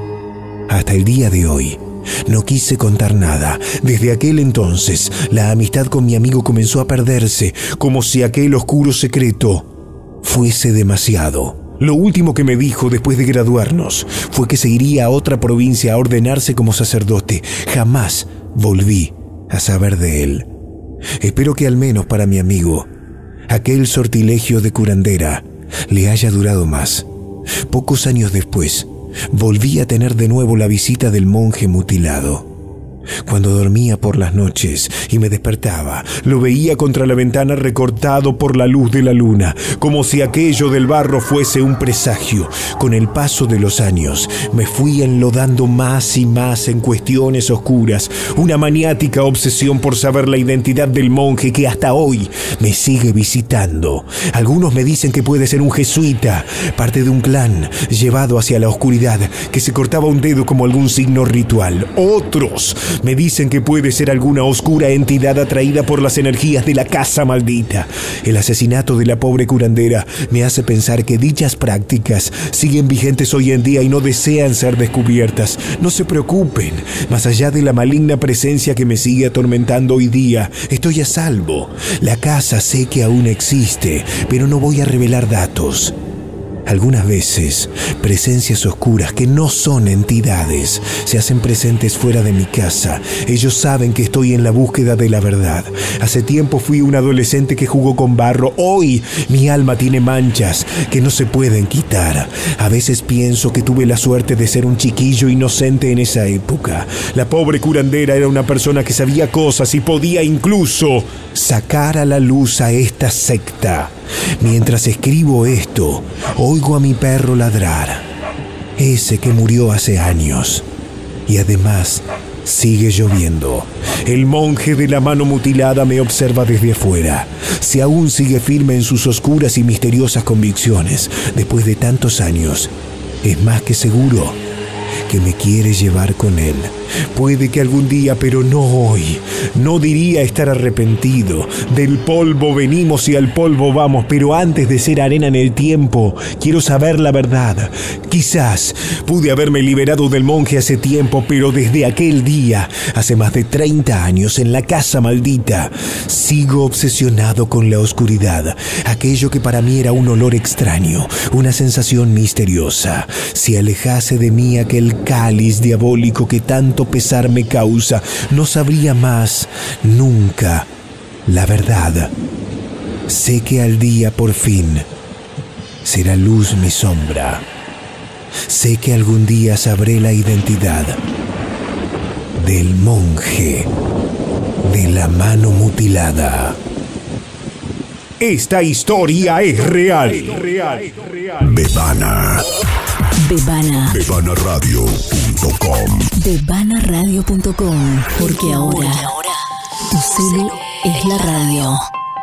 Hasta el día de hoy, no quise contar nada. Desde aquel entonces, la amistad con mi amigo comenzó a perderse, como si aquel oscuro secreto fuese demasiado. Lo último que me dijo después de graduarnos fue que se iría a otra provincia a ordenarse como sacerdote. Jamás volví a saber de él. Espero que al menos para mi amigo, aquel sortilegio de curandera le haya durado más. Pocos años después, volví a tener de nuevo la visita del monje mutilado. Cuando dormía por las noches y me despertaba, lo veía contra la ventana recortado por la luz de la luna, como si aquello del barro fuese un presagio. Con el paso de los años, me fui enlodando más y más en cuestiones oscuras, una maniática obsesión por saber la identidad del monje que hasta hoy me sigue visitando. Algunos me dicen que puede ser un jesuita, parte de un clan llevado hacia la oscuridad, que se cortaba un dedo como algún signo ritual. Otros me dicen que puede ser alguna oscura entidad atraída por las energías de la casa maldita. El asesinato de la pobre curandera me hace pensar que dichas prácticas siguen vigentes hoy en día y no desean ser descubiertas. No se preocupen, más allá de la maligna presencia que me sigue atormentando hoy día, estoy a salvo. La casa sé que aún existe, pero no voy a revelar datos. Algunas veces, presencias oscuras que no son entidades se hacen presentes fuera de mi casa. Ellos saben que estoy en la búsqueda de la verdad. Hace tiempo fui un adolescente que jugó con barro. Hoy mi alma tiene manchas que no se pueden quitar. A veces pienso que tuve la suerte de ser un chiquillo inocente en esa época. La pobre curandera era una persona que sabía cosas y podía incluso sacar a la luz a esta secta. Mientras escribo esto, oigo a mi perro ladrar, ese que murió hace años. Y además, sigue lloviendo. El monje de la mano mutilada me observa desde afuera. Si aún sigue firme en sus oscuras y misteriosas convicciones, después de tantos años, es más que seguro que me quiere llevar con él. puede que algún día, pero no hoy. No diría estar arrepentido. Del polvo venimos y al polvo vamos, pero antes de ser arena en el tiempo, quiero saber la verdad. Quizás pude haberme liberado del monje hace tiempo, pero desde aquel día, hace más de treinta años, en la casa maldita, sigo obsesionado con la oscuridad. Aquello que para mí era un olor extraño, una sensación misteriosa. Si alejase de mí aquel cáliz diabólico que tanto pesar me causa, no sabría más nunca la verdad. Sé que al día por fin será luz mi sombra. Sé que algún día sabré la identidad del monje de la mano mutilada. Esta historia es real. Bebana. Bebana. Bebana Radio punto com. Bebana Radio punto com. Porque ahora tu celu es la radio.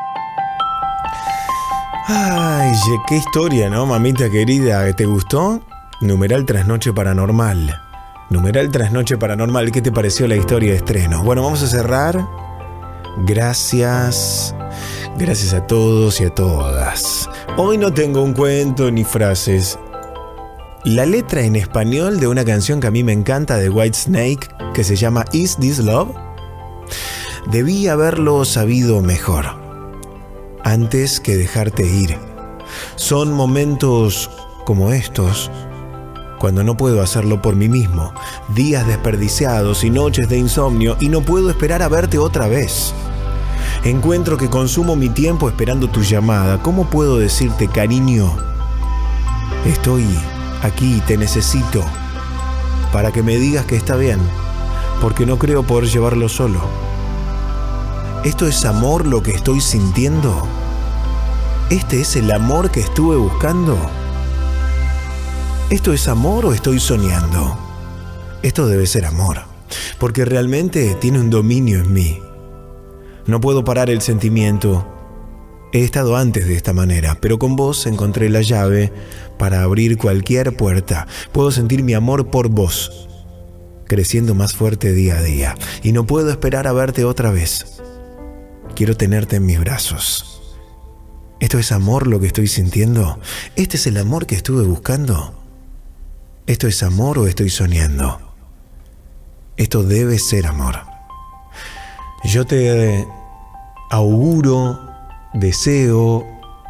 Ay, qué historia, ¿no, mamita querida? ¿Te gustó? Numeral Trasnoche Paranormal. Numeral Trasnoche Paranormal. ¿Qué te pareció la historia de estreno? Bueno, vamos a cerrar. Gracias. Gracias a todos y a todas. Hoy no tengo un cuento ni frases. La letra en español de una canción que a mí me encanta de Whitesnake, que se llama Is This Love? Debí haberlo sabido mejor, antes que dejarte ir. Son momentos como estos, cuando no puedo hacerlo por mí mismo, días desperdiciados y noches de insomnio, y no puedo esperar a verte otra vez. Encuentro que consumo mi tiempo esperando tu llamada. ¿Cómo puedo decirte, cariño? Estoy aquí, te necesito, para que me digas que está bien, porque no creo poder llevarlo solo. ¿Esto es amor lo que estoy sintiendo? ¿Este es el amor que estuve buscando? ¿Esto es amor o estoy soñando? Esto debe ser amor, porque realmente tiene un dominio en mí. No puedo parar el sentimiento. He estado antes de esta manera, pero con vos encontré la llave para abrir cualquier puerta. Puedo sentir mi amor por vos, creciendo más fuerte día a día, y no puedo esperar a verte otra vez. Quiero tenerte en mis brazos. ¿Esto es amor lo que estoy sintiendo? ¿Este es el amor que estuve buscando? ¿Esto es amor o estoy soñando? Esto debe ser amor. Yo te auguro, deseo,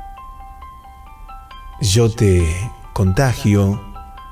yo te contagio,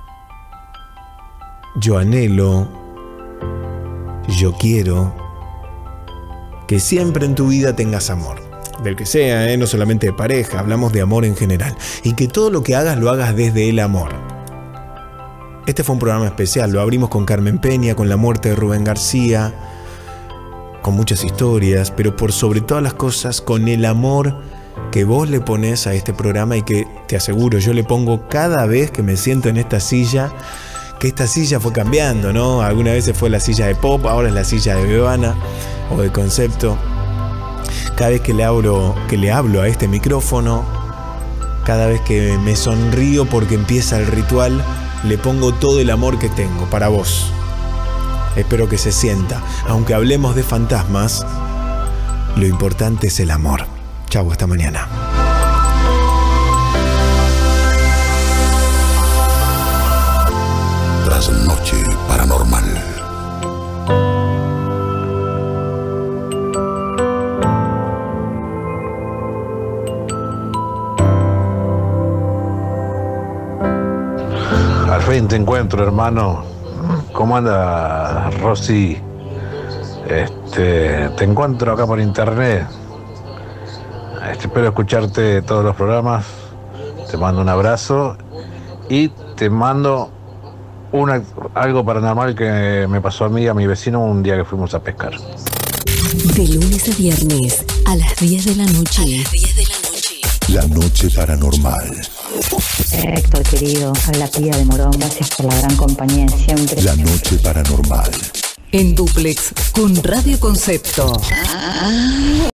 yo anhelo, yo quiero que siempre en tu vida tengas amor. Del que sea, ¿eh? No solamente de pareja, hablamos de amor en general. Y que todo lo que hagas lo hagas desde el amor. Este fue un programa especial, lo abrimos con Carmen Peña, con la muerte de Rubén García, con muchas historias, pero por sobre todas las cosas, con el amor que vos le ponés a este programa y que te aseguro, yo le pongo cada vez que me siento en esta silla, que esta silla fue cambiando, ¿no? Algunas veces fue la silla de pop, ahora es la silla de Bebana o de concepto. Cada vez que le hablo, que le hablo a este micrófono, cada vez que me sonrío porque empieza el ritual, le pongo todo el amor que tengo para vos. Espero que se sienta. Aunque hablemos de fantasmas, lo importante es el amor. Chau, hasta mañana. Trasnoche Paranormal. Al fin te encuentro, hermano. ¿Cómo anda, Rosy? Este, te encuentro acá por internet. Este, espero escucharte todos los programas. Te mando un abrazo y te mando una, algo paranormal que me pasó a mí y a mi vecino un día que fuimos a pescar. De lunes a viernes a las diez de la noche. A las diez de la noche. La noche paranormal. Héctor, querido, habla Pía de Morón. Gracias por la gran compañía de siempre. La noche paranormal. En dúplex con Radio Concepto.